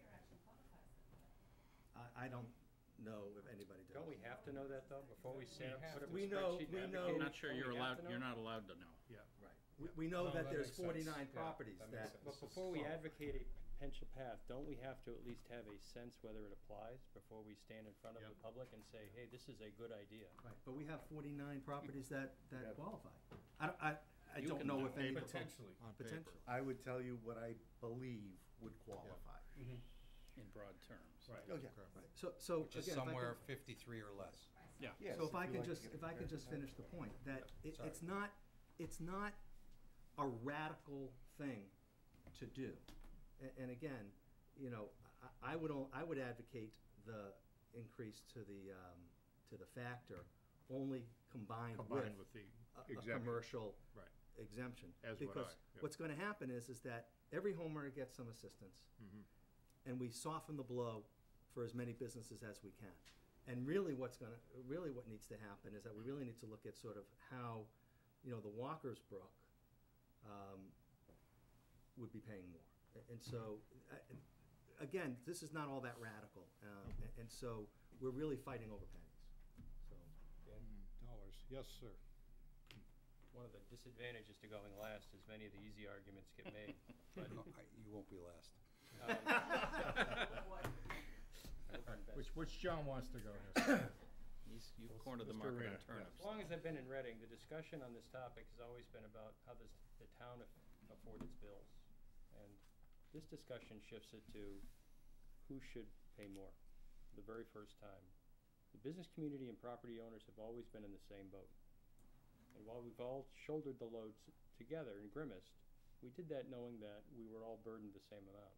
I, I don't know if anybody does. Don't we have to know that though, before we stand up, put up a We know- spreadsheet we and know- advocate I'm it? not sure Don't you're we have allowed, to know? you're not allowed to know. Yeah. Right. We, we know No, that that there's makes sense. forty-nine Yeah, properties that makes that. sense. But before we advocate a potential path, don't we have to at least have a sense whether it applies before we stand in front of Yep. the public and say, hey, this is a good idea? Right, but we have forty-nine properties that, that Yeah. qualify. I, don't- I, I You don't can know do if it. any. Potentially. On paper. Potentially. I would tell you what I believe would qualify. in broad terms. Right. Oh, yeah, right. So, so Which is again, if I somewhere could- fifty-three or less. Yeah. Yes, So if I you could like to just, get if I could just prepared. finish the point, that it, sorry. it's not, it's not a radical thing to do. A- And again, you know, I, I would, o- I would advocate the increase to the, um, to the factor only combined with Combined with the a, a exemption. commercial Right. exemption. As would I, Because yep. what's gonna happen is, is that every homeowner gets some assistance, Mhm. and we soften the blow for as many businesses as we can. And really what's gonna, really what needs to happen is that we really need to look at sort of how, you know, the Walker's Brook, um, would be paying more. A- And so, I- and again, this is not all that radical, um, a- and so we're really fighting over pennies, so. Mm, Dollars, yes, sir. One of the disadvantages to going last is many of the easy arguments get made, but, No, I- You won't be last. um, I hope I'm best. Which, which John wants to go here? He's, you've cornered the Mister market Arena, on yeah. turnips. As long as I've been in Reading, the discussion on this topic has always been about how does the town aff- afford its bills. And this discussion shifts it to who should pay more for the very first time. The business community and property owners have always been in the same boat. And while we've all shouldered the loads together and grimaced, we did that knowing that we were all burdened the same amount.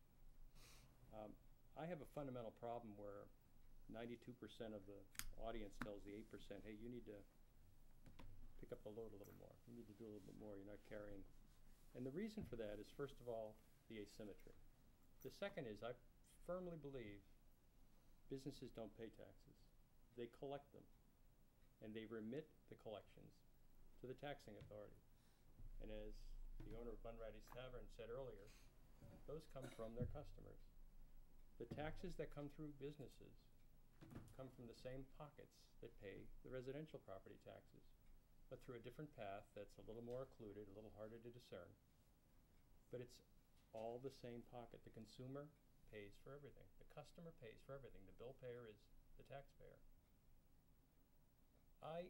Um, I have a fundamental problem where ninety-two percent of the audience tells the eight percent, hey, you need to pick up the load a little more. You need to do a little bit more. You're not carrying. And the reason for that is, first of all, the asymmetry. The second is, I firmly believe businesses don't pay taxes. They collect them. And they remit the collections to the taxing authority. And as the owner of Bunratty's Tavern said earlier, those come from their customers. The taxes that come through businesses come from the same pockets that pay the residential property taxes, but through a different path that's a little more occluded, a little harder to discern. But it's all the same pocket. The consumer pays for everything. The customer pays for everything. The bill payer is the taxpayer. I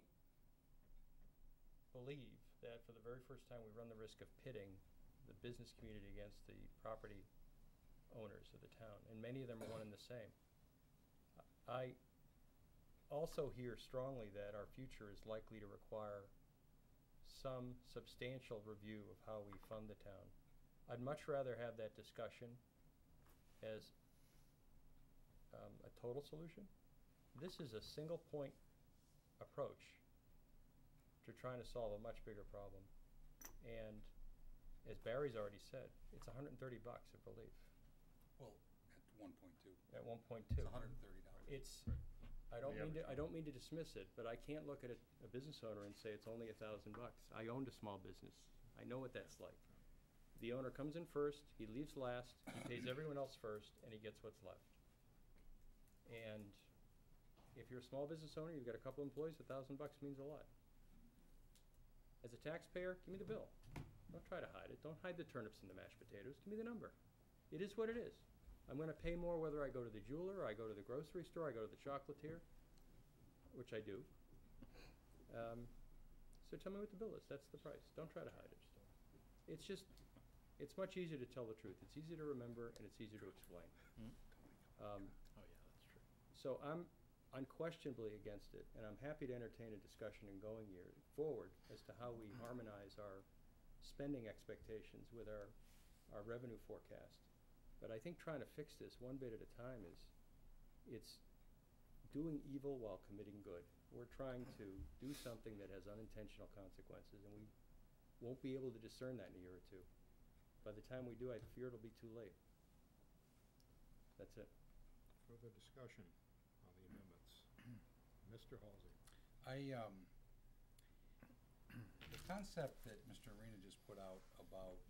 believe that for the very first time we run the risk of pitting the business community against the property owners of the town, and many of them are one and the same. I also hear strongly that our future is likely to require some substantial review of how we fund the town. I'd much rather have that discussion as um, a total solution. This is a single point approach to trying to solve a much bigger problem. And as Barry's already said, it's one hundred thirty bucks of relief Well, at one point two. at one point two. It's one hundred thirty dollars. It's, I don't The mean to, average I don't mean to dismiss it, but I can't look at a, a business owner and say it's only a thousand bucks. I owned a small business. I know what that's like. The owner comes in first, he leaves last, he pays everyone else first, and he gets what's left. And if you're a small business owner, you've got a couple employees, a thousand bucks means a lot. As a taxpayer, give me the bill. Don't try to hide it. Don't hide the turnips and the mashed potatoes. Give me the number. It is what it is. I'm gonna pay more whether I go to the jeweler, or I go to the grocery store, I go to the chocolatier, which I do. Um, so tell me what the bill is. That's the price. Don't try to hide it. It's just, it's much easier to tell the truth. It's easier to remember, and it's easier to explain. Hmm? Um, Oh, yeah, that's true. so I'm unquestionably against it, and I'm happy to entertain a discussion in going year forward as to how we harmonize our spending expectations with our, our revenue forecast. But I think trying to fix this one bit at a time is, it's doing evil while committing good. We're trying to do something that has unintentional consequences, and we won't be able to discern that in a year or two. By the time we do, I fear it'll be too late. That's it. Further discussion on the amendments. Mister Halsey. I, um, the concept that Mister Arena just put out about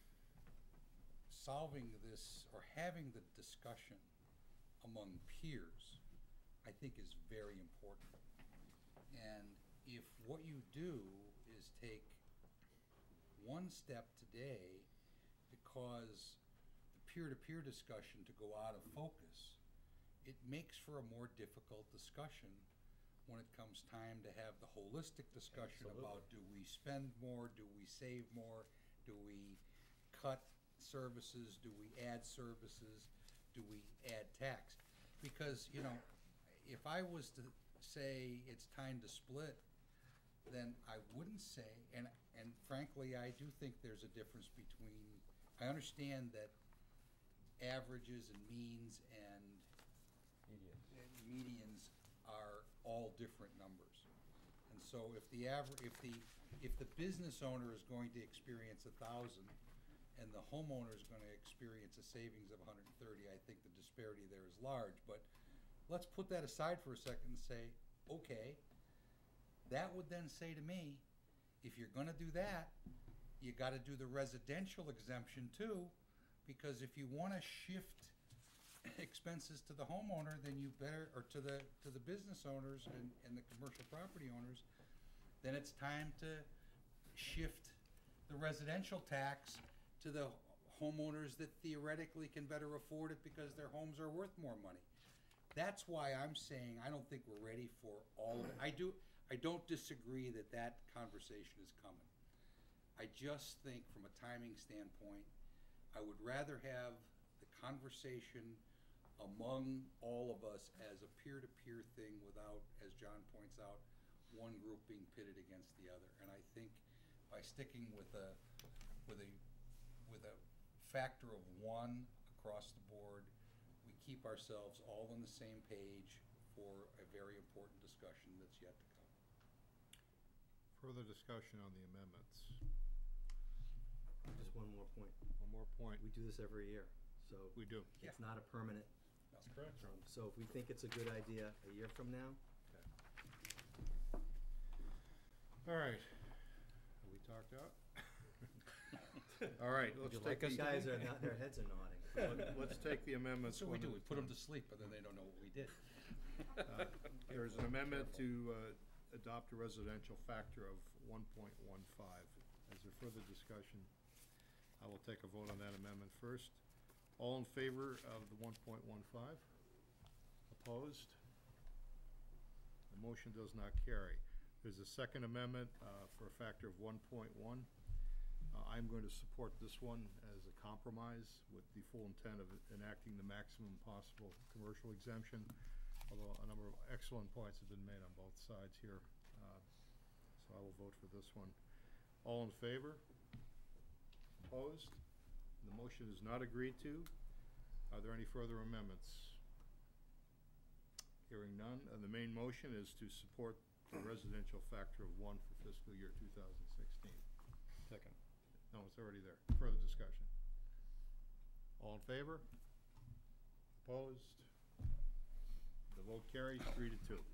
solving this or having the discussion among peers, I think is very important. And if what you do is take one step today to cause the peer-to-peer discussion to go out of focus, it makes for a more difficult discussion when it comes time to have the holistic discussion about, do we spend more, do we save more, do we cut services, do we add services, do we add tax? Because, you know, if I was to say it's time to split, then I wouldn't say, and, and frankly, I do think there's a difference between, I understand that averages and means and and medians are all different numbers. And so if the aver- if the, if the business owner is going to experience a thousand and the homeowner is gonna experience a savings of one hundred and thirty, I think the disparity there is large. But let's put that aside for a second and say, okay, that would then say to me, if you're gonna do that, you gotta do the residential exemption too, because if you wanna shift expenses to the homeowner, then you better, or to the, to the business owners and, and the commercial property owners, then it's time to shift the residential tax to the homeowners that theoretically can better afford it because their homes are worth more money. That's why I'm saying I don't think we're ready for all of it. I do, I don't disagree that that conversation is coming. I just think from a timing standpoint, I would rather have the conversation among all of us as a peer-to-peer thing without, as John points out, one group being pitted against the other. And I think by sticking with a, with a, with a factor of one across the board, we keep ourselves all on the same page for a very important discussion that's yet to come. Further discussion on the amendments. Just one more point. One more point. We do this every year, so. We do. It's not a permanent. That's correct. Um, So if we think it's a good idea a year from now, All right. Are we talked out? All right, let's you take like us the, guys are not, their heads are nodding. let- let's take the amendments That's what we one do, at we a put them time. to sleep, but then they don't know what we did. Uh, There is an amendment to uh, adopt a residential factor of one point one five. Is there further discussion? I will take a vote on that amendment first. All in favor of the one point one five? Opposed? The motion does not carry. There's a second amendment uh, for a factor of one point one. Uh, I'm going to support this one as a compromise with the full intent of enacting the maximum possible commercial exemption, although a number of excellent points have been made on both sides here. Uh, So I will vote for this one. All in favor? Opposed? The motion is not agreed to. Are there any further amendments? Hearing none, uh, the main motion is to support the residential factor of one for fiscal year two thousand sixteen. Second. No, it's already there. Further discussion. All in favor? Opposed? The vote carries three to two.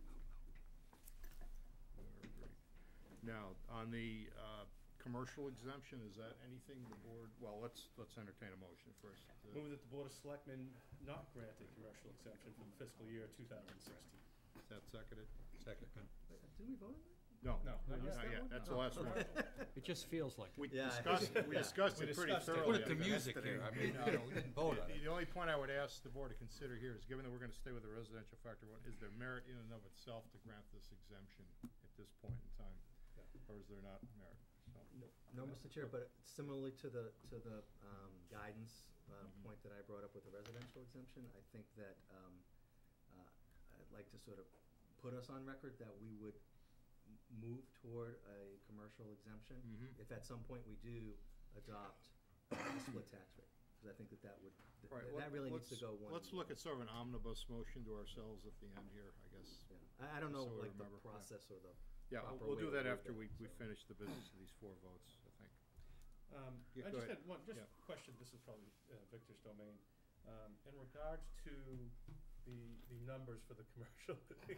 We're agreed. Now, on the uh, commercial exemption, is that anything the board, well, let's, let's entertain a motion first. Uh, Move that the Board of Selectmen not grant a commercial exemption for the fiscal year two thousand sixteen. Is that seconded? Second. Wait, Didn't we vote on that? No. No, not Not yet. yet. That's the last one. It just feels like it. We Yeah, I discussed, think- we discussed We it pretty discussed it. thoroughly. Put it to I guess. music here, I mean, you know, we didn't vote on The- it. The only point I would ask the board to consider here is, given that we're gonna stay with the residential factor, what, is there merit in and of itself to grant this exemption at this point in time? Or is there not merit? So, No, Mister Chair, but similarly to the, to the um, guidance uh, Mhm. point that I brought up with the residential exemption, I think that um, uh, I'd like to sort of put us on record that we would m- move toward a commercial exemption Mhm. if at some point we do adopt a split tax rate. Because I think that that would, th- Right, th- let- that really needs to let's- go one. Let's look at sort of an omnibus motion to ourselves at the end here, I guess. Yeah. I, I don't know, so we like, the remember, yeah. process or the Yeah, we'll- proper we'll way do to that word after we, we so. finish the business of these four votes, I think. Um, Yeah, I go just ahead. had one, just Yeah. question, this is probably uh, Victor's domain. Um, in regards to the, the numbers for the commercial,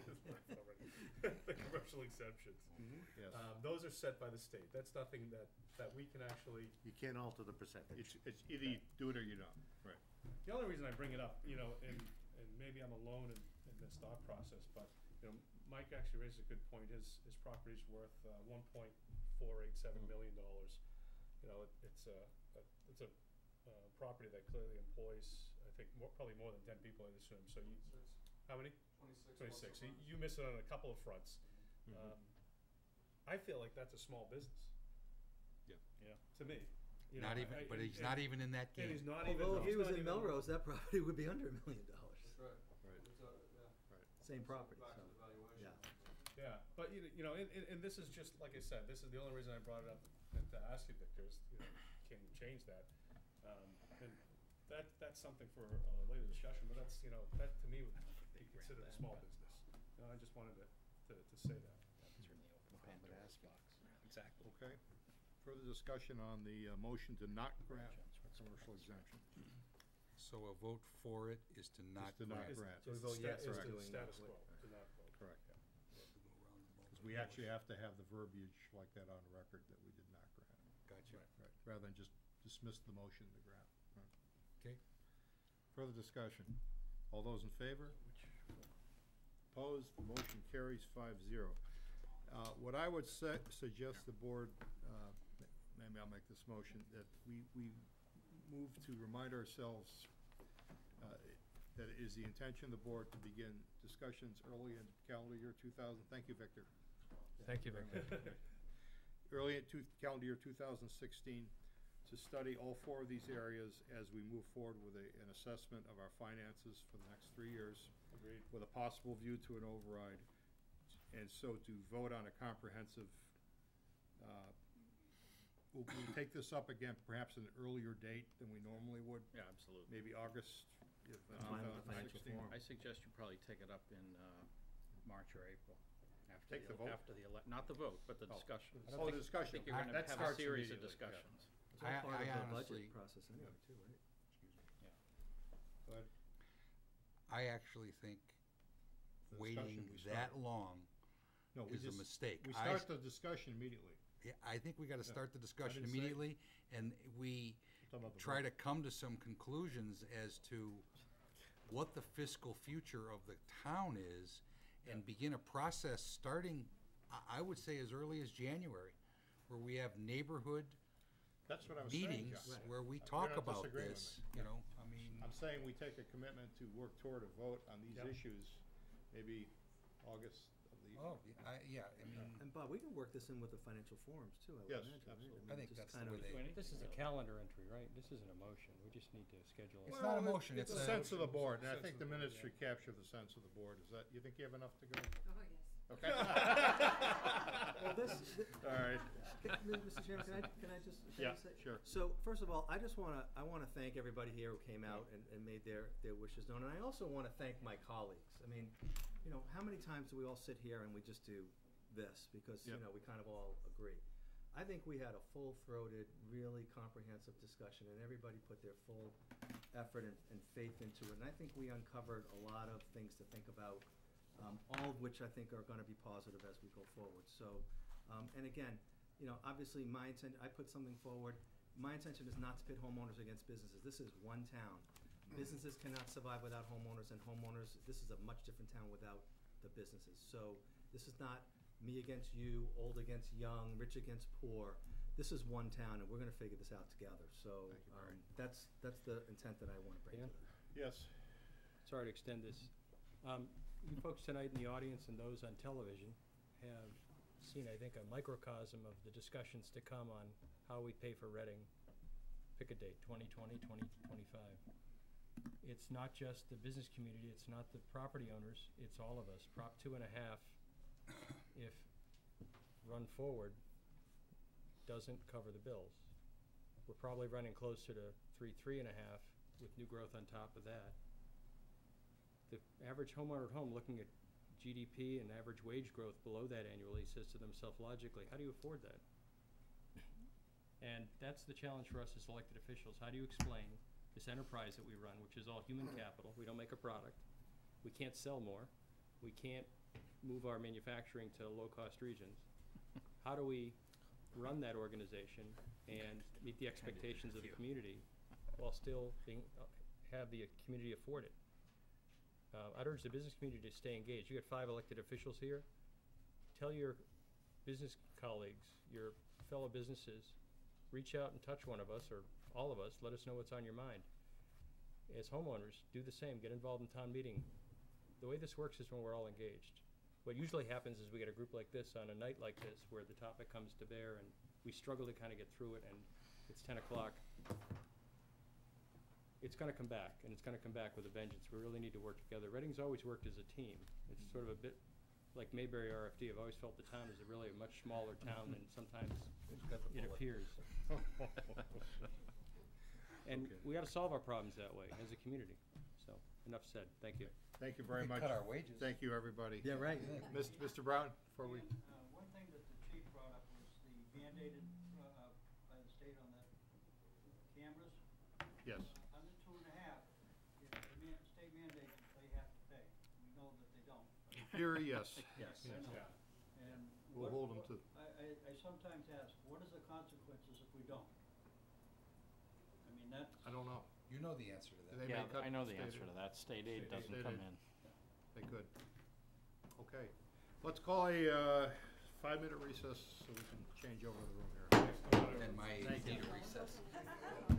the commercial exemptions. Yes. Um, those are set by the state. That's nothing that, that we can actually, You can't alter the percentage. It's, it's either you do it or you don't, right. the only reason I bring it up, you know, and, and maybe I'm alone in, in this thought process, but, you know, Mike actually raises a good point. His, his property's worth, uh, one point four eight seven Mm. million dollars. You know, it, it's a, a, it's a, uh, property that clearly employs, I think, more, probably more than ten people, I'd assume, so you, how many? Twenty-six. Twenty-six, so you, you miss it on a couple of fronts. Mhm. Um, I feel like that's a small business. Yeah. Yeah, to me. You know, Not I- even, I- but and- he's not and- even in that And game. he's not even. Although if he's he was not in even- Melrose, that property would be under a million dollars. That's right. Right. It's, uh, yeah. Same property, Back so, to the valuation. yeah. Yeah, but you, you know, and, and, and this is just, like I said, this is the only reason I brought it up, and to ask you, Victor, is, you know, can you change that? Um, and that, that's something for a later discussion, but that's, you know, that to me would be considered a small business. You know, I just wanted to, to, to say that. Muhammad Asfox. Exactly. Okay. Further discussion on the uh, motion to not grant commercial exemption. So a vote for it is to not to not grant. grant. So we It's vote sta- yes it's or the doing status no. quo, to not vote. Correct. Yeah. Because we actually have to have the verbiage like that on record that we did not grant. Gotcha. Right, rather than just dismiss the motion to grant. Right. Okay. Further discussion. All those in favor? Opposed? The motion carries five zero. Uh, what I would sa- suggest the board, uh, m- maybe I'll make this motion, that we, we move to remind ourselves uh, that it is the intention of the board to begin discussions early in calendar year two thousand. Thank you, Victor. Thank you, very Victor. much. Early in two, calendar year two thousand sixteen, to study all four of these areas as we move forward with a, an assessment of our finances for the next three years. Agreed. With a possible view to an override, and so to vote on a comprehensive, uh, we'll, we'll take this up again, perhaps an earlier date than we normally would, Yeah, absolutely. maybe August of uh, Fine with the financial 2016. forum. I suggest you probably take it up in uh, March or April. After Take the vote? After the, ele- not the vote, but the Oh. discussion. I don't Oh, the think- discussion. I think you're I- gonna that have a starts series of immediately, yeah. discussions. It's all I- part I of the honestly- budget process anyway, too, right? Go ahead. I actually think The waiting discussion we that started. long No, we is a just- mistake. We I start the discussion immediately. Yeah, I think we gotta Yeah. start the discussion didn't say- immediately, and we Talking about the try vote. to come to some conclusions as to what the fiscal future of the town is, and begin a process starting, I, I would say as early as January, where we have neighborhood That's what I was saying, meetings, John. where we You're talk not about disagreeing with this, me. you know, I mean. I'm saying we take a commitment to work toward a vote on these Yep. issues, maybe August of the. Oh, yeah, I, yeah, I mean, And Bob, we can work this in with the financial forums too, I would Yes, imagine, right? absolutely. mean, I think just that's the kind way of- they- This is a calendar entry, right? This isn't a motion. We just need to schedule it. It's not a Well, motion, It's it's a a- sense of the board, and I Sense think of the the board, minutes yeah. should capture the sense of the board. Is that, you think you have enough to go? Oh, yes. Okay. Well, this, thi- All right. Can- Mister Chairman, can I, can I just, can I Yeah, say? sure. So, first of all, I just wanna, I wanna thank everybody here who came out and, and made their, their wishes known, and I also wanna thank my colleagues. I mean, you know, how many times do we all sit here and we just do this, because, you Yep. know, we kind of all agree. I think we had a full-throated, really comprehensive discussion, and everybody put their full effort and, and faith into it, and I think we uncovered a lot of things to think about, um, all of which I think are gonna be positive as we go forward, so, um, and again, you know, obviously my intent, I put something forward, my intention is not to pit homeowners against businesses, this is one town. Businesses cannot survive without homeowners, and homeowners, this is a much different town without the businesses, so this is not me against you, old against young, rich against poor, this is one town, and we're gonna figure this out together, so, Thank you, Barry. um, that's, that's the intent that I wanna bring to Dan? it. Yes. Sorry to extend this. Um, You folks tonight in the audience and those on television have seen, I think, a microcosm of the discussions to come on how we pay for Reading. Pick a date, twenty twenty, twenty twenty-five. It's not just the business community, it's not the property owners, it's all of us. Prop two and a half, if run forward, doesn't cover the bills. We're probably running closer to three, three and a half with new growth on top of that. The average homeowner at home looking at G D P and average wage growth below that annually says to themselves logically, how do you afford that? And that's the challenge for us as elected officials. How do you explain this enterprise that we run, which is all human capital? We don't make a product. We can't sell more. We can't move our manufacturing to low-cost regions. How do we run that organization and meet the expectations of the community while still being, uh, have the community afford it? Uh, I'd urge the business community to stay engaged. You got five elected officials here. Tell your business colleagues, your fellow businesses, reach out and touch one of us or all of us. Let us know what's on your mind. As homeowners, do the same. Get involved in town meeting. The way this works is when we're all engaged. What usually happens is we get a group like this on a night like this where the topic comes to bear and we struggle to kind of get through it, and it's ten o'clock. It's gonna come back, and it's gonna come back with a vengeance. We really need to work together. Reading's always worked as a team. It's sort of a bit like Mayberry R F D. I've always felt the town is a really a much smaller town than sometimes it appears. And Okay. we gotta solve our problems that way as a community. So, enough said. Thank you. Thank you very We much. cut our wages. Thank you, everybody. Yeah, right. Mister Mister Brown, before we, Uh, one thing that the chief brought up was the mandated, uh, by the state on the cameras. yes. Under two and a half, if the man, state mandates, they have to pay. We know that they don't. In theory, yes. Yes. I know. Yeah. And We'll what- hold 'em to- I, I, I sometimes ask, what is the consequences if we don't? I mean, that's. I don't know. You know the answer to that. They Yeah, may cut I know the state answer aid. to that. State aid State doesn't aid. come State in. They could. Okay. Let's call a, uh, five-minute recess so we can change over the room here. And my Thank you. recess.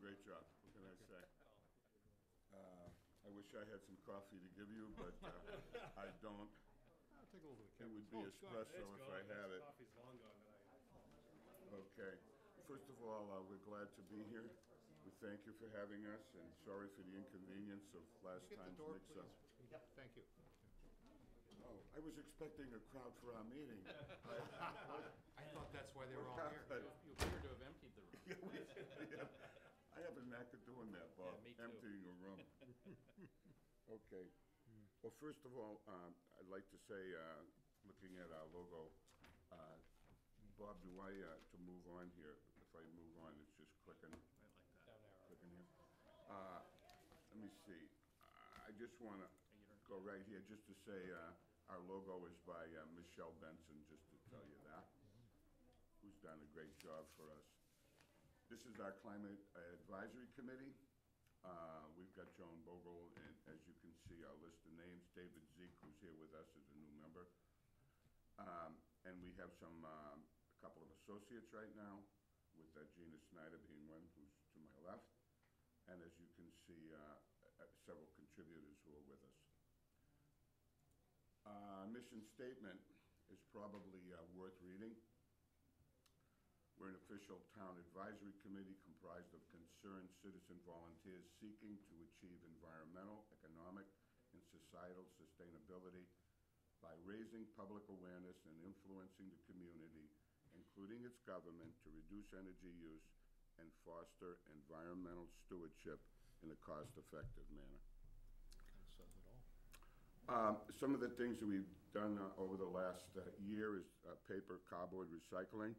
great job, what can I say? Uh, I wish I had some coffee to give you, but uh, I don't. I'll take a little bit. It would be Oh, it's gone. espresso if I had it. Coffee's long gone tonight. Okay. First of all, uh, we're glad to be here. We thank you for having us, and sorry for the inconvenience of last Get the time's door, mix-up. please. Yep, thank you. Oh, I was expecting a crowd for our meeting. I thought that's why they were all here. What You you appear to have emptied the room. Yeah, we did, yeah. I have a knack of doing that, Bob, Yeah, me too. emptying a room. Okay. Well, first of all, um, I'd like to say, uh, looking at our logo, uh, Bob, do I, uh, to move on here, if I move on, it's just clicking. I like that. Down arrow. Clicking here. Uh, Let me see. I just want to go right here, just to say, uh, our logo is by uh, Michelle Benson, just to tell you that, who's done a great job for us. This is our Climate Advisory Committee. Uh, We've got Joan Bogle, and as you can see, our list of names, David Zeke, who's here with us as a new member. Um, And we have some, um, a couple of associates right now, with uh, Gina Snyder being one, who's to my left. And as you can see, uh, uh, several contributors who are with us. Uh, Mission statement is probably uh, worth reading. We're an official town advisory committee comprised of concerned citizen volunteers seeking to achieve environmental, economic, and societal sustainability by raising public awareness and influencing the community, including its government, to reduce energy use and foster environmental stewardship in a cost-effective manner. Kind of says it all. Um, Some of the things that we've done uh, over the last uh, year is uh, paper, cardboard recycling.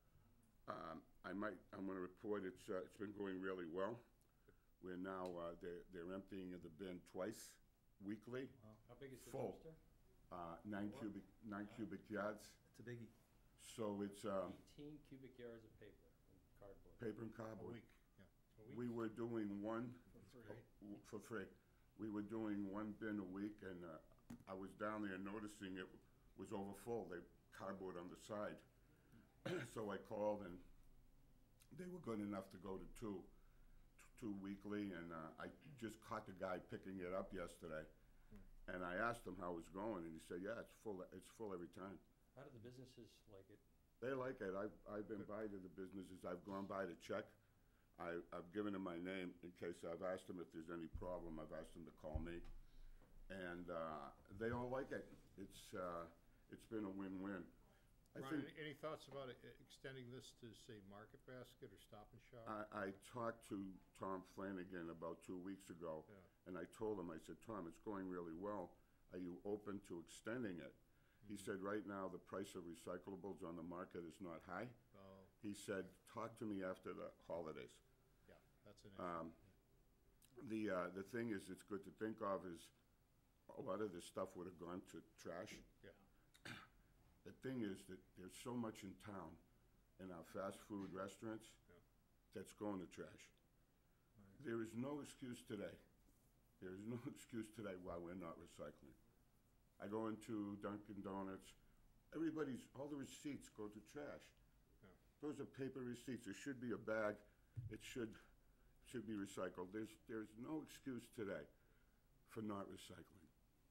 Um, I might, I'm gonna report it's, uh, it's been going really well. We're now, uh, they're, they're emptying the bin twice weekly. How big is the Full. dumpster? Uh, nine cubic, nine cubic yards. It's a biggie. So it's, um, Eighteen cubic yards of paper and cardboard. paper and A cardboard. week, yeah. A week? We were doing one. For free. w- For free. We were doing one bin a week, and uh, I was down there noticing it was overfull, they cardboard on the side. So I called, and they were good enough to go to two, t- two weekly, and uh, I just caught the guy picking it up yesterday. And I asked him how it was going, and he said, yeah, it's full, it's full every time. How do the businesses like it? They like it. I've, I've been by to the businesses. I've gone by to check. I, I've given them my name in case I've asked them if there's any problem. I've asked them to call me. And, uh, they all like it. It's, uh, it's been a win-win. I Ron, think, any any thoughts about e- extending this to, say, Market Basket or Stop and Shop? I, I talked to Tom Flanagan about two weeks ago. Yeah. And I told him, I said, Tom, it's going really well. Are you open to extending it? He said, right now, the price of recyclables on the market is not high. Oh, He said, talk to me after the holidays. yeah, that's an issue. Um, The, uh, the thing is, it's good to think of is, a lot of this stuff would have gone to trash. Yeah. The thing is that there's so much in town, in our fast food restaurants, Yeah. that's going to trash. There is no excuse today. There is no excuse today why we're not recycling. I go into Dunkin' Donuts, everybody's, all the receipts go to trash. Yeah. Those are paper receipts. There should be a bag. It should, should be recycled. There's, there's no excuse today for not recycling.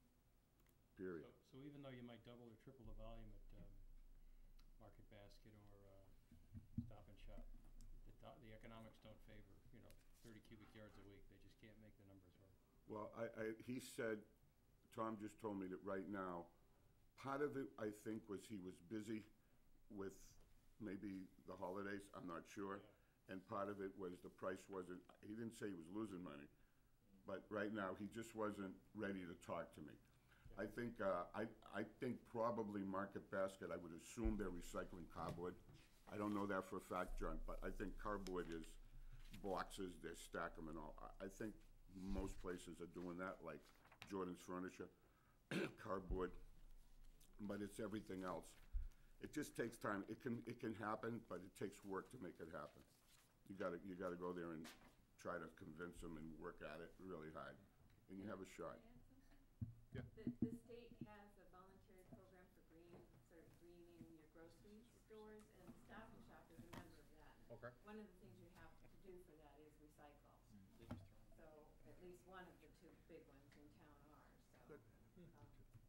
Period. So, so even though you might double or triple the volume at, um, Market Basket or, uh, Stop and Shop, the, do- the economics don't favor, you know, thirty cubic yards a week. They just can't make the numbers work. Well, I, I, he said, Tom just told me that right now, part of it, I think, was he was busy with maybe the holidays, I'm not sure. And part of it was the price wasn't, he didn't say he was losing money, but right now, he just wasn't ready to talk to me. I think, uh, I, I think probably Market Basket, I would assume they're recycling cardboard. I don't know that for a fact, John, but I think cardboard is boxes, they stack them and all. I, I think most places are doing that, like Jordan's Furniture, cardboard, but it's everything else. It just takes time. It can, it can happen, but it takes work to make it happen. You gotta, you gotta go there and try to convince them and work at it really hard, and you have a shot. Yeah. The, the state has a voluntary program for green, sort of greening your grocery stores, and Stop and Shop is a member of that. Okay. One of the things you have to do for that is recycle recycle. So at least one of the two big ones in town are, so. um,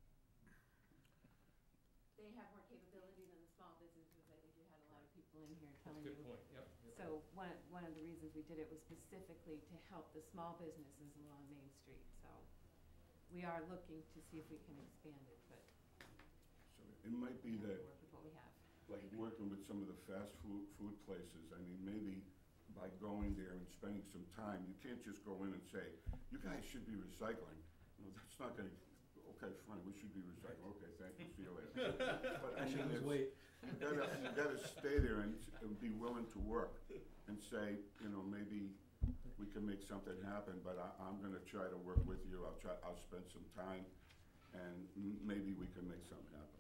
They have more capability than the small businesses. I think you had a lot of people in here telling you. Good point, yep. So one, one of the reasons we did it was specifically to help the small businesses along Main Street. So we are looking to see if we can expand it, but So it might be that, work with what we have. like working with some of the fast food, food places, I mean, maybe by going there and spending some time, you can't just go in and say, you guys should be recycling. You know, that's not gonna, okay, fine, we should be recycling, okay, thank you, see you later. But I mean, Actually, it's, wait. you gotta, you gotta stay there and, and be willing to work and say, you know, maybe we can make something happen, but I, I'm gonna try to work with you, I'll try, I'll spend some time, and m- maybe we can make something happen.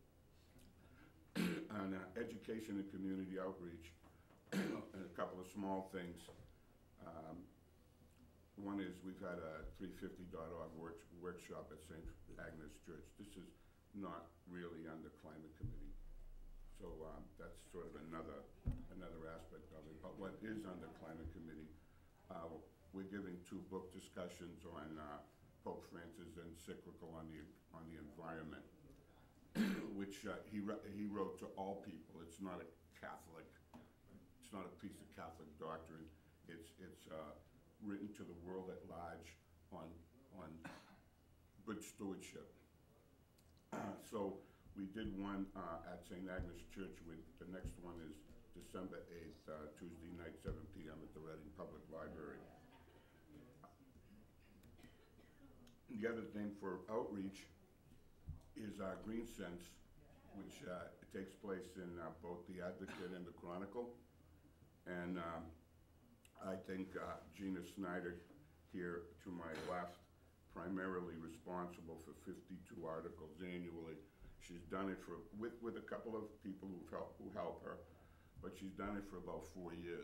On uh, education and community outreach, and a couple of small things. Um, One is, we've had a three fifty dot org work, workshop at Saint Agnes Church. This is not really under climate committee. So, um, that's sort of another, another aspect of it. But what is under climate committee, uh, we're giving two book discussions on, uh, Pope Francis' encyclical on the, on the environment, which, uh, he wrote, he wrote to all people. It's not a Catholic, it's not a piece of Catholic doctrine. It's, it's, uh, written to the world at large on, on good stewardship. Uh, so we did one uh, at Saint Agnes Church. With, the next one is December eighth, uh, Tuesday night, seven p m at the Reading Public Library. The other thing for outreach is our Green Sense, which uh, takes place in uh, both the Advocate and the Chronicle. And um, I think uh, Gina Snyder here to my left, primarily responsible for fifty-two articles annually. She's done it for, with, with a couple of people who help, who help her, but she's done it for about four years.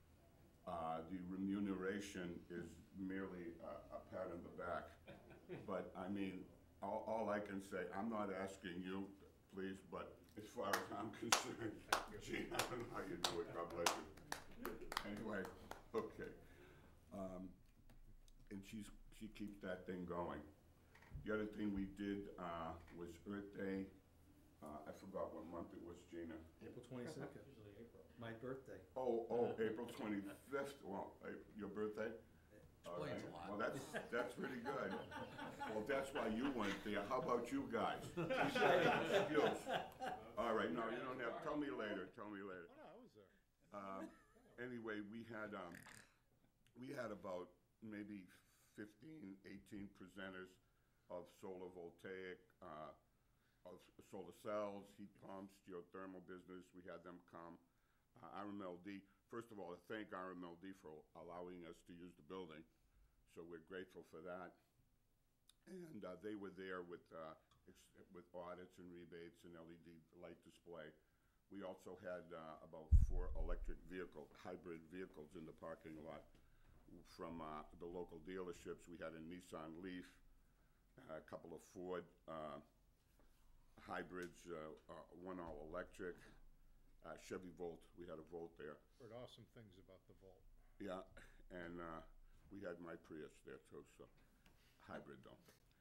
Uh, the remuneration is merely a, a pat on the back. But I mean, all, all I can say, I'm not asking you, please, but as far as I'm concerned, Gina, I don't know how you do it, God bless you. Anyway. Okay. Um, and she's, she keeps that thing going. The other thing we did, uh, was Earth Day. Uh, I forgot what month it was, Gina. April twenty-second. Usually April. My birthday. Oh, oh, April twenty-fifth, well, uh, your birthday? All right. Explains a lot. Well, that's, that's pretty good. Well, that's why you went there. How about you guys? Keep that excuse. All right, no, you don't have, tell me later, tell me later. Oh, no, I was there. Um, Anyway, we had, um, we had about maybe fifteen, eighteen presenters of solar voltaic, uh, of solar cells, heat pumps, geothermal business. We had them come. Uh, R M L D, first of all, to thank R M L D for allowing us to use the building. So we're grateful for that. And uh, they were there with, uh, ex- with audits and rebates and L E D light display. We also had uh, about four electric vehicle, hybrid vehicles in the parking lot from uh, the local dealerships. We had a Nissan Leaf, a couple of Ford uh, hybrids, uh, uh, one all electric, uh, Chevy Volt. We had a Volt there. Heard awesome things about the Volt. Yeah, and uh, we had my Prius there too, so hybrid though.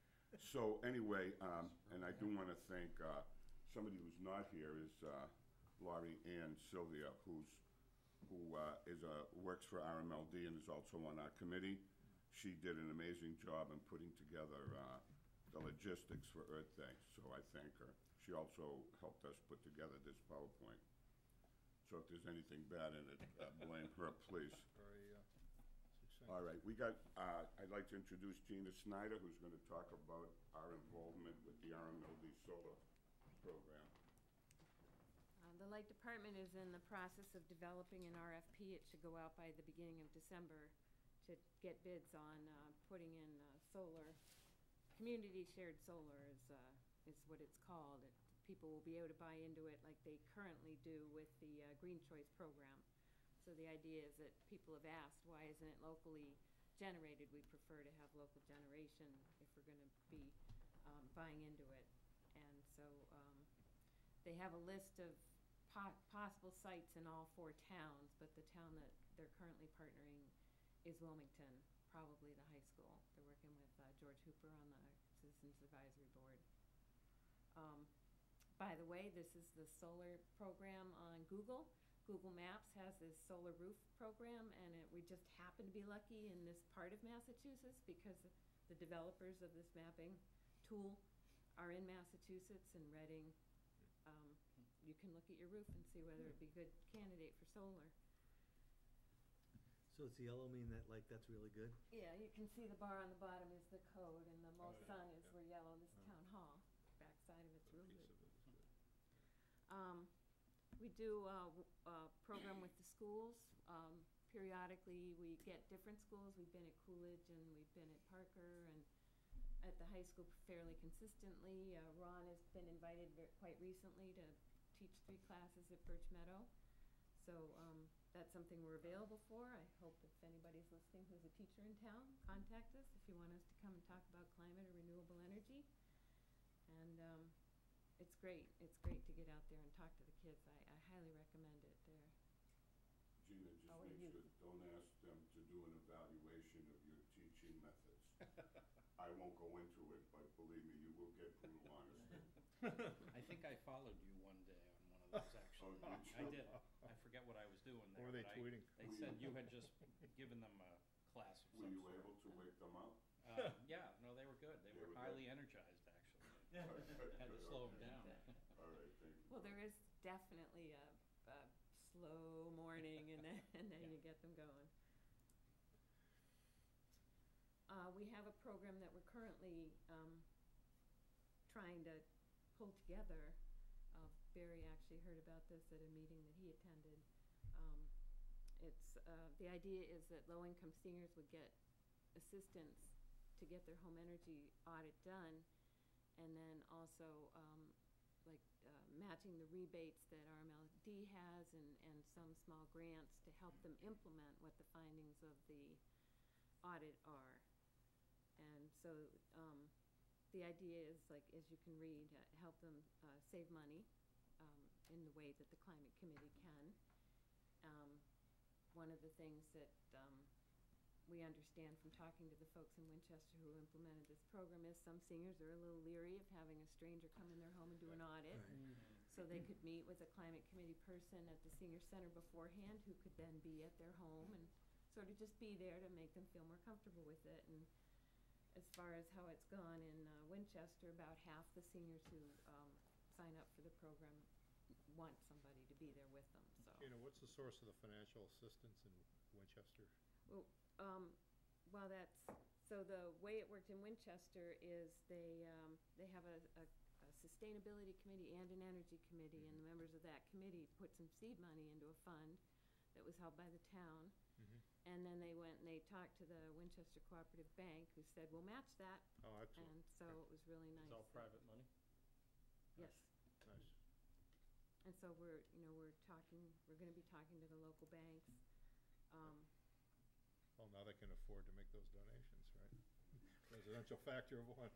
So anyway, um, and I do want to thank uh, somebody who's not here is uh, Laurie Ann Sylvia, who's who uh, is a works for R M L D and is also on our committee. She did an amazing job in putting together uh, the logistics for Earth Day, so I thank her. She also helped us put together this PowerPoint. So if there's anything bad in it, uh, blame her, please. Very, uh, succinct. All right, we got, uh, I'd like to introduce Gina Snyder, who's gonna talk about our involvement with the R M L D solar program. Um, The Light Department is in the process of developing an R F P. It should go out by the beginning of December to get bids on uh, putting in uh, solar. Community shared solar is, uh, is what it's called. It- People will be able to buy into it like they currently do with the uh, Green Choice program. So the idea is that people have asked, why isn't it locally generated? We prefer to have local generation if we're going to be um, buying into it. And so um, they have a list of po- possible sites in all four towns, but the town that they're currently partnering is Wilmington, probably the high school. They're working with uh, George Hooper on the Citizens Advisory Board. Um, by the way, this is the solar program on Google. Google Maps has this solar roof program, and it, we just happen to be lucky in this part of Massachusetts because the developers of this mapping tool are in Massachusetts and Reading. Um, you can look at your roof and see whether it'd be a good candidate for solar. So does the yellow mean that, like, that's really good? Yeah, you can see the bar on the bottom is the code, and the Oh, most yeah, sun is yeah. where yellow. This Oh. town hall, backside of it's A real piece good. of it is good. Um, we do a, w- a program with the schools. Um, periodically, we get different schools. We've been at Coolidge and we've been at Parker and at the high school fairly consistently. Uh, Ron has been invited ver- quite recently to teach three classes at Birch Meadow. So um, that's something we're available for. I hope if anybody's listening who's a teacher in town, contact us if you want us to come and talk about climate or renewable energy. And um, it's great. It's great to get out there and talk to the kids. I, I highly recommend it. They're Gina, just Oh, make you- sure, don't ask them to do an evaluation of your teaching methods. I won't go into it, but believe me, you will get brutal honesty. I think I followed you one day on one of those, actually. Oh, did I you? did. I forget what I was doing there. Or were they but I- tweeting? They Were said you- you had just given them a class of Were some you sort. able to wake them up? Uh, yeah, no, they were good. They They were were highly good? energized, actually. Good, Had to good, slow them okay. down. All right, thank you. Well, there is definitely a, a slow morning, and then and then you get them going. Uh, we have a program that we're currently um, trying to pull together. Uh, Barry actually heard about this at a meeting that he attended. Um, it's uh, the idea is that low-income seniors would get assistance to get their home energy audit done, and then also um, like uh, matching the rebates that R M L D has and, and some small grants to help them implement what the findings of the audit are. And so um, the idea is, like, as you can read, uh, help them uh, save money um, in the way that the Climate Committee can. Um, one of the things that um, we understand from talking to the folks in Winchester who implemented this program is some seniors are a little leery of having a stranger come in their home and do an audit. So they could meet with a Climate Committee person at the senior center beforehand who could then be at their home and sort of just be there to make them feel more comfortable with it. And as far as how it's gone in uh, Winchester, about half the seniors who um, sign up for the program want somebody to be there with them. So. Gina, what's the source of the financial assistance in Winchester? Well, um, well, that's, so the way it worked in Winchester is they, um, they have a, a, a sustainability committee and an energy committee, and the members of that committee put some seed money into a fund that was held by the town. Mhm. And then they went and they talked to the Winchester Cooperative Bank, who said, we'll match that. Oh, excellent. And so it was really nice. It's all private money? Yes. Nice. And so we're, you know, we're talking, we're gonna be talking to the local banks. Um, Well, now they can afford to make those donations, right? Residential factor of one.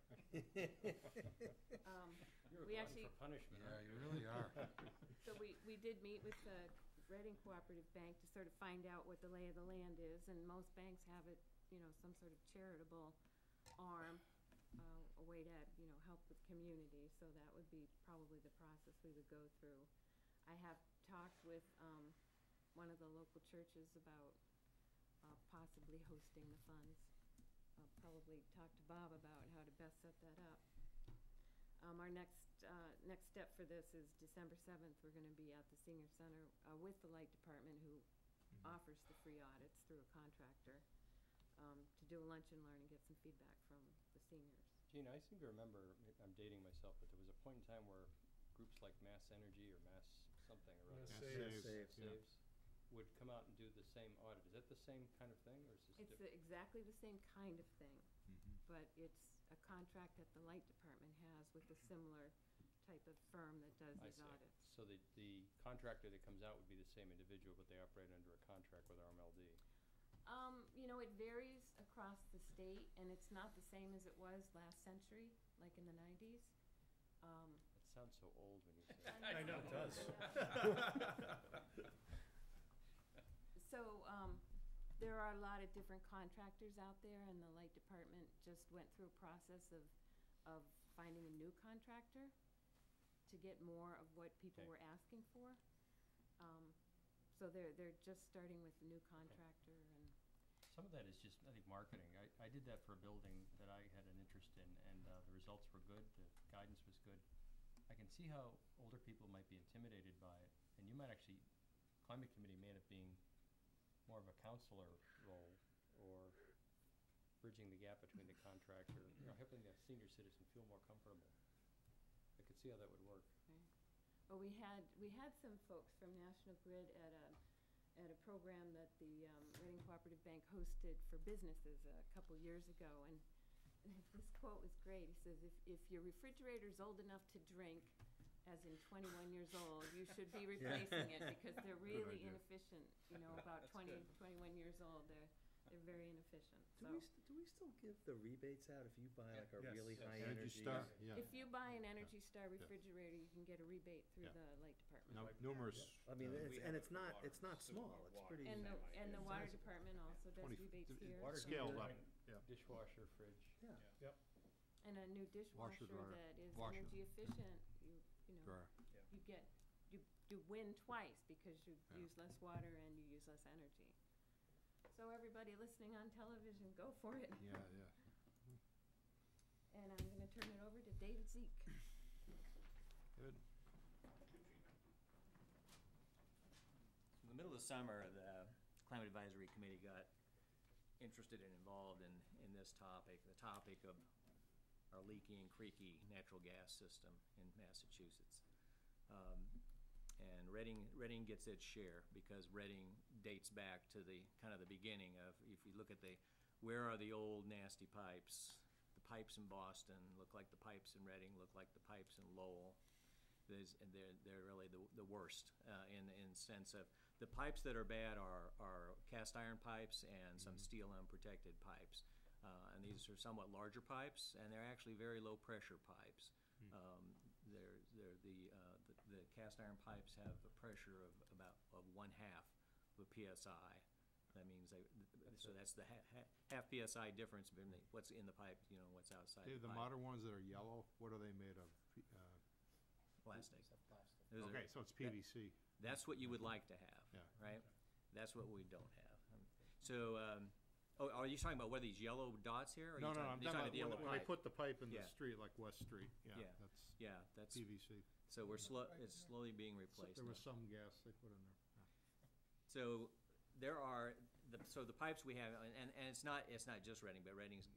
um, You're a we glutton actually, for punishment, Yeah, aren't you really are. so we, we did meet with the Reading Cooperative Bank to sort of find out what the lay of the land is, and most banks have it, you know, some sort of charitable arm, uh, a way to, you know, help the community, so that would be probably the process we would go through. I have talked with, um, one of the local churches about, uh, possibly hosting the funds. I'll probably talk to Bob about how to best set that up. Um, our next, uh, next step for this is December seventh, we're gonna be at the senior center, uh, with the light department who offers the free audits through a contractor, um, to do a lunch and learn and get some feedback from the seniors. Gina, I seem to remember, may- I'm dating myself, but there was a point in time where groups like Mass Energy or Mass something or other. Mass Saves. Saves, Yeah. Saves, would come out and do the same audit. Is that the same kind of thing, or is this It's different? the- exactly the same kind of thing, Mhm. but it's a contract that the light department has with a similar type of firm that does I these see. audits. So the, the contractor that comes out would be the same individual, but they operate under a contract with R M L D. Um, you know, it varies across the state, and it's not the same as it was last century, like in the nineties. Um, It sounds so old when you say it. I know, it does. So, um, there are a lot of different contractors out there, and the light department just went through a process of, of finding a new contractor to get more of what people Okay. were asking for. Um, so they're, they're just starting with a new contractor, and Some of that is just, I think, marketing. I, I did that for a building that I had an interest in, and uh, the results were good, the guidance was good. I can see how older people might be intimidated by it, and you might actually, climate committee may end up being more of a counselor role, or bridging the gap between the contractor, you know, helping the senior citizen feel more comfortable. I could see how that would work. right. Well, we had, we had some folks from National Grid at a, at a program that the um, Reading Cooperative Bank hosted for businesses a couple years ago, and this quote was great. He says, if, if your refrigerator's old enough to drink, as in twenty-one years old, you should be replacing it, because they're really idea. inefficient, you know, about That's twenty, good. twenty-one years old, they're, they're very inefficient, Do so. we, st- do we still give the rebates out if you buy like a Yes. really Yes. high Energy energy? Star, yeah. If you buy an Energy Star refrigerator, you can get a rebate through Yeah. the light department. Now, numerous. I mean, uh, it's, We and have it's it for not, water, it's not sewer, small, it's water, pretty. And the, Same and the idea. water Sizable. department also does twenty rebates it- here. Water so- Scaled heater, up, yeah. Dishwasher, fridge. Yeah. Yep. And a new dishwasher dryer, that is washer. energy efficient, you, you know, Dryer. you get, you, you win twice, because you Yeah. use less water and you use less energy. So everybody listening on television, go for it. Yeah, yeah. And I'm gonna turn it over to David Zeke. Good. In the middle of the summer, the Climate Advisory Committee got interested and involved in, in this topic, the topic of our leaky and creaky natural gas system in Massachusetts. Um, and Reading, Reading gets its share, because Reading dates back to the, kind of the beginning of, if you look at the, where are the old nasty pipes? The pipes in Boston look like the pipes in Reading, look like the pipes in Lowell. There's, and they're, they're really the, the worst, uh, in, in sense of, the pipes that are bad are, are cast iron pipes and some steel unprotected pipes. Uh, and these are somewhat larger pipes, and they're actually very low pressure pipes. Um, they're, they're the, uh, the, the cast iron pipes have a pressure of about, of one half of a P S I. That means they, so that's the ha- ha- half P S I difference between the- what's in the pipe, you know, what's outside Dave, the the pipe. modern ones that are yellow, what are they made of? P- uh, Plastic. Plastic. Those are- Okay, so it's P V C. That's what you would like to have, Yeah. right? That's what we don't have. Um, So, um, oh, are you talking about what are these yellow dots here? or are No, you no, talking- I'm you're talking the about yellow when, when they pipe? put the pipe in the Yeah. street, like West Street, yeah, Yeah. that's Yeah, that's, P V C. so we're slow, it's slowly being So replaced there now. was some gas they put in there. Yeah. So there are, the, so the pipes we have, and, and and it's not, it's not just Reading, but Reading's,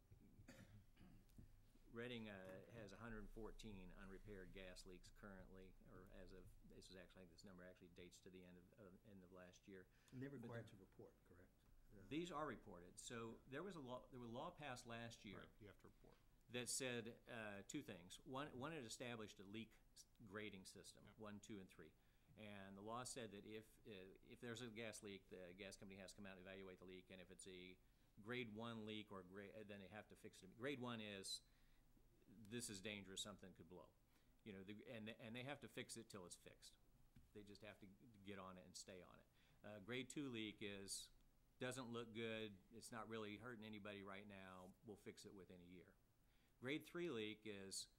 Reading, uh, has hundred and fourteen unrepaired gas leaks currently, or as of, this is actually, I think this number actually dates to the end of, of, end of last year. And they're But required the- to report, correct? Yeah. These are reported. So there was a law, there was a law passed last year Right, you have to report. that said uh, two things. One, one, it established a leak s- grading system, Yep. one, two, and three. And the law said that if, uh, if there's a gas leak, the gas company has to come out and evaluate the leak, and if it's a grade one leak or grade, then they have to fix it. Grade one is, this is dangerous, something could blow. You know, the, and, and they have to fix it till it's fixed. They just have to get on it and stay on it. Uh, grade two leak is, doesn't look good, it's not really hurting anybody right now, we'll fix it within a year. Grade three leak is,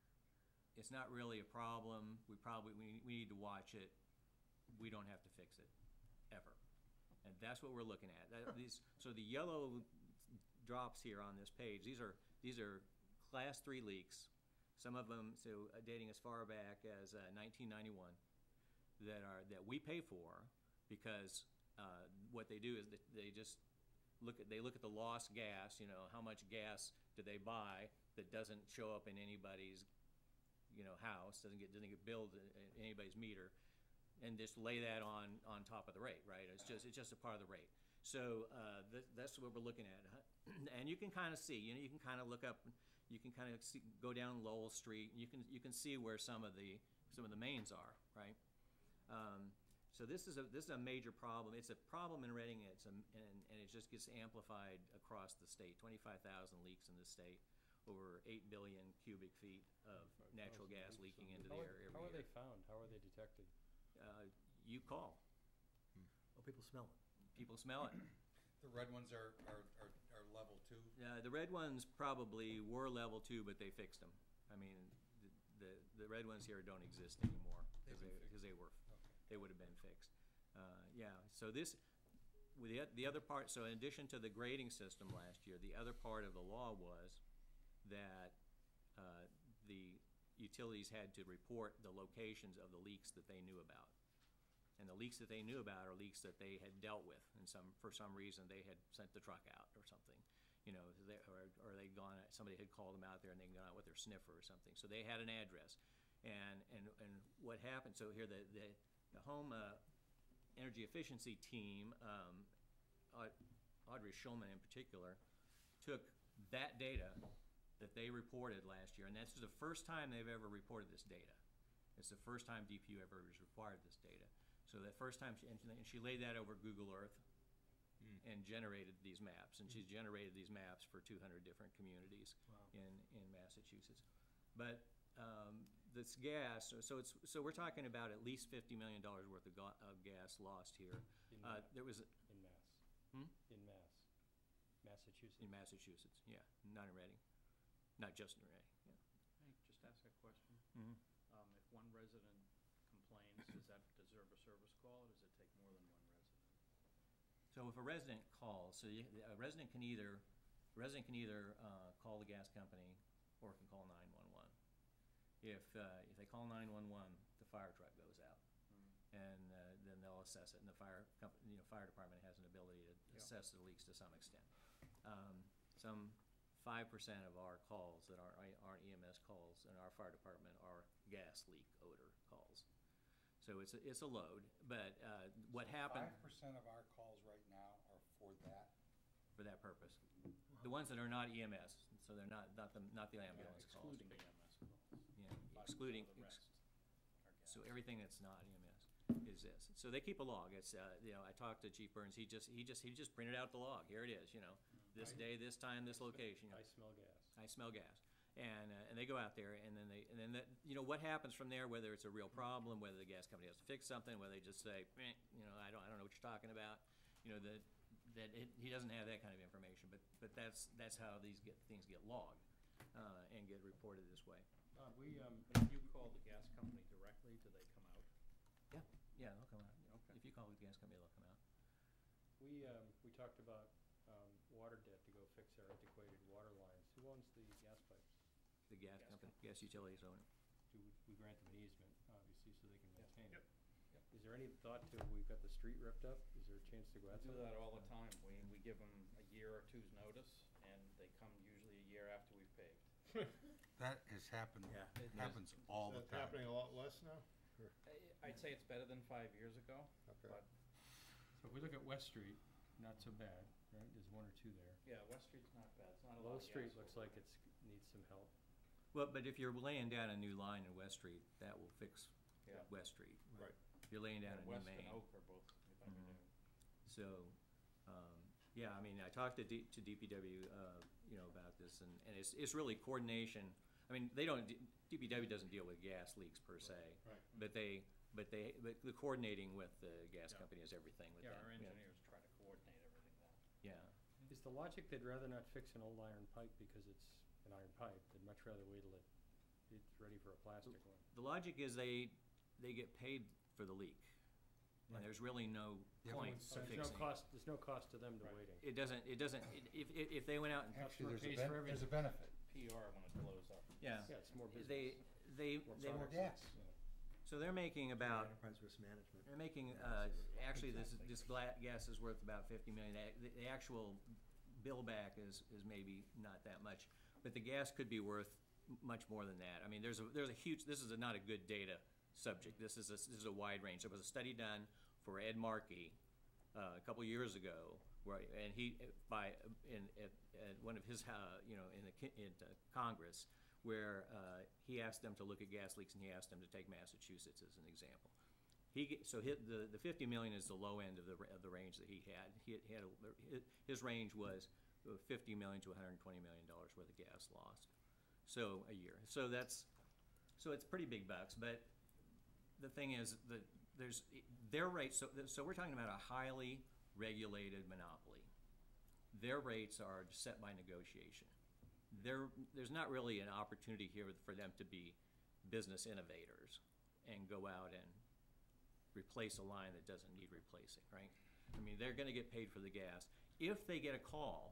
it's not really a problem, we probably, we, we need to watch it, we don't have to fix it, ever. And that's what we're looking at. That, these, so the yellow drops here on this page, these are, these are class three leaks, some of them, so uh, dating as far back as uh, nineteen ninety-one, that are, that we pay for, because uh, what they do is that they just look at, they look at the lost gas, you know, how much gas do they buy that doesn't show up in anybody's, you know, house, doesn't get, doesn't get billed in in anybody's meter, and just lay that on, on top of the rate, right? It's just, it's just a part of the rate. So uh, th that's what we're looking at. And you can kind of see, you know, you can kind of look up, you can kind of see, go down Lowell Street, and you can, you can see where some of the, some of the mains are, right? Um, so this is a, this is a major problem. It's a problem in Reading, it's a, and, and it just gets amplified across the state. twenty-five thousand leaks in the state, over eight billion cubic feet of natural gas leaking into the How are- air every year. How are they found? How are they detected? Uh, you call, Oh, people smell it. people smell it. The red ones are, are, are, are level two? Uh, the red ones probably were level two, but they fixed them. I mean, the, the, the red ones here don't exist anymore, They've cause been they, fixed. cause they were, Okay. they would have been fixed. Uh, yeah, so this, with the, oth- the other part, so in addition to the grading system last year, the other part of the law was that, uh, the utilities had to report the locations of the leaks that they knew about. And the leaks that they knew about are leaks that they had dealt with, and some, for some reason, they had sent the truck out or something. You know, they, or, or they'd gone, somebody had called them out there and they'd gone out with their sniffer or something. So they had an address. And, and, and what happened, so here the, the, the home, uh, energy efficiency team, um, Aud- Audrey Schulman in particular, took that data that they reported last year, and this is the first time they've ever reported this data. It's the first time D P U ever has required this data. So the first time, she, and she laid that over Google Earth Mm. and generated these maps, and she's generated these maps for two hundred different communities Wow. in, in Massachusetts. But um, this gas, so- so it's, so we're talking about at least fifty million dollars worth of, ga- of gas lost here. In Uh, Ma- there was, a- In Mass. Hmm? In Mass. Massachusetts. in Massachusetts, yeah, not in Reading, not just in Reading, yeah. Can I just ask a question? Mhm. Um, if one resident complains, does that deserve a service call, or does it take more than one resident? So if a resident calls, so you, a resident can either, a resident can either, uh, call the gas company or can call nine one one. If, uh, if they call nine one one, the fire truck goes out. And, uh, then they'll assess it, and the fire company, you know, fire department has an ability to Yeah. assess the leaks to some extent. Um, some five percent of our calls that are, aren't E M S calls in our fire department are gas leak odor calls. So it's a, it's a load, but, uh, what happened Five percent of our calls right now are for that? for that purpose. The ones that are not E M S, so they're not, not the, not the ambulance calls. Excluding E M S calls. Yeah, Five excluding, percent of the ex- rest are so gas. everything that's not E M S is this. So they keep a log. It's, uh, you know, I talked to Chief Burns, he just, he just, he just printed out the log. Here it is, you know. This I- day, this time, this location. I smell gas. I smell gas. And, uh, and they go out there, and then they, and then that, you know, what happens from there, whether it's a real problem, whether the gas company has to fix something, whether they just say, eh, you know, I don't, I don't know what you're talking about, you know, that, that it, he doesn't have that kind of information, but, but that's, that's how these get, things get logged, uh, and get reported this way. Uh, we, um, If you call the gas company directly, do they come out? Yeah, yeah, they'll come out. Okay. If you call the gas company, they'll come out. we, um, we talked about, um, water debt to go fix our antiquated water lines. Who owns the gas pipes? The gas Gas company, gas utilities own it. Do we, we grant them an easement, obviously, so they can Yep. maintain it? Yep. Is there any thought to, we've got the street ripped up, is there a chance to go out? We do that all the time. We, we give them a year or two's notice, and they come usually a year after we've paved. That has happened, Yeah. It happens all the Is time. that happening a lot less now? Or- I- I'd say it's better than five years ago, Okay. but, So if we look at West Street, not so bad, right? There's one or two there. yeah, West Street's not bad. It's not a lot Low of Street gas looks over like there. it's, needs some help. Well, but if you're laying down a new line in West Street, that will fix Yeah. West Street. Right. If you're laying down Yeah, a new West main. and Oak are both, if I may Mhm. know. So, um, yeah, I mean, I talked to D, to D P W, uh, you know, about this, and, and it's, it's really coordination. I mean, they don't, D- DPW doesn't deal with gas leaks per se. Right. But they, but they, but the coordinating with the gas Yeah. company is everything with Yeah, them. our engineers try to coordinate everything now. Yeah. Is the logic they'd rather not fix an old iron pipe because it's an iron pipe, they'd much rather wait till it, it's ready for a plastic one? The logic is they, they get paid for the leak. And there's really no Yeah, point but to So fixing there's no it. cost, there's no cost to them to Right. waiting. It doesn't, it doesn't, it- if, if, if they went out and, Actually, there's a, pays ben- for there's a benefit. P R when it blows up. yeah, Yeah, it's more business. they, they, More they, More products. gas. so they're making about, Enterprise risk management. they're making, uh, actually, this, this bla- gas is worth about fifty million. The, the actual bill back is, is maybe not that much, but the gas could be worth m- much more than that. I mean, there's a, there's a huge, this is a, not a good data subject. This is a, this is a wide range. There was a study done for Ed Markey, uh, a couple years ago, where, and he, by, in, at, at one of his, uh, you know, in the, ki- in uh, Congress, where, uh, he asked them to look at gas leaks, and he asked them to take Massachusetts as an example. He, ge- so hit, the, the fifty million is the low end of the, ra- of the range that he had. He had, he had, a- his, his range was fifty million to one hundred and twenty million dollars worth of gas lost, so, a year. So that's, so it's pretty big bucks, but the thing is, that there's, their rate, so, so we're talking about a highly regulated monopoly. their rates are set by negotiation. There, there's not really an opportunity here for them to be business innovators and go out and replace a line that doesn't need replacing, right? I mean, they're gonna get paid for the gas. If they get a call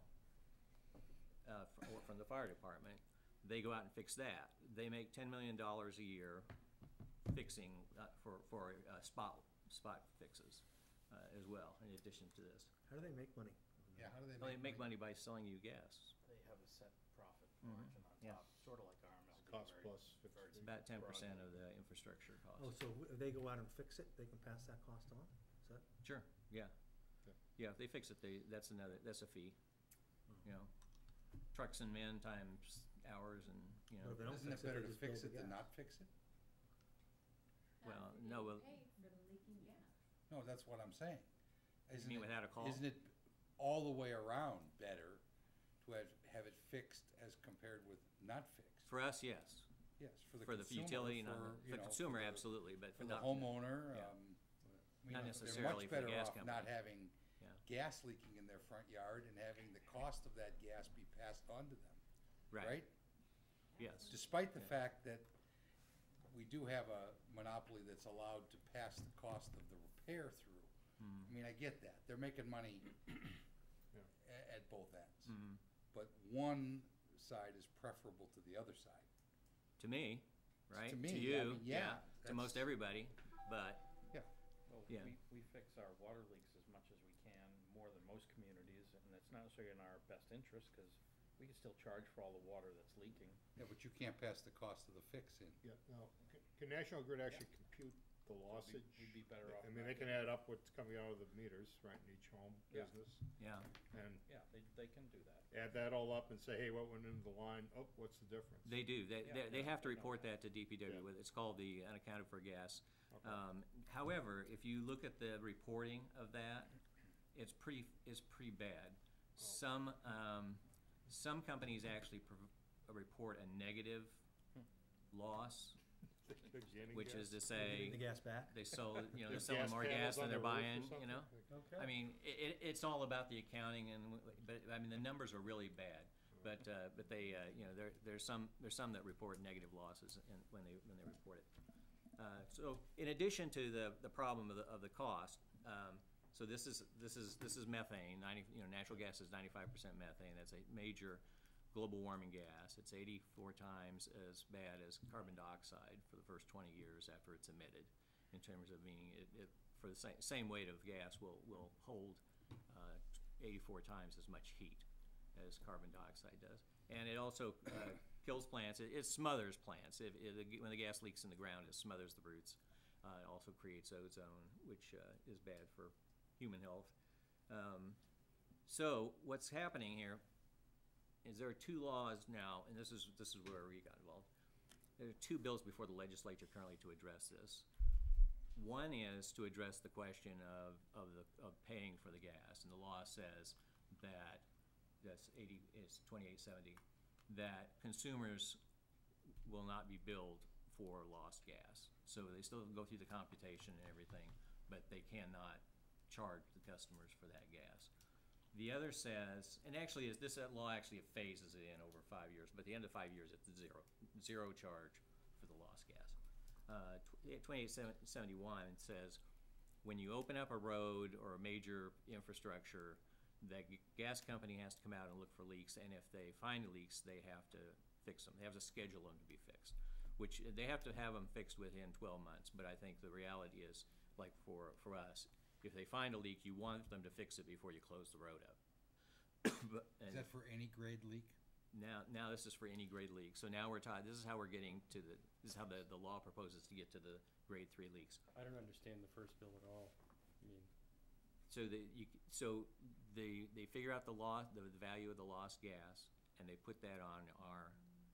uh, fr- or from the fire department, they go out and fix that. They make ten million dollars a year fixing, uh, for, for uh, spot, spot fixes uh, as well, in addition to this. How do they make money? Yeah, how do they Well, make they make money? money by selling you gas. They have a set profit Mhm. margin on Yeah. top, sort of like R M L. It's cost plus fixed very It's about ten broad. percent of the infrastructure cost. Oh, so if they go out and fix it, they can pass that cost on? Is that? Sure, yeah. Yeah. Yeah, if they fix it, they, that's another, that's a fee, you know. Trucks and men times hours and, you know. But if they don't Isn't it fix it, better they to just build fix the it than gas. not fix it? Well, no, well, Pay for the leaking gas. No, that's what I'm saying. You Isn't mean it- without a call? Isn't it all the way around better to have, have it fixed as compared with not fixed? for us, yes. Yes, for the For the consumer, utility, not, for, you for know, consumer, for the- absolutely, but For the not. homeowner, yeah. um, I mean, Not they're necessarily much for the better gas off not company. having Yeah. gas leaking in their front yard and having the cost of that gas be passed on to them, Right, right? yes. Despite the Yeah. fact that we do have a monopoly that's allowed to pass the cost of the repair through. Mhm. I mean, I get that. They're making money Yeah. a- at both ends. Mhm. But one side is preferable to the other side. To me, right? To me, I you, mean, yeah, to most that's- everybody, but, Well, Yeah. we, we fix our water leaks as much as we can, more than most communities, and it's not necessarily in our best interest, because we can still charge for all the water that's leaking. Yeah, but you can't pass the cost of the fix in. Yeah, now, c- can National Grid actually compute the lossage? we'd be better off I mean, not they can doing add up what's coming out of the meters, right, in each home, Yeah. business, yeah. and Yeah, they, they can do that. add that all up and say, hey, what went into the line? Oh, what's the difference? They do. They, Yeah, they, they yeah, have to they know report that. that to D P W. Yeah. It's called the unaccounted for gas. Okay. Um, however, if you look at the reporting of that, it's pretty, it's pretty bad. Some, um, some companies actually prov- report a negative loss, The Jennings which gas? is to They say, give the gas back? they sold, you know, they're There's selling gas more panels gas than on they're their roof or buying, you something? know? Okay. I mean, it, it's all about the accounting and, w- but, I mean, the numbers are really bad. But, uh, but they, uh, you know, there, there's some, there's some that report negative losses in, when they, when they report it. Uh, so, in addition to the, the problem of the, of the cost, um, so this is, this is, this is methane, ninety, you know, natural gas is ninety-five percent methane, that's a major global warming gas. It's eighty-four times as bad as carbon dioxide for the first twenty years after it's emitted, in terms of meaning it, it, for the same, same weight of gas will, will hold, uh, eighty-four times as much heat as carbon dioxide does. And it also uh, kills plants, it, it smothers plants. If, if the, when the gas leaks in the ground, it smothers the roots. Uh, it also creates ozone, which uh, is bad for human health. Um, so what's happening here is there are two laws now, and this is, this is where we got involved. There are two bills before the legislature currently to address this. One is to address the question of, of the, of paying for the gas, and the law says that, that's eighty, it's twenty-eight seventy, that consumers will not be billed for lost gas. So they still go through the computation and everything, but they cannot charge the customers for that gas. The other says, and actually, is this that law actually phases it in over five years, but at the end of five years, it's zero, zero charge for the lost gas. Uh, twenty-eight seventy-one says, when you open up a road or a major infrastructure, the g- gas company has to come out and look for leaks, and if they find leaks, they have to fix them. They have to schedule them to be fixed, which they have to have them fixed within twelve months, but I think the reality is, like for, for us, if they find a leak, you want them to fix it before you close the road up. But, Is and that for any grade leak? now, now this is for any grade leak, so now we're taught, this is how we're getting to the, this is how the, the law proposes to get to the grade three leaks. I don't understand the first bill at all. I mean, So the, you, so they, they figure out the loss, the, the value of the lost gas, and they put that on our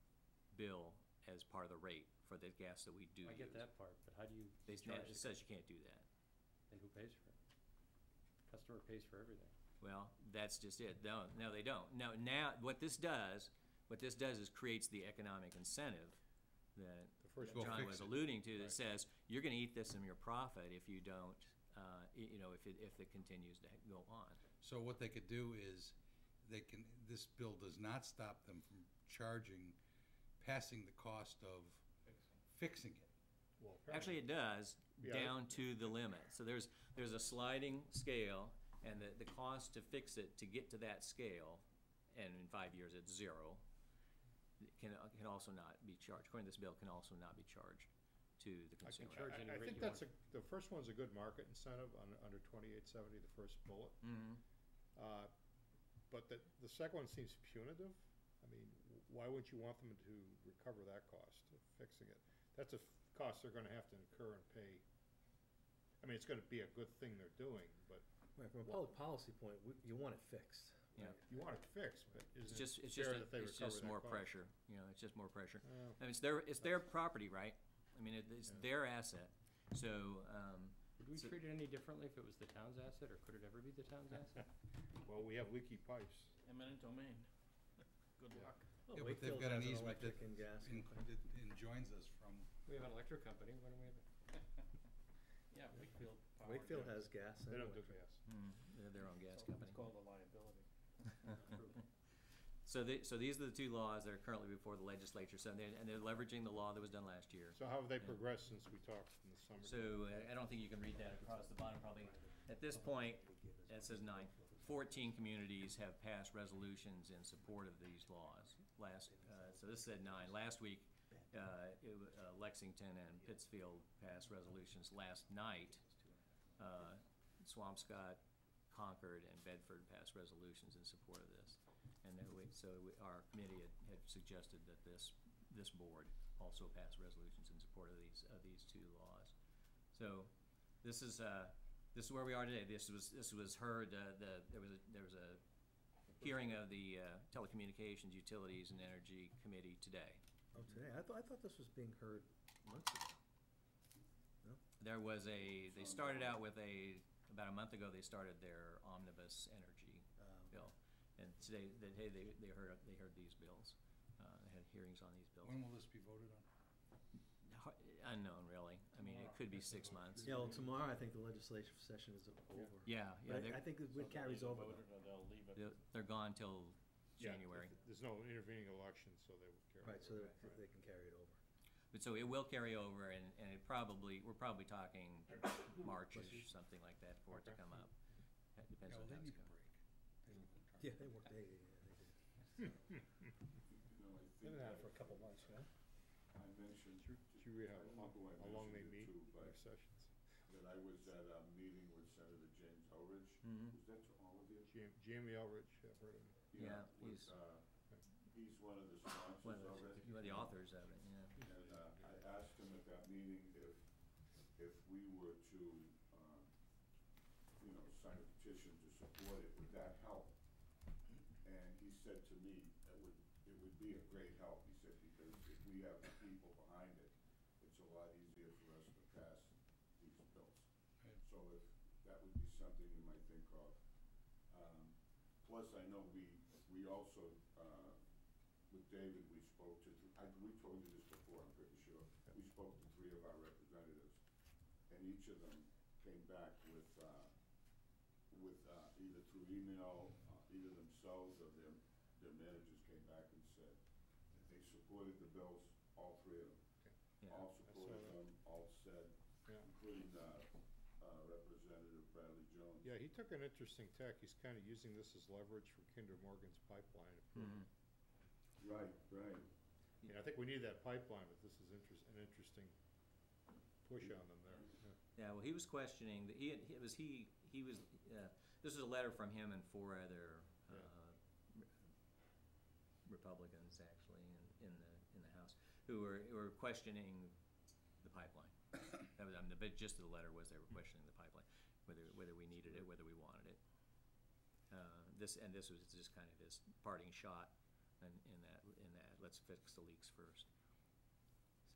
bill as part of the rate for the gas that we do I use. get that part, but how do you They, charge it the says you can't do that. And who pays for it? Customer pays for everything. Well, that's just it. No, no, they don't. No, now, what this does, what this does is creates the economic incentive that The first Go John fix was it. alluding to, that Right. says, you're gonna eat this in your profit if you don't, uh, y- you know, if it, if it continues to go on. So what they could do is, they can, this bill does not stop them from charging, passing the cost of fixing it. Well, Actually, it does, Yeah. down to the limit. So there's, there's a sliding scale, and the, the cost to fix it, to get to that scale, and in five years it's zero, can, can also not be charged, according to this bill, can also not be charged to the I can consumer. charge I, I think that's a, the first one's a good market incentive on, under twenty-eight seventy, the first bullet. Mhm. Uh, But the, the second one seems punitive. I mean, why wouldn't you want them to recover that cost of fixing it? That's a f- cost they're gonna have to incur and pay. I mean, it's gonna be a good thing they're doing, but Right, from a public policy point, we, you want it fixed. Yeah. you want it fixed, but It's isn't just, it it's just, fair a- that they it's recover just that more cost? pressure, you know, it's just more pressure. Well, I mean, it's their, it's their property, right? I mean, it, it's their asset, so, um. Would we so- treat it any differently if it was the town's asset, or could it ever be the town's asset? Well, we have leaky pipes. Eminent domain. Good luck. Well, Yeah, but they've Wakefield got an has an easement that electric and gas en- company. that enjoins us from, We have an electric company, why don't we have it? Yeah, Wakefield Power. Wakefield yeah. has gas and They don't do electric. gas. Hmm, they're their own gas It's company. called a liability. So they, so these are the two laws that are currently before the legislature, so they're, and they're leveraging the law that was done last year. So how have they Yeah. progressed since we talked in the summer? So uh, I don't think you can read that across the bottom, probably. At this point, it says nine. Fourteen communities have passed resolutions in support of these laws. Last, uh, so this said nine. Last week, uh, it, wa- uh, Lexington and Pittsfield passed resolutions. Last night, uh, Swampscott, Concord, and Bedford passed resolutions in support of this. And then we, so we, our committee had, had suggested that this, this board also pass resolutions in support of these, of these two laws. So this is, uh, this is where we are today. This was, this was heard, uh, the, there was a, there was a hearing of the, uh, Telecommunications, Utilities, and Energy Committee today. Oh, today, I thought, I thought this was being heard months ago. No? There was a, they started out with a, about a month ago, they started their omnibus energy Um, bill. And today, they, hey, they, they heard, they heard these bills, uh, they had hearings on these bills. when will this be voted on? Har- Unknown, really. I mean, it could be six months. Yeah, well, tomorrow I think the legislative session is over. Yeah, yeah, But I- they're, I think it So it they'll carries either over vote though. it or they'll leave it. they're, they're gone till Yeah, January. th- There's no intervening election, so they would carry. Right, so over. they, they can carry it over. But so it will carry over, and, and it probably, we're probably talking March-ish, something like that, for it to Okay. come up. That depends Yeah, on well, how they it's need a going. break. They need to try. Yeah, they work, they, yeah, they did. You know, I think Been at it that for a couple months, yeah? I mentioned, Do do you read I how, don't know who I how long they mentioned meet, it to, their but sessions? that I was at a meeting with Senator James Elridge. Mhm. Was that to all of you? Jam- Jamie Elrich, I've heard him. Yeah, with, he's- uh, he's one of the One sponsors of of the, it. you are the authors of it, yeah. And uh, I asked him at that meeting if, if we were to, um, you know, sign a petition to support it, would that help? And he said to me, it would, it would be a great help. He said, because if we have the people behind it, it's a lot easier for us to pass these bills. Right. So if that would be something you might think of. Um, Plus, I know we, we also, uh, with David, we spoke to, th- I, we told you this before, I'm pretty sure. We spoke to three of our representatives, and each of them came back with, uh, with, uh, either through email, uh, either themselves or their, their managers came back and said that they supported the bills, all three of them. Yeah. All I supported saw that. them, all said, Yeah. including, uh, uh, Representative Bradley Jones. Yeah, he took an interesting tack. He's kind of using this as leverage for Kinder Morgan's pipeline approval. Mhm. Right, right. I mean, I think we need that pipeline, but this is interest, an interesting push on them there. Yeah. Yeah, well, he was questioning, that he, had- it was he, he was, uh, this is a letter from him and four other, uh, Yeah. re- Republicans, actually, in, in the, in the House, who were, who were questioning the pipeline. That was, I mean, the bit, gist of the letter was they were questioning the pipeline, whether, whether we needed it, whether we wanted it. Uh, this, and this was just kind of his parting shot in, in that, in that, let's fix the leaks first. So,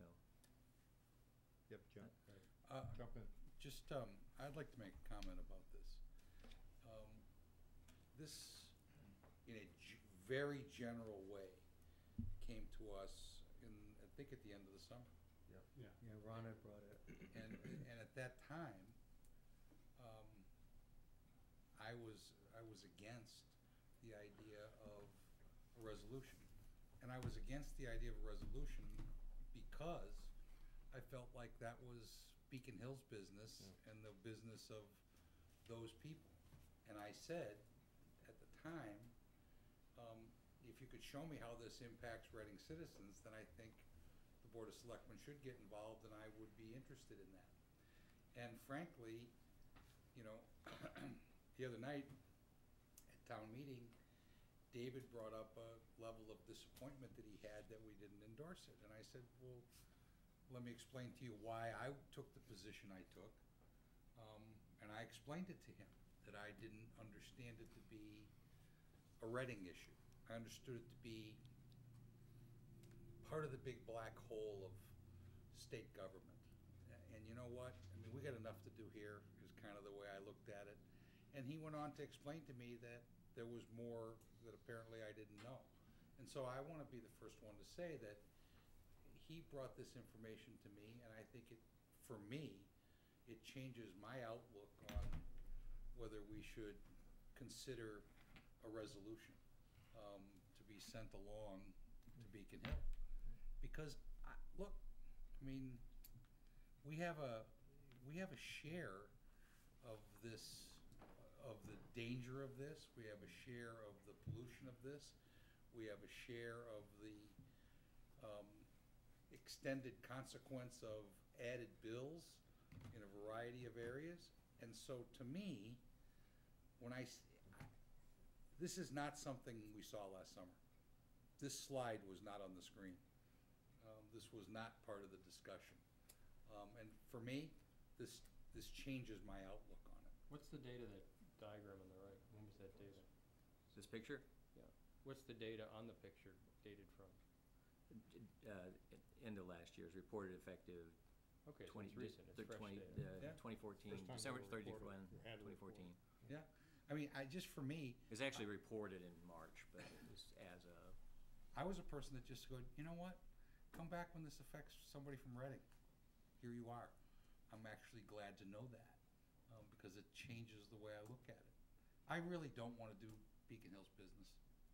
Yep, jump, Uh, jump in. Just, um, I'd like to make a comment about this. Um, This, in a g- very general way, came to us in, I think at the end of the summer. Yeah. Yeah, Ron had brought it. And, and at that time, um, I was, I was against the idea of a resolution. And I was against the idea of a resolution because I felt like that was Beacon Hill's business and the business of those people. And I said at the time, um, if you could show me how this impacts Reading citizens, then I think the Board of Selectmen should get involved and I would be interested in that. And frankly, you know, the other night at town meeting, David brought up a level of disappointment that he had that we didn't endorse it. And I said, well, let me explain to you why I took the position I took. Um, and I explained it to him, that I didn't understand it to be a Reading issue. I understood it to be part of the big black hole of state government. And you know what? I mean, we got enough to do here, is kind of the way I looked at it. And he went on to explain to me that there was more that apparently I didn't know. And so I want to be the first one to say that he brought this information to me, and I think it, for me, it changes my outlook on whether we should consider a resolution um, to be sent along to Beacon Hill. Because, I, look, I mean, we have a we have a share of this, of the danger of this. We have a share of the pollution of this. We have a share of the um, extended consequence of added bills in a variety of areas. And so to me, when I, this is not something we saw last summer. This slide was not on the screen. Um, this was not part of the discussion. Um, and for me, this this changes my outlook on it. What's the date of that diagram on the right? When was that data? This picture? Yeah. What's the data on the picture dated from? Uh, end of last year's reported effective. Okay, so twenty, it's recent, it's the fresh twenty, data. uh, Yeah. twenty fourteen, First time December they were thirty-first, reported, or had a twenty fourteen. Yeah. I mean, I just, for me, It was actually reported in March, but it was as of. I was a person that just go, you know what? Come back when this affects somebody from Reading. Here you are. I'm actually glad to know that um, because it changes the way I look at it. I really don't want to do Beacon Hill's business.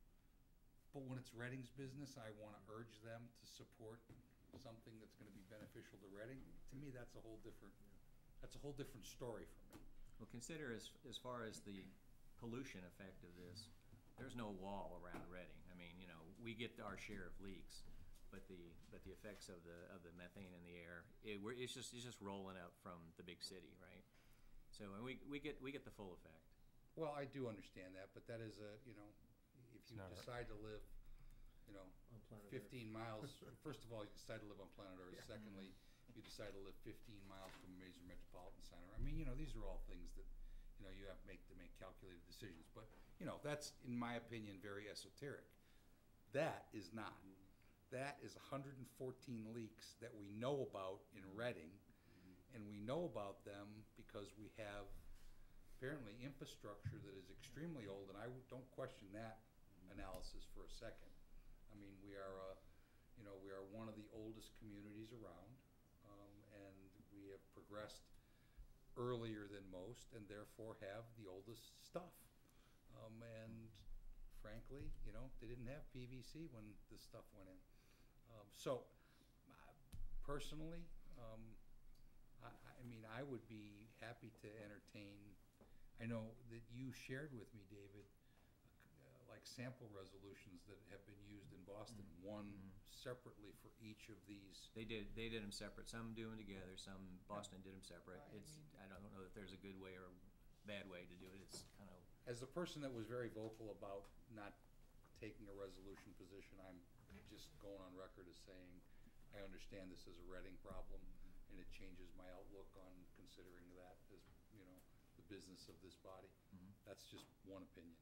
But when it's Reading's business, I want to urge them to support something that's going to be beneficial to Reading. To me, that's a whole different, that's a whole different story for me. Well, consider as, as far as the pollution effect of this, there's no wall around Reading. I mean, you know, we get our share of leaks, but the, but the effects of the, of the methane in the air, it, we're, it's just, it's just rolling up from the big city, right? So, and we, we get, we get the full effect. Well, I do understand that, but that is a, you know, if you not a- decide to live, you know, On planet Earth. fifteen miles, first of all, you decide to live on planet Earth. Yeah. Secondly, you decide to live fifteen miles from a major metropolitan center. I mean, you know, these are all things that, you know, you have to make to make calculated decisions. But, you know, that's, in my opinion, very esoteric. That is not. That is one hundred fourteen leaks that we know about in Reading, and we know about them because we have apparently infrastructure that is extremely old, and I w- don't question that analysis for a second. I mean, we are, uh, you know, we are one of the oldest communities around, um, and we have progressed earlier than most, and therefore have the oldest stuff. Um, and frankly, you know, they didn't have P V C when this stuff went in. Um, so, uh, personally, um, I, I mean, I would be happy to entertain. I know that you shared with me, David, uh, like sample resolutions that have been used in Boston, one separately for each of these. They did, they did them separate. Some do them together, some, Boston did them separate. It's, I don't know that there's a good way or bad way to do it. It's kind of. As a person that was very vocal about not taking a resolution position, I'm just going on record as saying, I understand this is a Reading problem, and it changes my outlook on considering that as, you know, the business of this body. Mhm. That's just one opinion.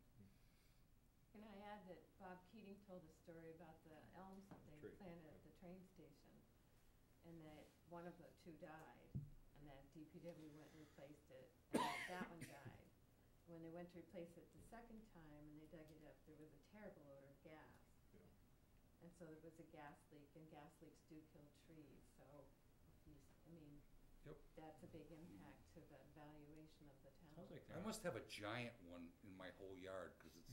Can I add that Bob Keating told a story about the elms that they Tree. planted at the train station, and that one of the two died, and that D P W went and replaced it, and that, that one died. When they went to replace it the second time, and they dug it up, there was a terrible odor of gas. Yeah. And so there was a gas leak, and gas leaks do kill trees, so if you, s- I mean, Yep. that's a big impact to the valuation of the town. Sounds like I they're, must have a giant one in my whole yard, because it's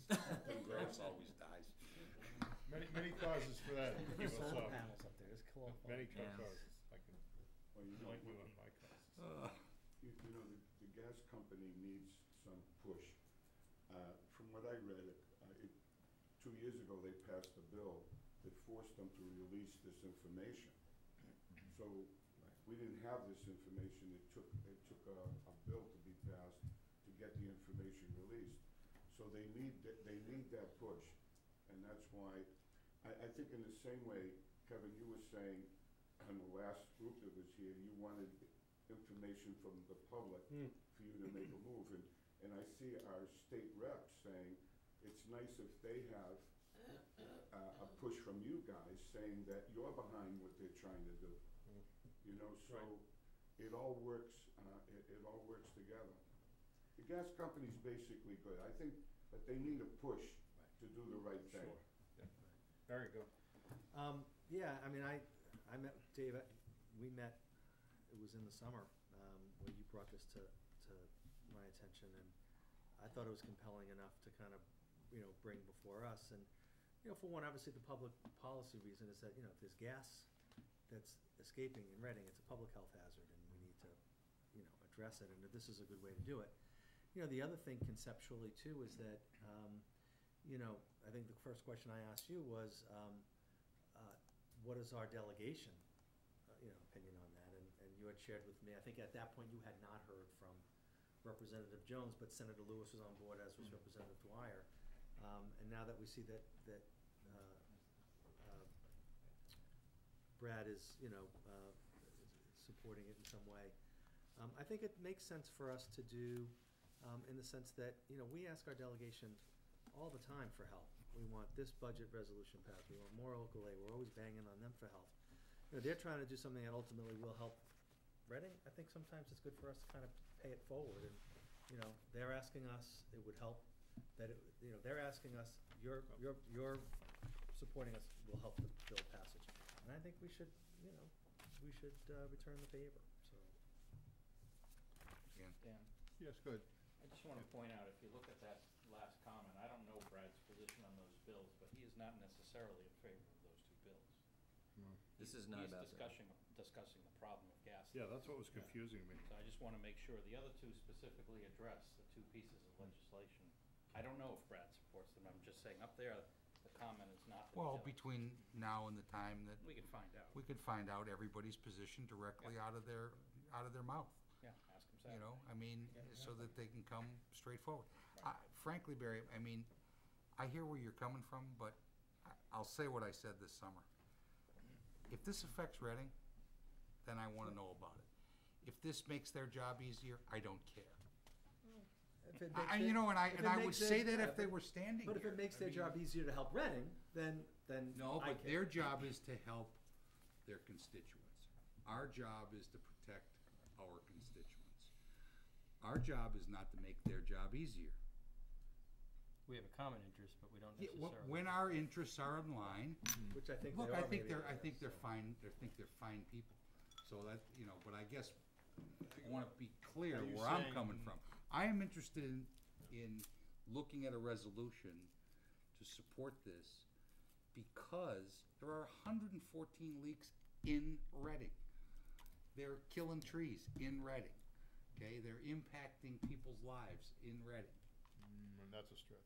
The grass always dies. Many, many causes for that. There's People solar saw. panels up there, it's cool. Many Yeah. causes, like, Well, you know, like what- you on my causes. Uh, You, you know, the, the gas company needs some push. Uh, from what I read, uh, it, two years ago, they passed a bill that forced them to release this information. So, we didn't have this information, it took, it took a, a bill to be passed to get the information released. So they need, th- they need that push, and that's why, I, I think in the same way, Kevin, you were saying, on the last group that was here, you wanted information from the public Hmm. for you to make a move, and, and I see our state reps saying, it's nice if they have uh, a push from you guys, saying that you're behind what they're trying to do. You know, so it all works, uh, it, it all works together. The gas company's basically good, I think, but they need a push to do the right thing. Sure. Yeah. Very good. Um, yeah, I mean, I, I met Dave, at- we met, it was in the summer, um, when you brought this to, to my attention, and I thought it was compelling enough to kind of, you know, bring before us, and, you know, for one, obviously, the public policy reason is that, you know, if there's gas that's escaping in Reading, it's a public health hazard, and we need to, you know, address it, and that this is a good way to do it. You know, the other thing conceptually, too, is that, um, you know, I think the first question I asked you was, um, uh, what is our delegation, uh, you know, opinion on that? And, and you had shared with me, I think at that point you had not heard from Representative Jones, but Senator Lewis was on board, as was Representative Dwyer. Um, and now that we see that, that, uh, uh, Brad is, you know, uh, supporting it in some way, um, I think it makes sense for us to do, um, in the sense that, you know, we ask our delegation all the time for help. We want this budget resolution passed, we want more local aid, we're always banging on them for help. You know, they're trying to do something that ultimately will help Reading. I think sometimes it's good for us to kind of pay it forward, and, you know, they're asking us, it would help, that it, you know, they're asking us, your, your, your supporting us will help the bill passage. And I think we should, you know, we should, uh, return the favor, so. Dan? Dan, Yes, good. I just wanna point out, if you look at that last comment, I don't know Brad's position on those bills, but he is not necessarily in favor of those two bills. This He's- is not about He's that. discussing, discussing the problem of gas. Yeah, that's what was Yeah. confusing me. So I just wanna make sure, the other two specifically address the two pieces of legislation. I don't know if Brad supports them, I'm just saying, up there, the comment is not that he Well, does. between now and the time that We can find out. we could find out everybody's position directly out of their, out of their mouth. Yeah, ask him You Saturday. know, I mean, so that they can come straight forward. I- Frankly, Barry, I mean, I hear where you're coming from, but I- I'll say what I said this summer. If this affects Reading, then I wanna know about it. If this makes their job easier, I don't care. If it I- makes I- it- you know, and I- if and it I would makes their- say that yeah, if they but- were standing But if here. it makes I their mean- job easier to help Reading, then, then No, I but care. their job is to help their constituents. Our job is to protect our constituents. Our job is not to make their job easier. We have a common interest, but we don't Yeah, wh- necessarily. when our interests are in line, Which I think look, they I are think maybe they're, I there, think they're so. fine, I think they're fine people. So that, you know, but I guess, I wanna be clear Are you where I'm saying- coming from. I am interested in, in looking at a resolution to support this because there are hundred and fourteen leaks in Reading. They're killing trees in Reading, okay? They're impacting people's lives in Reading. Mm, and that's a stretch.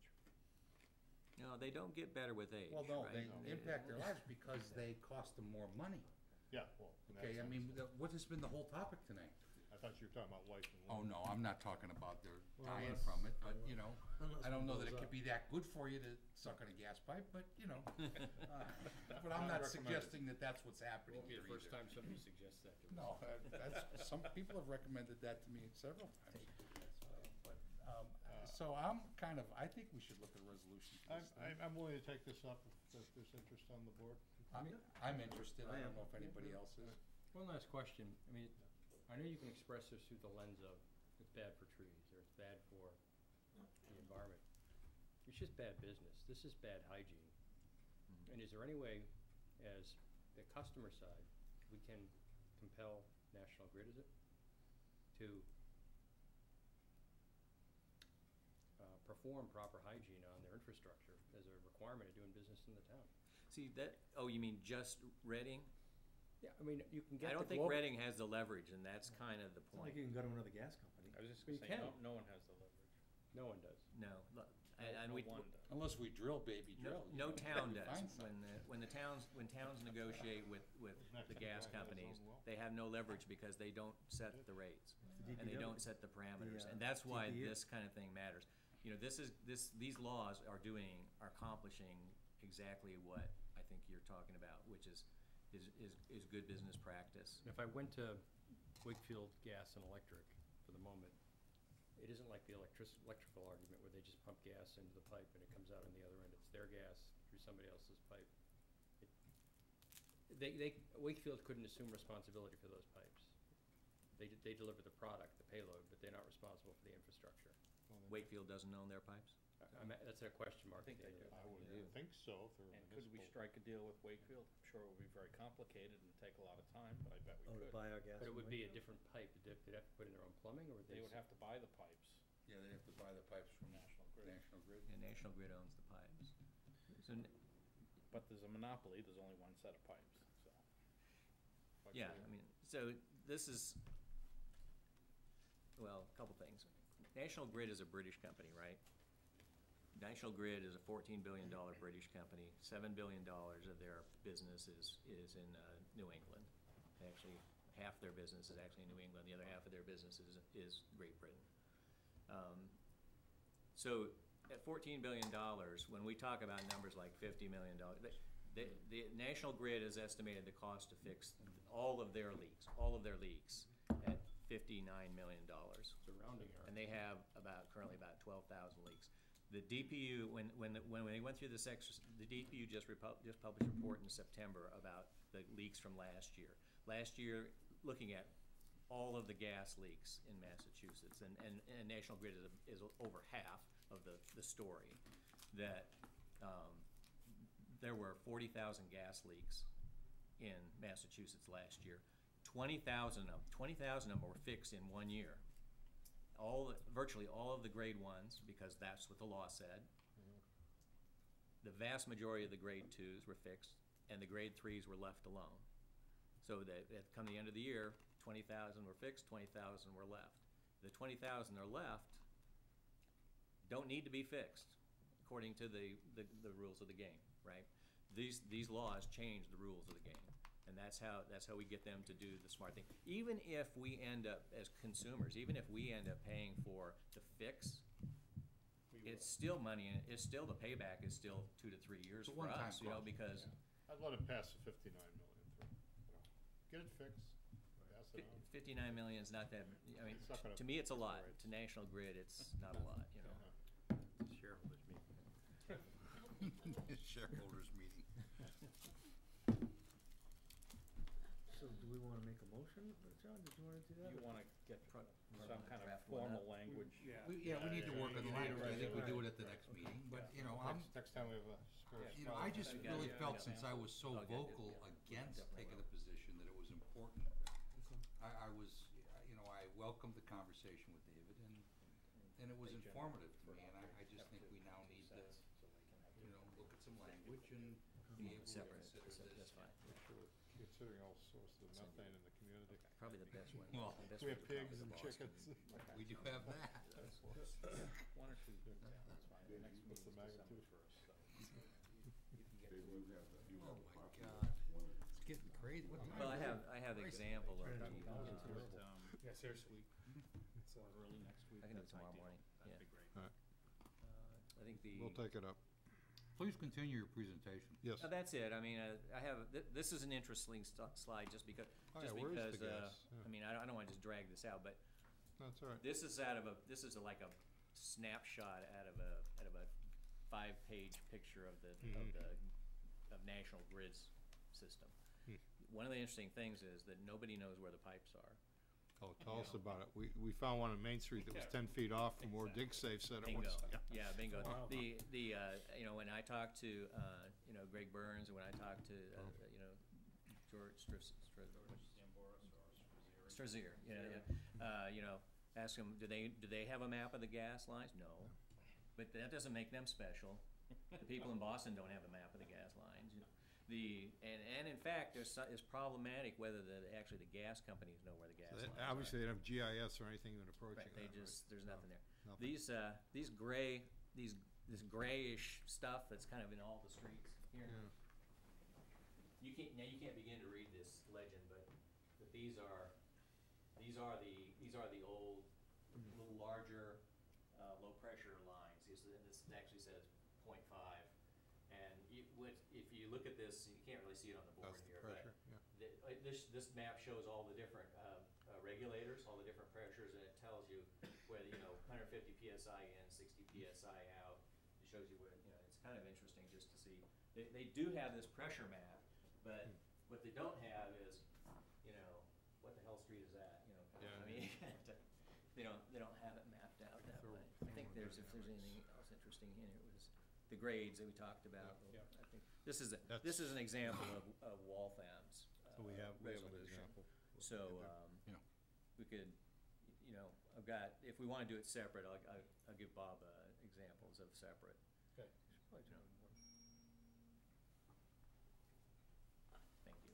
No, they don't get better with age, Well, no, right? they No. impact their lives because they cost them more money. Yeah, well, in that Okay, I sense. mean, the- what has been the whole topic tonight? I thought you were talking about life and Oh, limb. no, I'm not talking about their Well, dying unless- from it, but, you know, Unless I don't one know that blows it could up. be that good for you to suck on a gas pipe, but, you know. uh, But Not I'm not recommended. suggesting that that's what's happening Won't be here the first either. time somebody suggests that to us. No, that- that's, some people have recommended that to me several times. Uh, But, um, so I'm kind of, I think we should look at a resolution for I'm, this thing. I'm, I'm willing to take this up if, if there's interest on the board. I'm, I'm interested, I I don't am. know if anybody else is. One last question. I mean, I know you can express this through the lens of it's bad for trees or it's bad for the environment. It's just bad business. This is bad hygiene. And is there any way, as the customer side, we can compel National Grid, is it, to uh, perform proper hygiene on their infrastructure as a requirement of doing business in the town. See, that, oh, you mean just Reading? Yeah, I mean, you can get I the don't think global- Reading has the leverage, and that's kind of the It's not point. like you can go to another gas company. I was just You gonna say, no, can. no one has the leverage. No one does. No, lo- and, and No we, one does. Unless we drill, baby, no, drill. you no know, town you does. find When something. the, when the towns, when towns negotiate with, with Not the gonna gas go ahead, companies, his own well. they have no leverage because they don't set the rates. the And they D P W. don't set the parameters, uh, and that's why T P U. this kind of thing matters. You know, this is, this, these laws are doing, are accomplishing exactly what I think you're talking about, which is, is, is, is good business practice. And if I went to Wakefield Gas and Electric for the moment, it isn't like the electric, electrical argument where they just pump gas into the pipe and it comes out on the other end. It's their gas through somebody else's pipe. It- They, they, Wakefield couldn't assume responsibility for those pipes. They, d- they deliver the product, the payload, but they're not responsible for the infrastructure. Wakefield doesn't own their pipes? I- I'm, a- that's a question mark. I think if they do. I would do. think so, if they're And could we municipal. strike a deal with Wakefield? I'm sure it would be very complicated and take a lot of time, but I bet we Oh, to could. buy our gas. But it from would be a Wakefield? different pipe. They'd they'd have to put in their own plumbing, or would they? They would s- have to buy the pipes. Yeah, they have to buy the pipes from National Grid. National Grid. And National Grid owns the pipes. So, n- But there's a monopoly, there's only one set of pipes, so. But yeah, they- I mean, so this is, well, a couple things. National Grid is a British company, right? National Grid is a fourteen billion dollar British company. Seven billion dollars of their business is, is in uh, New England. Actually, half their business is actually in New England. The other half of their business is, is Great Britain. Um, so at fourteen billion dollars, when we talk about numbers like fifty million dollars, the, the, the National Grid has estimated the cost to fix all of their leaks, all of their leaks at fifty-nine million dollars. It's a rounding error. And they have about, currently about twelve thousand leaks. The D P U, when, when, the- when they went through this exercise, the D P U just repu- just published a report in September about the leaks from last year. Last year, looking at all of the gas leaks in Massachusetts, and, and, and National Grid is, a- is over half of the, the story, that, um, there were forty thousand gas leaks in Massachusetts last year. Twenty thousand of, twenty thousand of them were fixed in one year. All, the- virtually all of the grade ones, because that's what the law said. The vast majority of the grade twos were fixed, and the grade threes were left alone. So that, at come the end of the year, twenty thousand were fixed, twenty thousand were left. The twenty thousand are left don't need to be fixed, according to the, the, the rules of the game, right? These, these laws change the rules of the game. And that's how, that's how we get them to do the smart thing. Even if we end up, as consumers, even if we end up paying for the fix, it's still money, and it's still, the payback is still two to three years It's a for one-time us, you know, cost. because I'd let it pass the fifty-nine million through, you know. Get it fixed, pass it on. fifty-nine million is not that, I mean, It's not gonna to me, it's a fix the lot. rates. To National Grid, it's not a lot, you know. It's a shareholders meeting. Shareholders meeting. So do we wanna make a motion, John? Did you wanna do that? You wanna get Pro- some kind of draft one formal up. language. Yeah. We, yeah, we need to yeah, work on the you need to language. I think we write do it. it at the next meeting, but, you know, I'm, Next, next time we have a spare you know, spot. I just Yeah, really yeah, felt, yeah. since I was so I'll get it, vocal yeah. against Definitely taking will. a position, that it was important. I, I was, you know, I welcomed the conversation with David, and, and it was informative to me, and I, I just think we now need to, you know, look at some language and be able to Separate, consider separate, this. that's fine. Considering all sources of methane in the community. Probably the best one. Well, the best We one have is probably pigs the and Boston. chickens. We do have that. One or two, yeah, that's fine. The next What's the meeting's December magnitude? first, so you can get Dave, to you it. have that, you Oh have a my copy of God. one of It's getting crazy. What time Well, I is it? have, I have the example of the, Trying to uh, get to it. But, um, Yeah, seriously. or early next week. I can do it that's tomorrow ideal. morning, That'd yeah. be great. Alright, uh, I think the. we'll take it up. Please continue your presentation. Yes. Uh, that's it. I mean, uh, I have, th- this is an interesting st- slide just because, Oh, just yeah, where is because, the uh, gas? Yeah. I mean, I don't, I don't wanna just drag this out, but That's all right. this is out of a, this is a- like a snapshot out of a, out of a five-page picture of the, of Mhm. the, of National Grid's system. Hmm. One of the interesting things is that nobody knows where the pipes are. Oh, tell us about it. We, we found one on Main Street that was ten feet off from where DigSafe said it Bingo. was. Yeah, bingo. Wow. The, the, uh, you know, when I talked to, uh, you know, Greg Burns, and when I talked to, uh, Oh. you know, George Stris, Stris, Zamboris or Strazier, you know, yeah, uh, you know, ask them, do they, do they have a map of the gas lines? No. but that doesn't make them special. The people in Boston don't have a map of the gas lines. The, and, and in fact, there's, so- it's problematic whether the, actually the gas companies know where the gas So lines they- are. Obviously, they don't have G I S or anything even approaching Right, that, they right? just, there's No, nothing there. nothing. These, uh, these gray, these, this grayish stuff that's kind of in all the streets here. Yeah. You can't, now you can't begin to read this legend, but, but these are, these are the, these are the old, little larger, uh, low pressure lines. This, and this actually says point five. And you, what, if you look at this, you can't really see it on the board That's the here, pressure, but yeah. the, uh, this, this map shows all the different, uh, uh, regulators, all the different pressures, and it tells you whether, you know, one hundred fifty P S I in, sixty P S I out. It shows you where, you know, it's kind of interesting just to see. They, they do have this pressure map, but what they don't have is, you know, what the hell street is that, you know? Yeah. I mean, they don't, they don't have it mapped out that Throw- way. I throw think one there's, down if there, there's right. anything else interesting in here, it was the grades that we talked about. Yeah. I think, this is, a That's- this is an example of, of Waltham's, uh, So we have, we have an resolution. example. So, um, You know. we could, you know, I've got, if we wanna do it separate, I'll, I'll, I'll give Bob, uh, examples of separate. Okay. Probably do it in one. Thank you.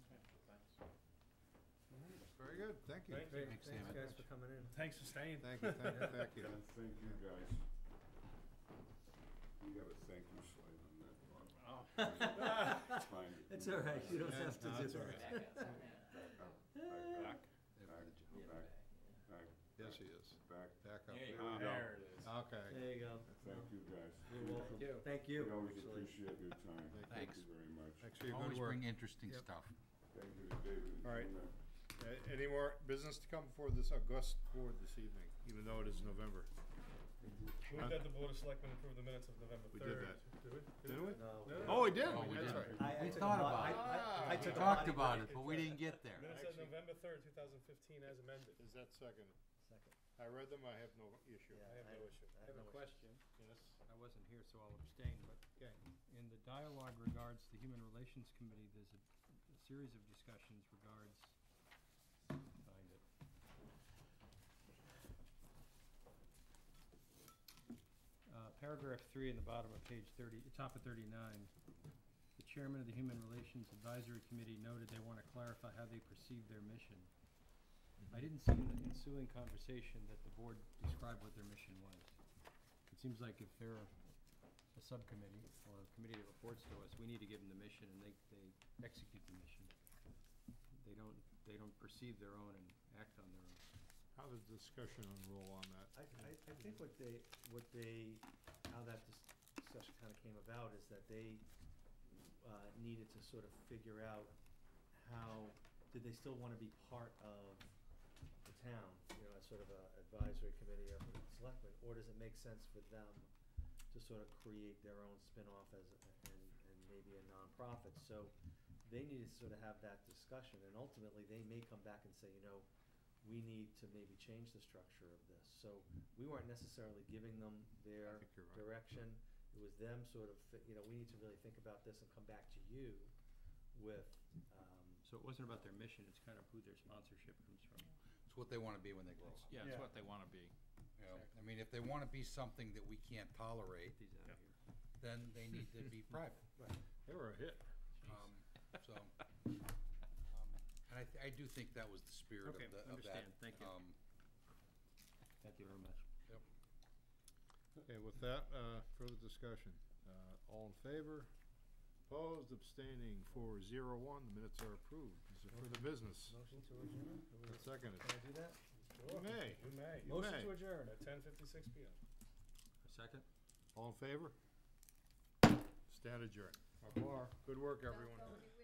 Very good, thank you. Thank you. Great, Thanks, thanks David. guys for coming in. Thanks for staying. Thank you, thank you, thank you. And thank you, guys. You got a thank you slide on that one. Oh. Find it. It's all right, you don't Yeah, have to no, do it's all that. right. Back up. Back, Back. back, Yeah, back, back, back, Yes, he is. back. Back up. There you There we go. go. There it is. Okay. There you go. Thank you, guys. You're We- welcome. you. Thank you. We always actually. appreciate your time. Thank Thanks. you very much. Thanks for your good Always work. bring interesting Yep. stuff. Thank you to David and All right. Gina. Uh, Any more business to come before this august board this evening, even though it is November? Move that the Board of Selectmen approve the minutes of November We third. did that. Did we? Did we? No. No. Oh, we did? Oh, we That's did. right. I, I We took a thought bo- about I, it. I, I We took We a talked body about break. it, but we didn't get there. Minutes of November third, two thousand fifteen as amended. Is that second? Second. I read them, I have no issue. Yeah, I have no issue. I I have no a issue. question. Yes. I wasn't here, so I'll abstain, but Okay. in the dialogue regards the Human Relations Committee, there's a, a series of discussions regards, find it. Uh, paragraph three in the bottom of page thirty, top of thirty-nine. The chairman of the Human Relations Advisory Committee noted they want to clarify how they perceive their mission. I didn't see in the ensuing conversation that the board described what their mission was. It seems like if they're a subcommittee or a committee that reports to us, we need to give them the mission and they, they execute the mission. They don't, they don't perceive their own and act on their own. How did the discussion unroll on that? I, I, I think what they, what they, how that dis- discussion kind of came about is that they, uh, needed to sort of figure out how, did they still wanna be part of the town, you know, as sort of a advisory committee of the selectmen, or does it make sense for them to sort of create their own spin-off as, a- and, and maybe a nonprofit? So they need to sort of have that discussion, and ultimately, they may come back and say, you know, we need to maybe change the structure of this. So we weren't necessarily giving them their think you're right. direction. It was them sort of, fi- you know, we need to really think about this and come back to you with, um, So it wasn't about their mission, it's kind of who their sponsorship comes from. It's what they wanna be when they grow up. Yeah, Yeah. it's what they wanna be. You know, I mean, if they wanna be something that we can't tolerate, These out of here. then they need to be private. They were a hit. Um, so, um, and I, th- I do think that was the spirit of Okay, the, of that. understand. Thank you. Um, Thank you very much. yep. Okay, with that, uh, further discussion. Uh, all in favor? Opposed, abstaining, four zero one, the minutes are approved. Is there further business? motion to adjourn? Are we- That's seconded. Can I do that? You may. You may. You Motion may. to adjourn at ten fifty-six P M. A second? All in favor? Stand adjourned. Au revoir. Good work, everyone. Don't go anywhere.